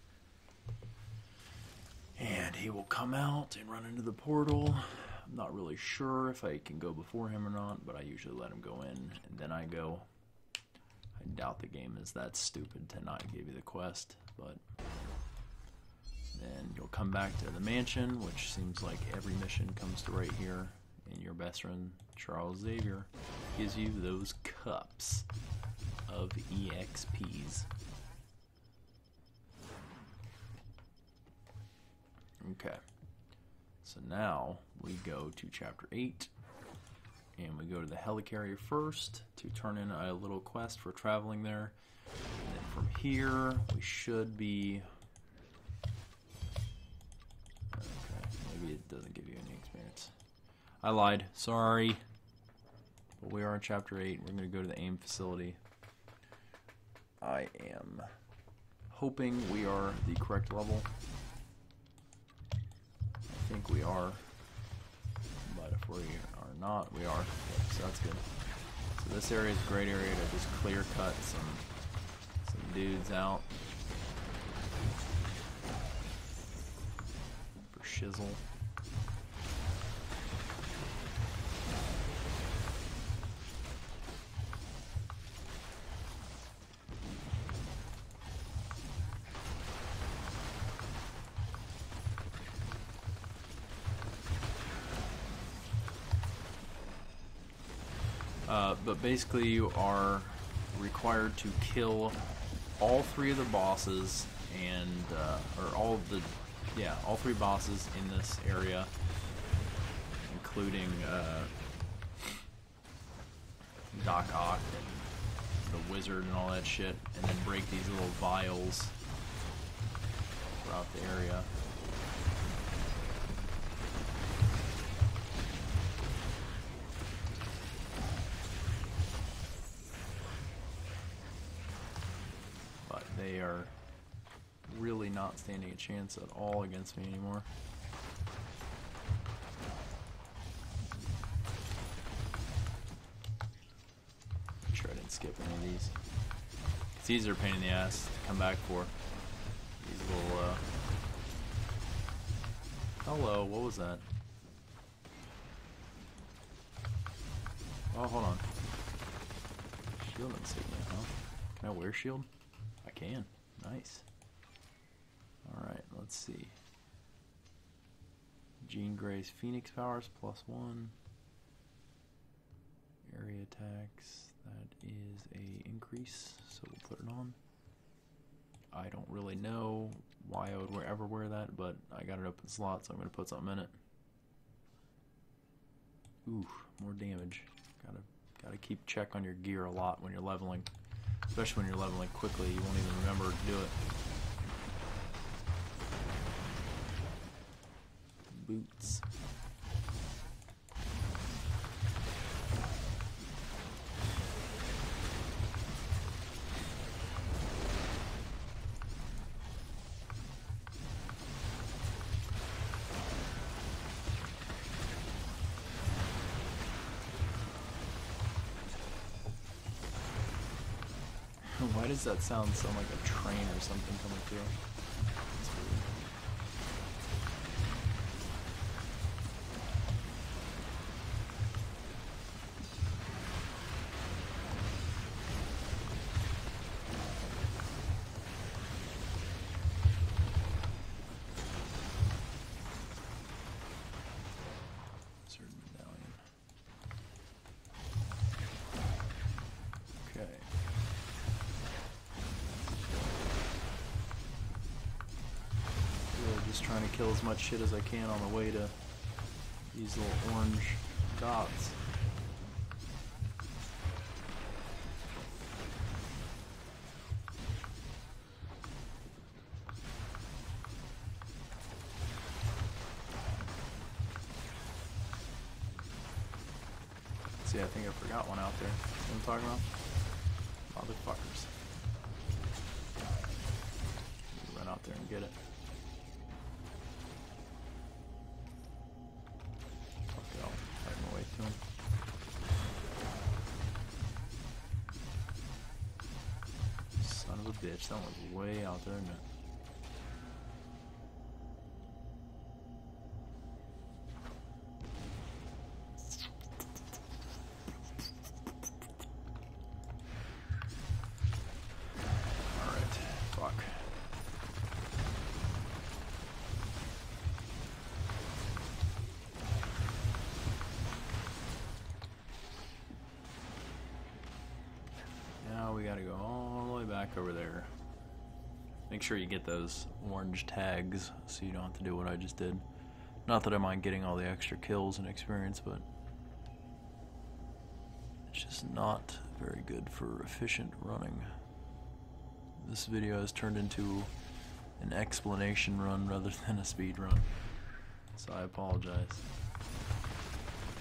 And he will come out and run into the portal. I'm not really sure if I can go before him or not, but I usually let him go in and then I go. I doubt the game is that stupid to not give you the quest, but then you'll come back to the mansion, which seems like every mission comes to right here. And your best friend, Charles Xavier, gives you those cups of EXPs. Okay. So now we go to Chapter 8. And we go to the helicarrier first to turn in a little quest for traveling there. And then from here, we should be... Okay, maybe it doesn't give you any experience. I lied. Sorry. But we are in Chapter 8. We're going to go to the AIM facility. I am hoping we are the correct level. I think we are. But if we are not, we are. Okay, so that's good. So this area is a great area to just clear cut some dudes out. For shizzle. But basically you are required to kill all three of the bosses and or all three bosses in this area, including Doc Ock and the wizard and all that shit, and then break these little vials throughout the area. They are really not standing a chance at all against me anymore. Make sure I didn't skip any of these. These are a pain in the ass to come back for. These little, hello, what was that? Oh, hold on. Shield insignia, huh? Can I wear shield? I can. Nice. Alright, let's see. Jean Grey's Phoenix powers +1. Area attacks. That is a increase, so we'll put it on. I don't really know why I would ever wear that, but I got it open slot, so I'm going to put something in it. Ooh, more damage. Gotta keep check on your gear a lot when you're leveling. Especially when you're leveling quickly, you won't even remember to do it. Boots. Why does that sound like a train or something coming through? That's weird. Certain medallion. Okay. Just trying to kill as much shit as I can on the way to these little orange dots. See, I think I forgot one out there. See what I'm talking about? Motherfuckers. Run out there and get it. Son of a bitch, that one's way out there, isn't it? Alright, fuck. Now we gotta go all the way back over there. Make sure you get those orange tags so you don't have to do what I just did. Not that I mind getting all the extra kills and experience, but it's just not very good for efficient running. This video has turned into an explanation run rather than a speed run, so I apologize.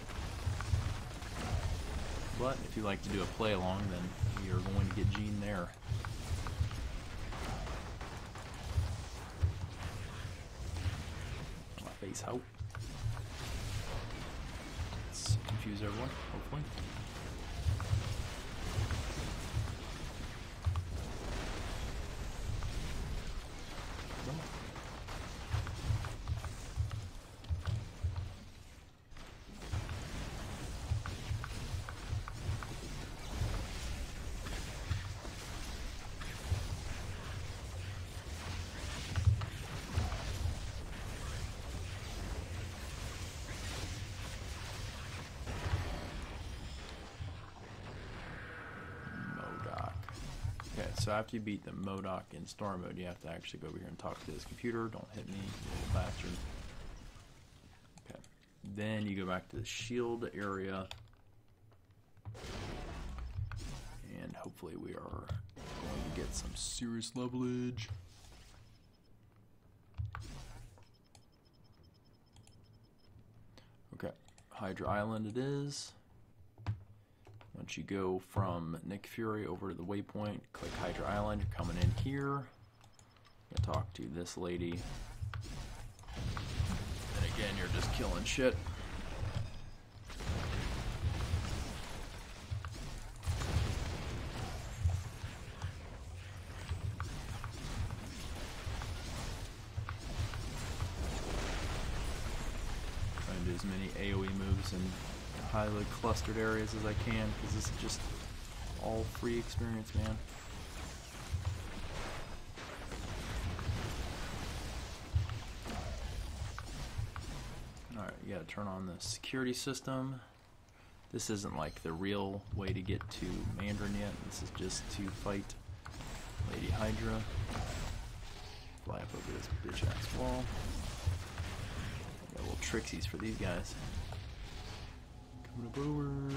But if you like to do a play along, then we are going to get Gene there. My face out. Let's confuse everyone, hopefully. So after you beat the MODOK in Storm Mode, you have to actually go over here and talk to this computer. Don't hit me, you little bastard. Okay. Then you go back to the shield area. And hopefully we are going to get some serious levelage. Okay. Hydra Island it is. Once you go from Nick Fury over to the waypoint, click Hydra Island, you're coming in here. You talk to this lady. And again, you're just killing shit. Trying to do as many AoE moves and highly clustered areas as I can, because this is just all free experience, man. Alright, you gotta turn on the security system. This isn't like the real way to get to Mandarin yet. This is just to fight Lady Hydra. Fly up over this bitch ass wall. Got little trixies for these guys. Coming up over.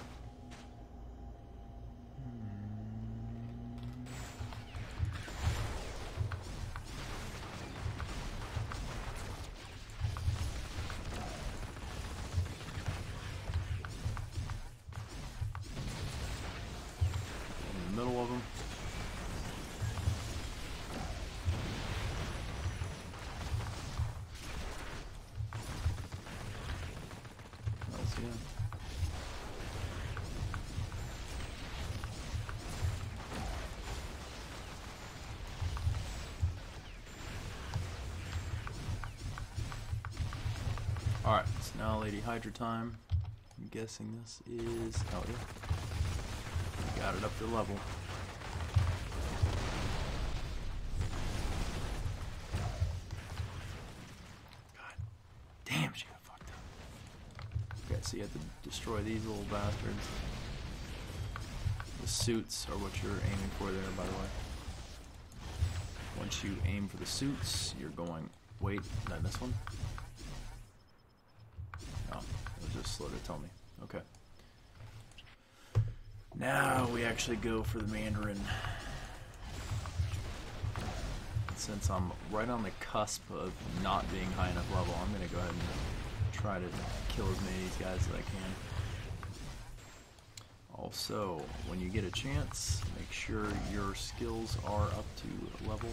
In the middle of them. Nice, yeah. Alright, it's now Lady Hydra time. I'm guessing this is... oh yeah. Got it up to level. God damn, she got fucked up. Okay, so you have to destroy these little bastards. The suits are what you're aiming for there, by the way. Once you aim for the suits, you're going... wait, did I miss one? Oh, it was just slow to tell me. Okay. Now we actually go for the Mandarin. Since I'm right on the cusp of not being high enough level, I'm going to go ahead and try to kill as many of these guys as I can. Also, when you get a chance, make sure your skills are up to level.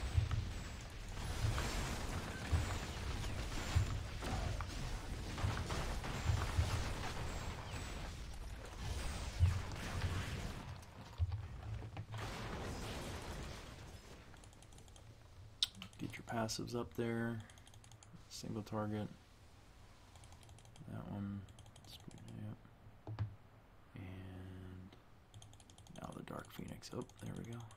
Get your passives up there. Single target. That one. Yep. And now the Dark Phoenix. Oh, there we go.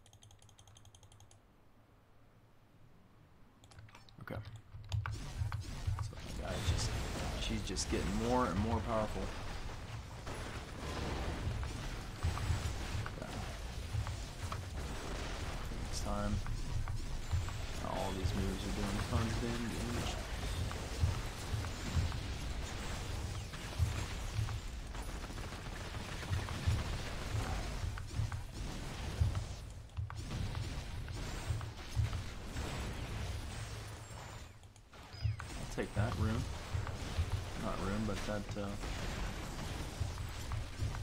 Okay. So the guy she's just getting more and more powerful. Okay. Next time. All these moves are doing tons of damage. I'll take that rune. Not rune, but that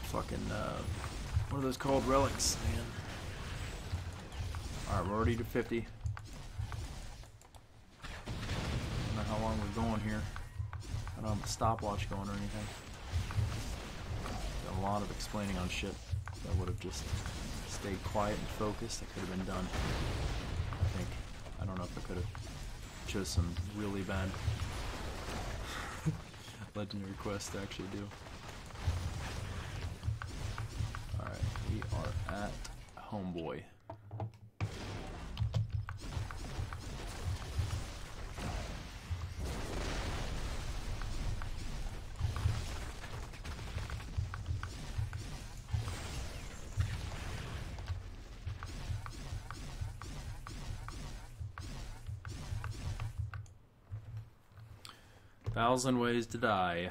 fucking, what are those called? Relics, man. Alright, we're already to 50. I don't know how long we're going here. I don't have a stopwatch going or anything. Got a lot of explaining on shit. If I would have just stayed quiet and focused, that could have been done. I think. I don't know if I could have chose some really bad legendary quests to actually do. Alright, we are at Homeboy. Thousand ways to die.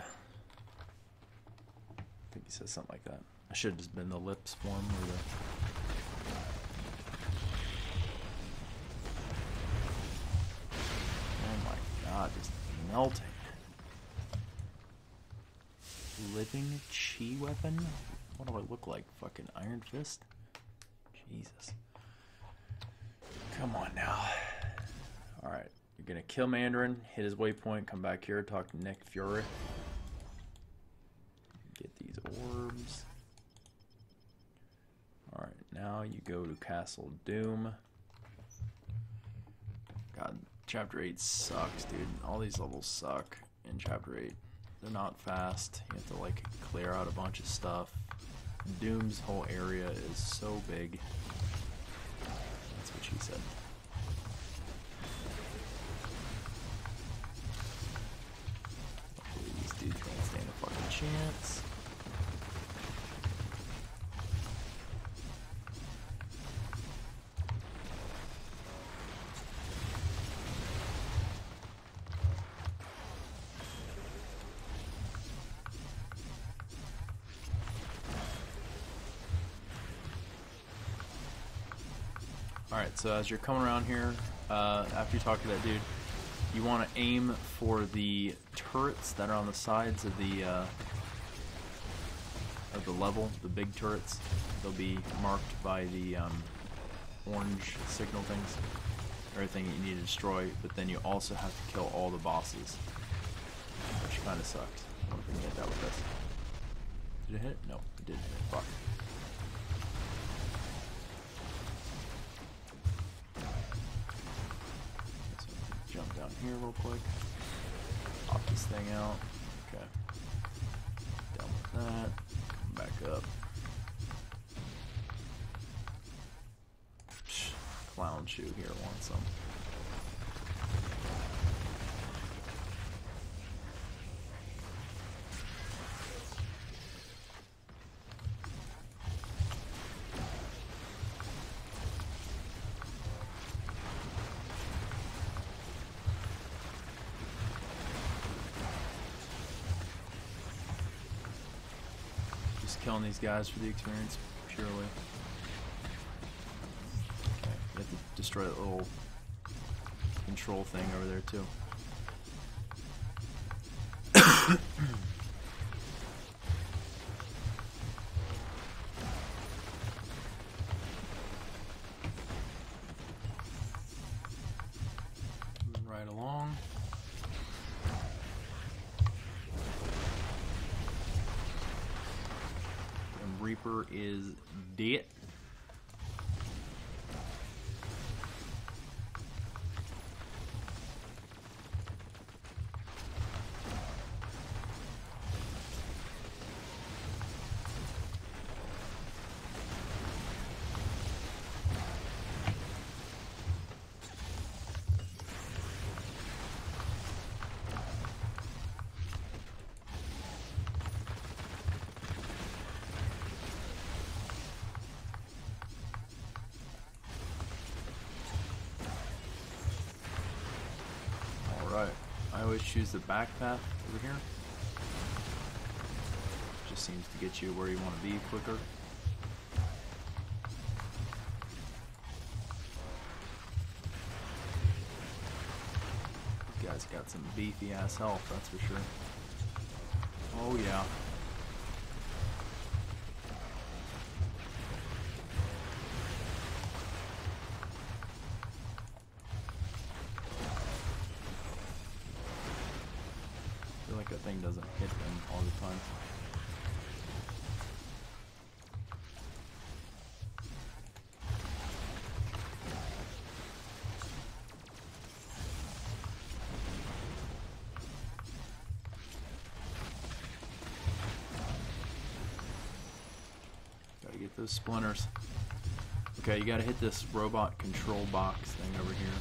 I think he says something like that. I should have just been the lips form or the... Oh my god, just melting. Living chi weapon? What do I look like? Fucking Iron Fist? Jesus. Come on now. Alright. You're gonna kill Mandarin, hit his waypoint, come back here, talk to Nick Fury. Get these orbs. Alright, now you go to Castle Doom. God, Chapter 8 sucks, dude. All these levels suck in Chapter 8. They're not fast. You have to, like, clear out a bunch of stuff. Doom's whole area is so big. That's what she said. Dude can't stand a fucking chance. Alright, so as you're coming around here, after you talk to that dude, you want to aim for the turrets that are on the sides of the level, the big turrets. They'll be marked by the orange signal things, everything you need to destroy, but then you also have to kill all the bosses, which kind of sucks. I don't know if we can get that with this. Did it hit? No, it didn't hit. Fuck. Jump down here real quick. Pop this thing out. Okay. Down with that. Come back up. Psh, clown shoe here wants some. Killing these guys for the experience, purely. Okay, you have to destroy that little control thing over there too. Moving right along. Reaper is dead. I always choose the back path over here. Just seems to get you where you want to be quicker. This guy's got some beefy ass health, that's for sure. Oh yeah. thing doesn't hit them all the time. Gotta get those splinters. Okay, you gotta hit this robot control box thing over here.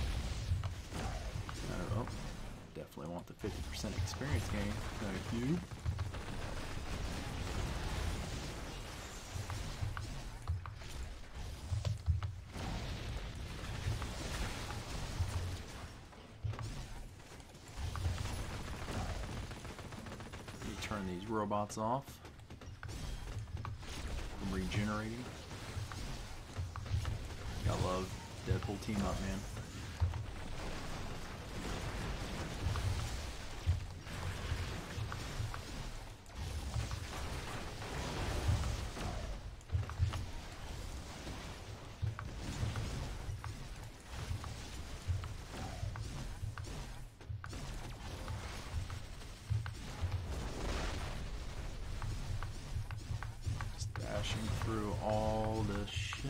Oh, definitely want the 50% experience gain. Thank you. Let me turn these robots off. I'm regenerating. I love Deadpool team up, man. Just dashing through all this shit.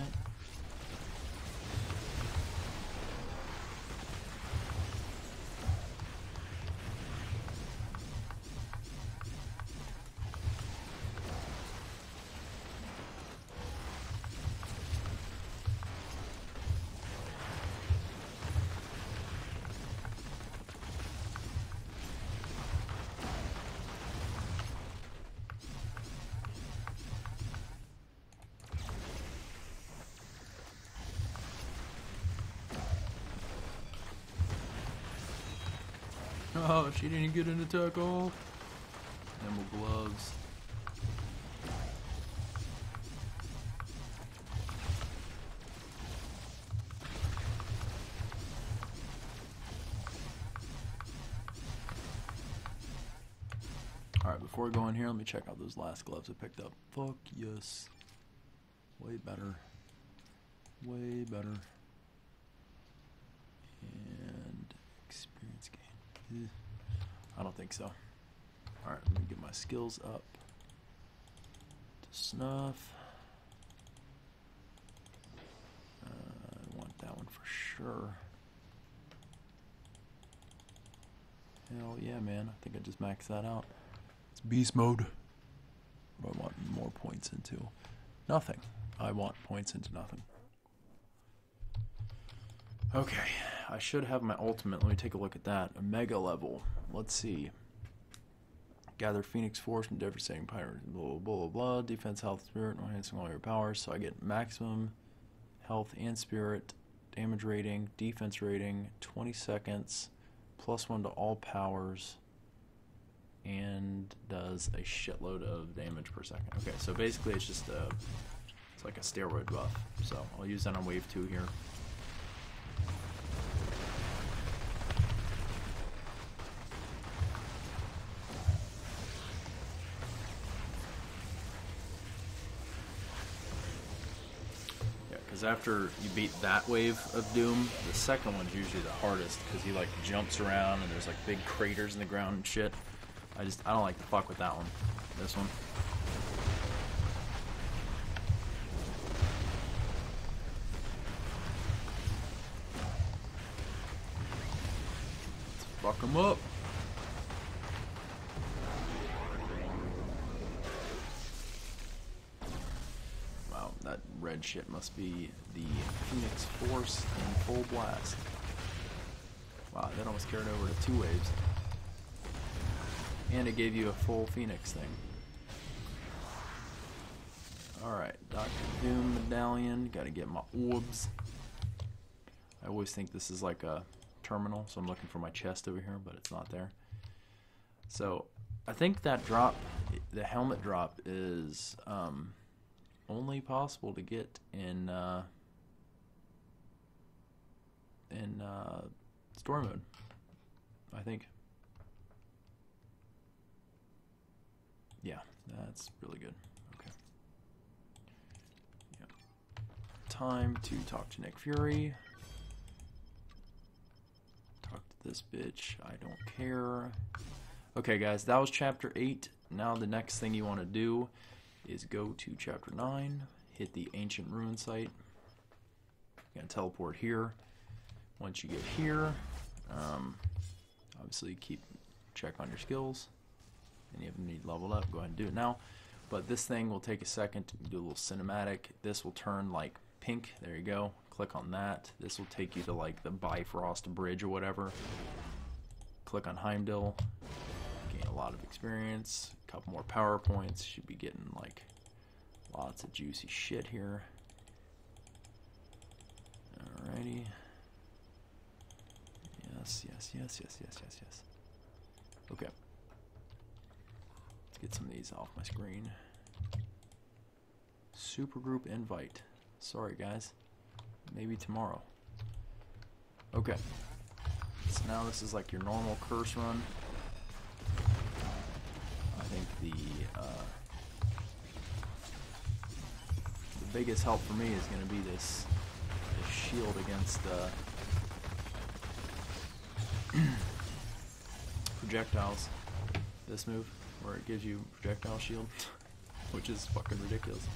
Oh, she didn't get an attack off. Emerald gloves. Alright, before we go in here, let me check out those last gloves I picked up. Fuck yes. Way better. Way better. And experience gain. I don't think so. Alright, let me get my skills up to snuff. I want that one for sure. Hell yeah, man. I think I just maxed that out. It's beast mode. What do I want more points into? Nothing. I want points into nothing. Okay, I should have my ultimate. Let me take a look at that. A mega level. Let's see. Gather Phoenix Force from devastating pirates. Blah, blah, blah, blah, blah. Defense, health, spirit, enhancing all your powers. So I get maximum health and spirit, damage rating, defense rating, 20 seconds, +1 to all powers, and does a shitload of damage per second. Okay, so basically it's just it's like a steroid buff. So I'll use that on wave 2 here. After you beat that wave of doom, the second one's usually the hardest because he like jumps around and there's like big craters in the ground and shit. I don't like to fuck with that one. This one. Let's fuck him up. That red shit must be the Phoenix Force in full blast. Wow, that almost carried over to 2 waves. And it gave you a full Phoenix thing. Alright, Dr. Doom Medallion. Gotta get my orbs. I always think this is like a terminal, so I'm looking for my chest over here, but it's not there. So, I think that drop, the helmet drop, is only possible to get in story mode, I think. Yeah, that's really good. Okay. Yeah. Time to talk to Nick Fury. Talk to this bitch. I don't care. Okay, guys, that was chapter 8. Now the next thing you want to do is go to chapter 9, hit the ancient ruin site. You're going to teleport here. Once you get here, obviously check on your skills. Any of them need leveled up, go ahead and do it now. But this thing will take a second to do a little cinematic. This will turn like pink. There you go. Click on that. This will take you to like the Bifrost Bridge or whatever. Click on Heimdall. Gain a lot of experience. A couple more power points. Should be getting like lots of juicy shit here. Alrighty. Yes. Okay. Let's get some of these off my screen. Supergroup invite. Sorry, guys. Maybe tomorrow. Okay. So now this is like your normal curse run. I think the biggest help for me is going to be this shield against projectiles. This move where it gives you projectile shield, which is fucking ridiculous.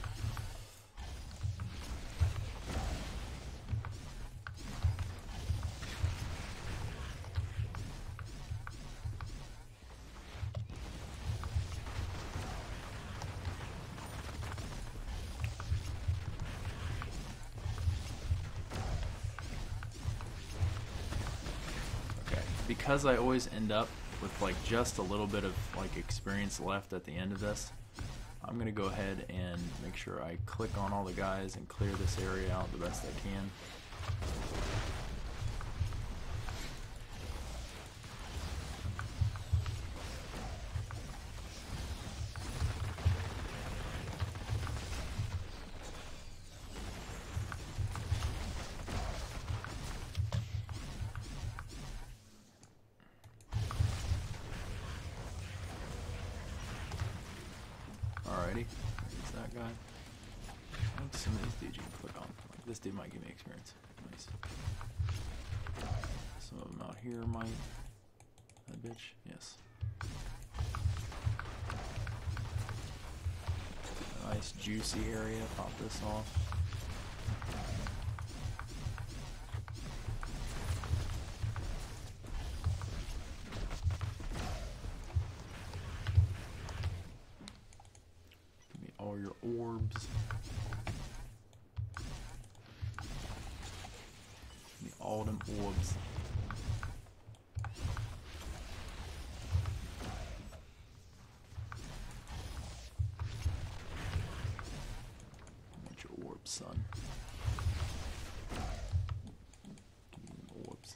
Because I always end up with like just a little bit of like experience left at the end of this, I'm gonna go ahead and make sure I click on all the guys and clear this area out the best I can. Alrighty, there's that guy. I think some of these dudes you can click on. Like this dude might give me experience. Nice. Some of them out here might. That bitch? Yes. Nice juicy area. Pop this off. All your orbs. All them orbs. Get your orbs, son. Give me them orbs.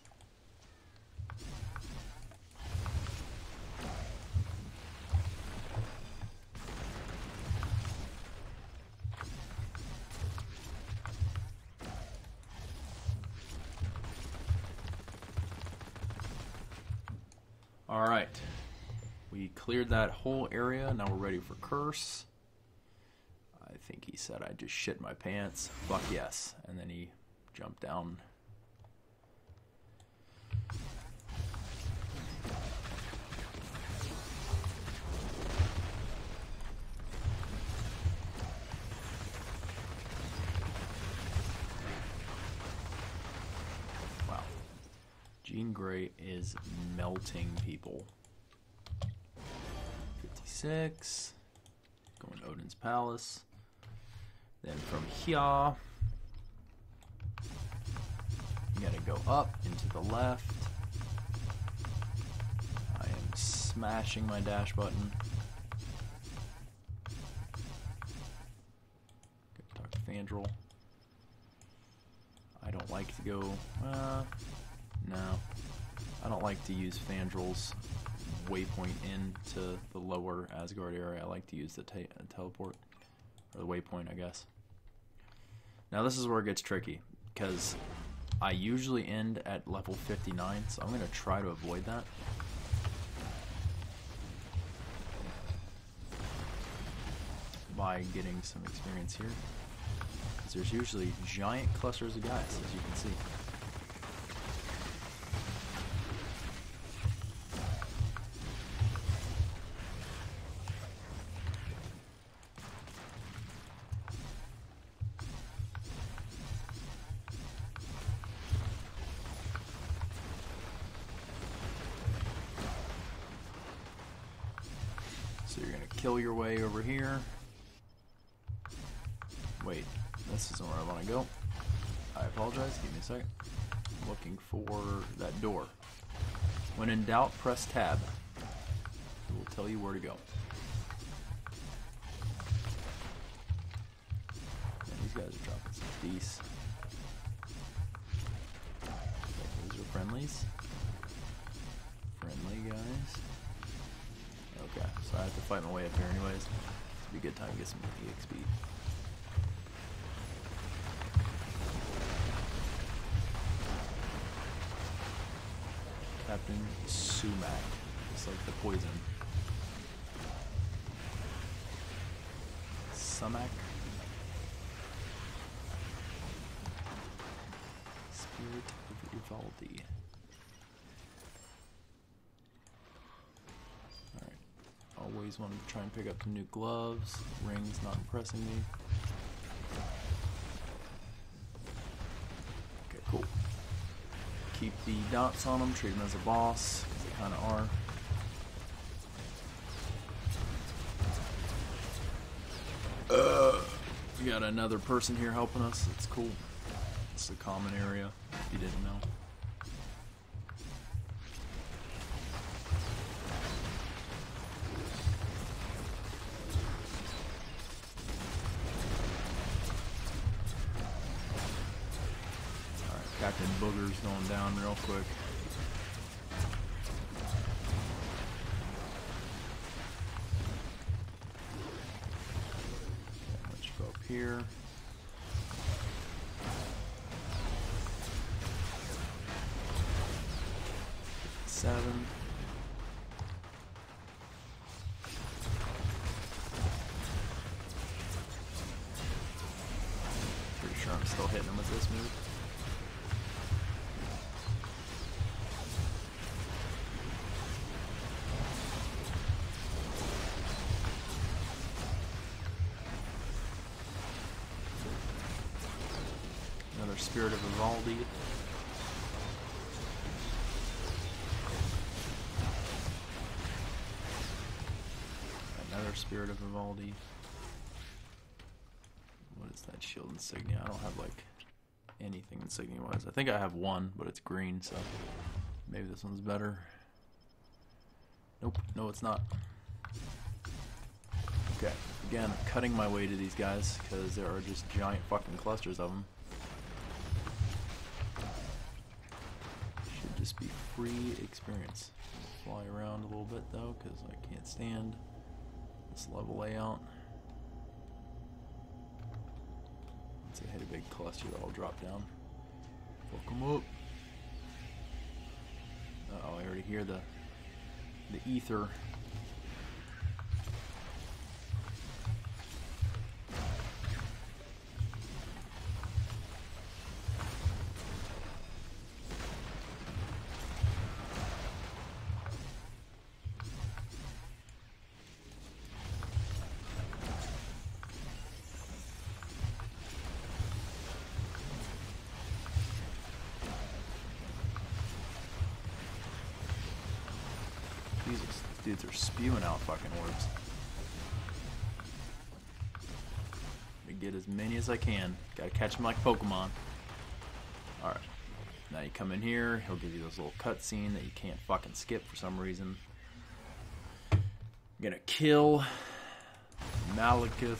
Alright, we cleared that whole area, now we're ready for curse. I think he said I just shit my pants. Fuck yes. And then he jumped down. Jean Grey is melting people. 56. Going to Odin's Palace. Then from here, you gotta go up and to the left. I am smashing my dash button. Go talk to Fandral. I don't like to go. No, I don't like to use Fandral's waypoint into the lower Asgard area. I like to use the teleport, or the waypoint, I guess. Now this is where it gets tricky, because I usually end at level 59, so I'm going to try to avoid that. By getting some experience here. Because there's usually giant clusters of guys, as you can see. kill your way over here. Wait, this isn't where I want to go. I apologize, give me a second. I'm looking for that door. When in doubt, press tab. It will tell you where to go. And these guys are dropping some beasts. Those are friendlies. Friendly guys. Okay, so I have to fight my way up here anyways. This would be a good time to get some EXP. Captain Sumac. It's like the poison. Sumac. Spirit of Ivaldi. Alright. Always wanted to try and pick up some new gloves. Rings not impressing me. Okay, cool. Keep the dots on them, treat them as a boss, because they kind of are. We got another person here helping us. That's cool. It's a common area, if you didn't know. Alright, Captain Booger's going down real quick. Here. Seven. Pretty sure I'm still hitting him with this move. Spirit of Ivaldi. Another Spirit of Ivaldi. What is that shield insignia? I don't have like anything insignia wise. I think I have one, but it's green, so maybe this one's better. Nope, no it's not. Okay, again, I'm cutting my way to these guys because there are just giant fucking clusters of them. Just be free experience. Fly around a little bit though, because I can't stand this level layout. Once I hit a big cluster, that'll drop down. Fuck them up. Uh oh, I already hear the ether. Jesus, these dudes are spewing out fucking orbs. I get as many as I can. Gotta catch them like Pokemon. Alright. Now you come in here, he'll give you this little cutscene that you can't fucking skip for some reason. I'm gonna kill Malekith.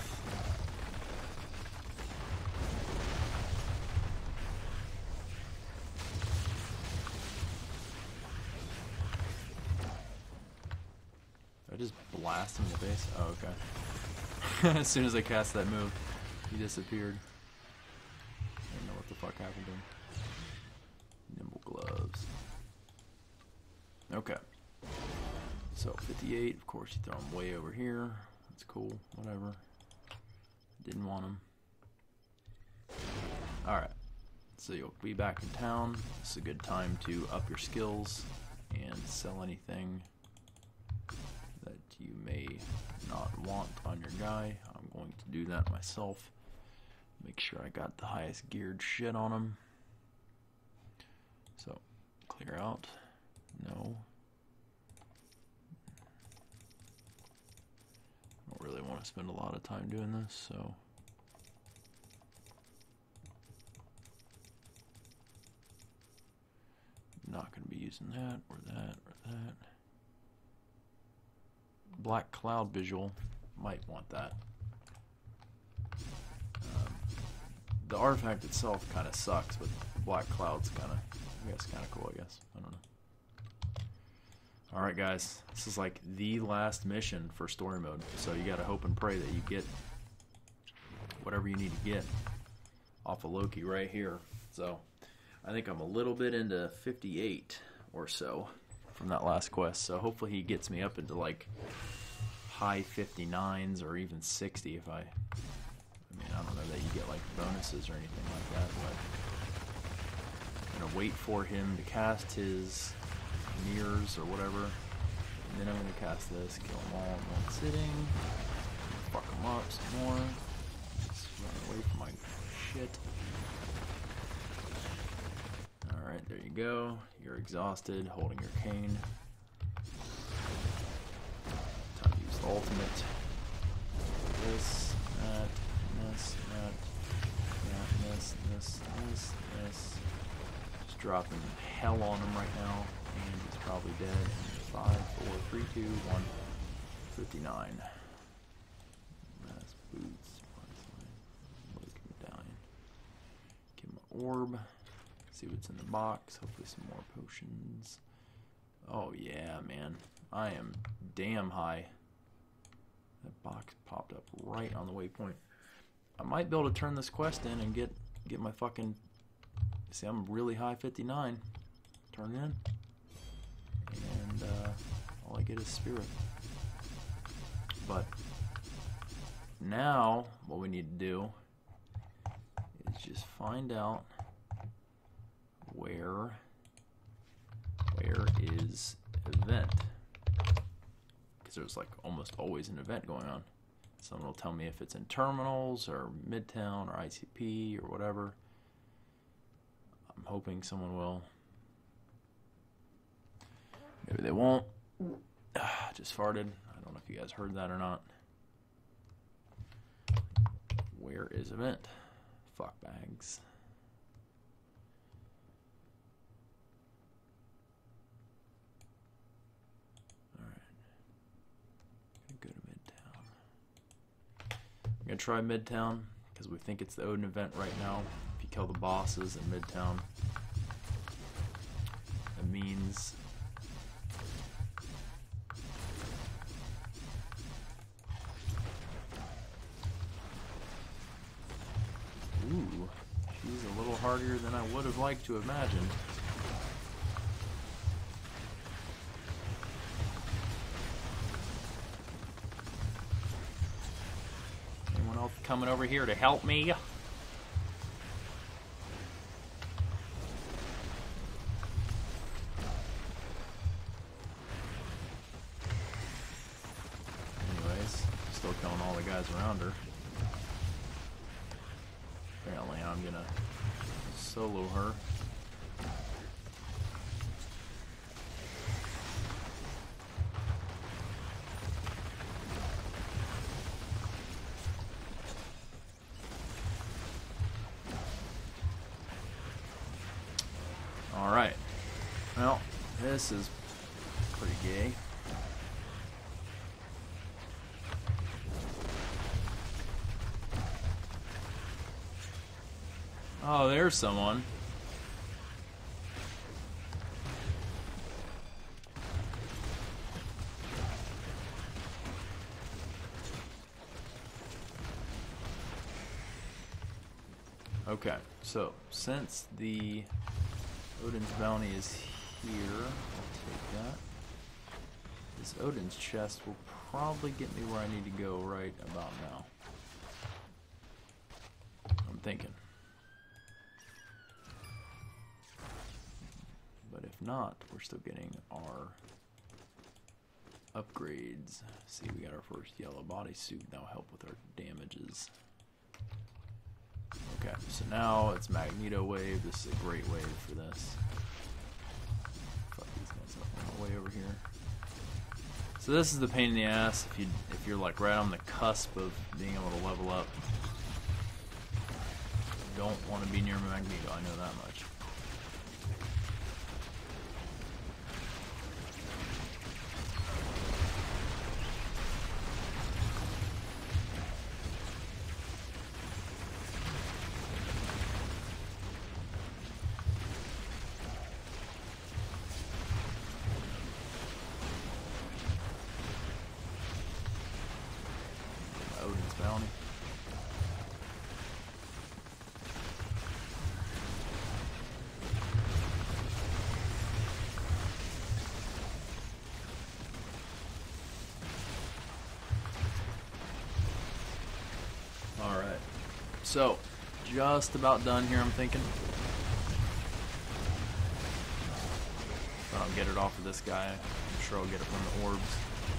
I just blast him in the face? Oh, okay. As soon as I cast that move, he disappeared. I don't know what the fuck happened to him. Nimble gloves. Okay. So, 58, of course you throw him way over here. That's cool, whatever. Didn't want him. Alright. So you'll be back in town. This is a good time to up your skills and sell anything that you may not want on your guy. I'm going to do that myself. Make sure I got the highest geared shit on him. So, clear out. No. want to spend a lot of time doing this, so not going to be using that or that or that. Black cloud visual, might want that. The artifact itself kind of sucks, but black cloud's kind of, I guess, kind of cool, I guess. I don't know. Alright guys, this is like the last mission for story mode, so you gotta hope and pray that you get whatever you need to get off of Loki right here. So, I think I'm a little bit into 58 or so from that last quest, so hopefully he gets me up into like high 59s or even 60 if I mean, I don't know that you get like bonuses or anything like that, but I'm gonna wait for him to cast his mirrors or whatever, and then I'm gonna cast this, kill them all in one sitting, fuck them up some more, just run away from my shit. Alright, there you go. You're exhausted, holding your cane. Time to use the ultimate. This, that, this, that, this. Just dropping hell on him right now, and he's probably dead. 5, 4, 3, 2, 1. 59. That's boots. Medallion. Give him an orb. See what's in the box. Hopefully some more potions. Oh yeah, man. I am damn high. That box popped up right on the waypoint. I might be able to turn this quest in and get my fucking... See, I'm really high 59. Turn in. And all I get is spirit. But now what we need to do is just find out where is event, because there's like almost always an event going on. Someone will tell me if it's in terminals or Midtown or ICP or whatever. I'm hoping someone will. Maybe they won't. Just farted. I don't know if you guys heard that or not. Where is event? Fuck bags. I'm gonna try Midtown because we think it's the Odin event right now. If you kill the bosses in Midtown, it means ooh, she's a little harder than I would have liked to imagine. Coming over here to help me. Anyways, still killing all the guys around her. Apparently I'm gonna solo her. Alright, well, this is pretty gay. Oh, there's someone. Okay, so since the Odin's bounty is here, I'll take that. This Odin's chest will probably get me where I need to go right about now. I'm thinking. But if not, we're still getting our upgrades. See, we got our first yellow bodysuit. That'll help with our damages. Okay, so now it's Magneto wave. This is a great wave for this. Fuck these guys up on the way over here. So this is the pain in the ass if you're like right on the cusp of being able to level up. You don't want to be near Magneto, I know that much. Odin's bounty. Alright, so just about done here, I'm thinking. If I don't get it off of this guy, I'm sure I'll get it from the orbs.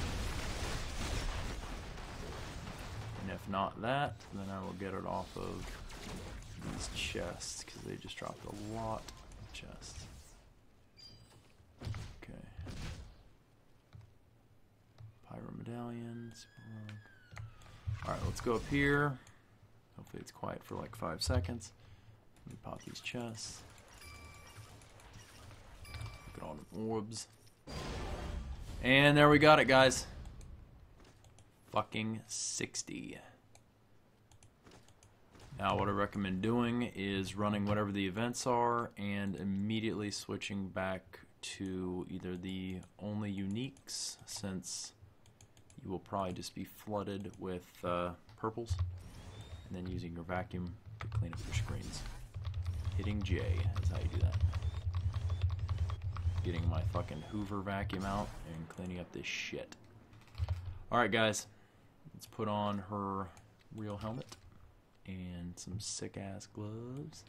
And if not that, then I will get it off of these chests, because they just dropped a lot of chests. Okay. Pyro medallions. Alright, let's go up here. Hopefully it's quiet for like 5 seconds. Let me pop these chests. Look at all the orbs. And there we got it, guys. Fucking 60. Now what I recommend doing is running whatever the events are and immediately switching back to either the only uniques, since you will probably just be flooded with purples, and then using your vacuum to clean up your screens. Hitting J is how you do that. Getting my fucking Hoover vacuum out and cleaning up this shit. Alright guys, let's put on her real helmet and some sick ass gloves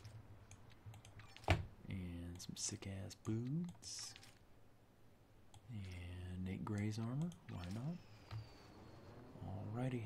and some sick ass boots and Nate Gray's armor, why not? Alrighty.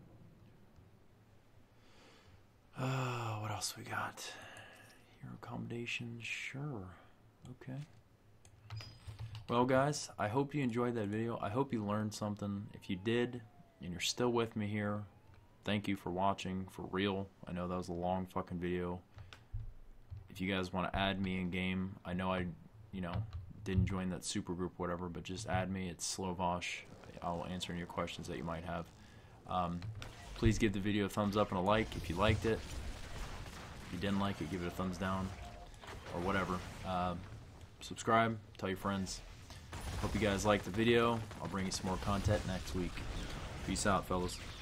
What else we got? Hero accommodations, sure. Okay. Well guys, I hope you enjoyed that video. I hope you learned something. If you did, and you're still with me here, thank you for watching, for real. I know that was a long fucking video. If you guys want to add me in game, I know I, didn't join that super group or whatever, but just add me. It's Slovosh. I'll answer any of your questions that you might have. Please give the video a thumbs up and a like if you liked it. If you didn't like it, give it a thumbs down or whatever. Subscribe, tell your friends. Hope you guys liked the video. I'll bring you some more content next week. Peace out, fellas.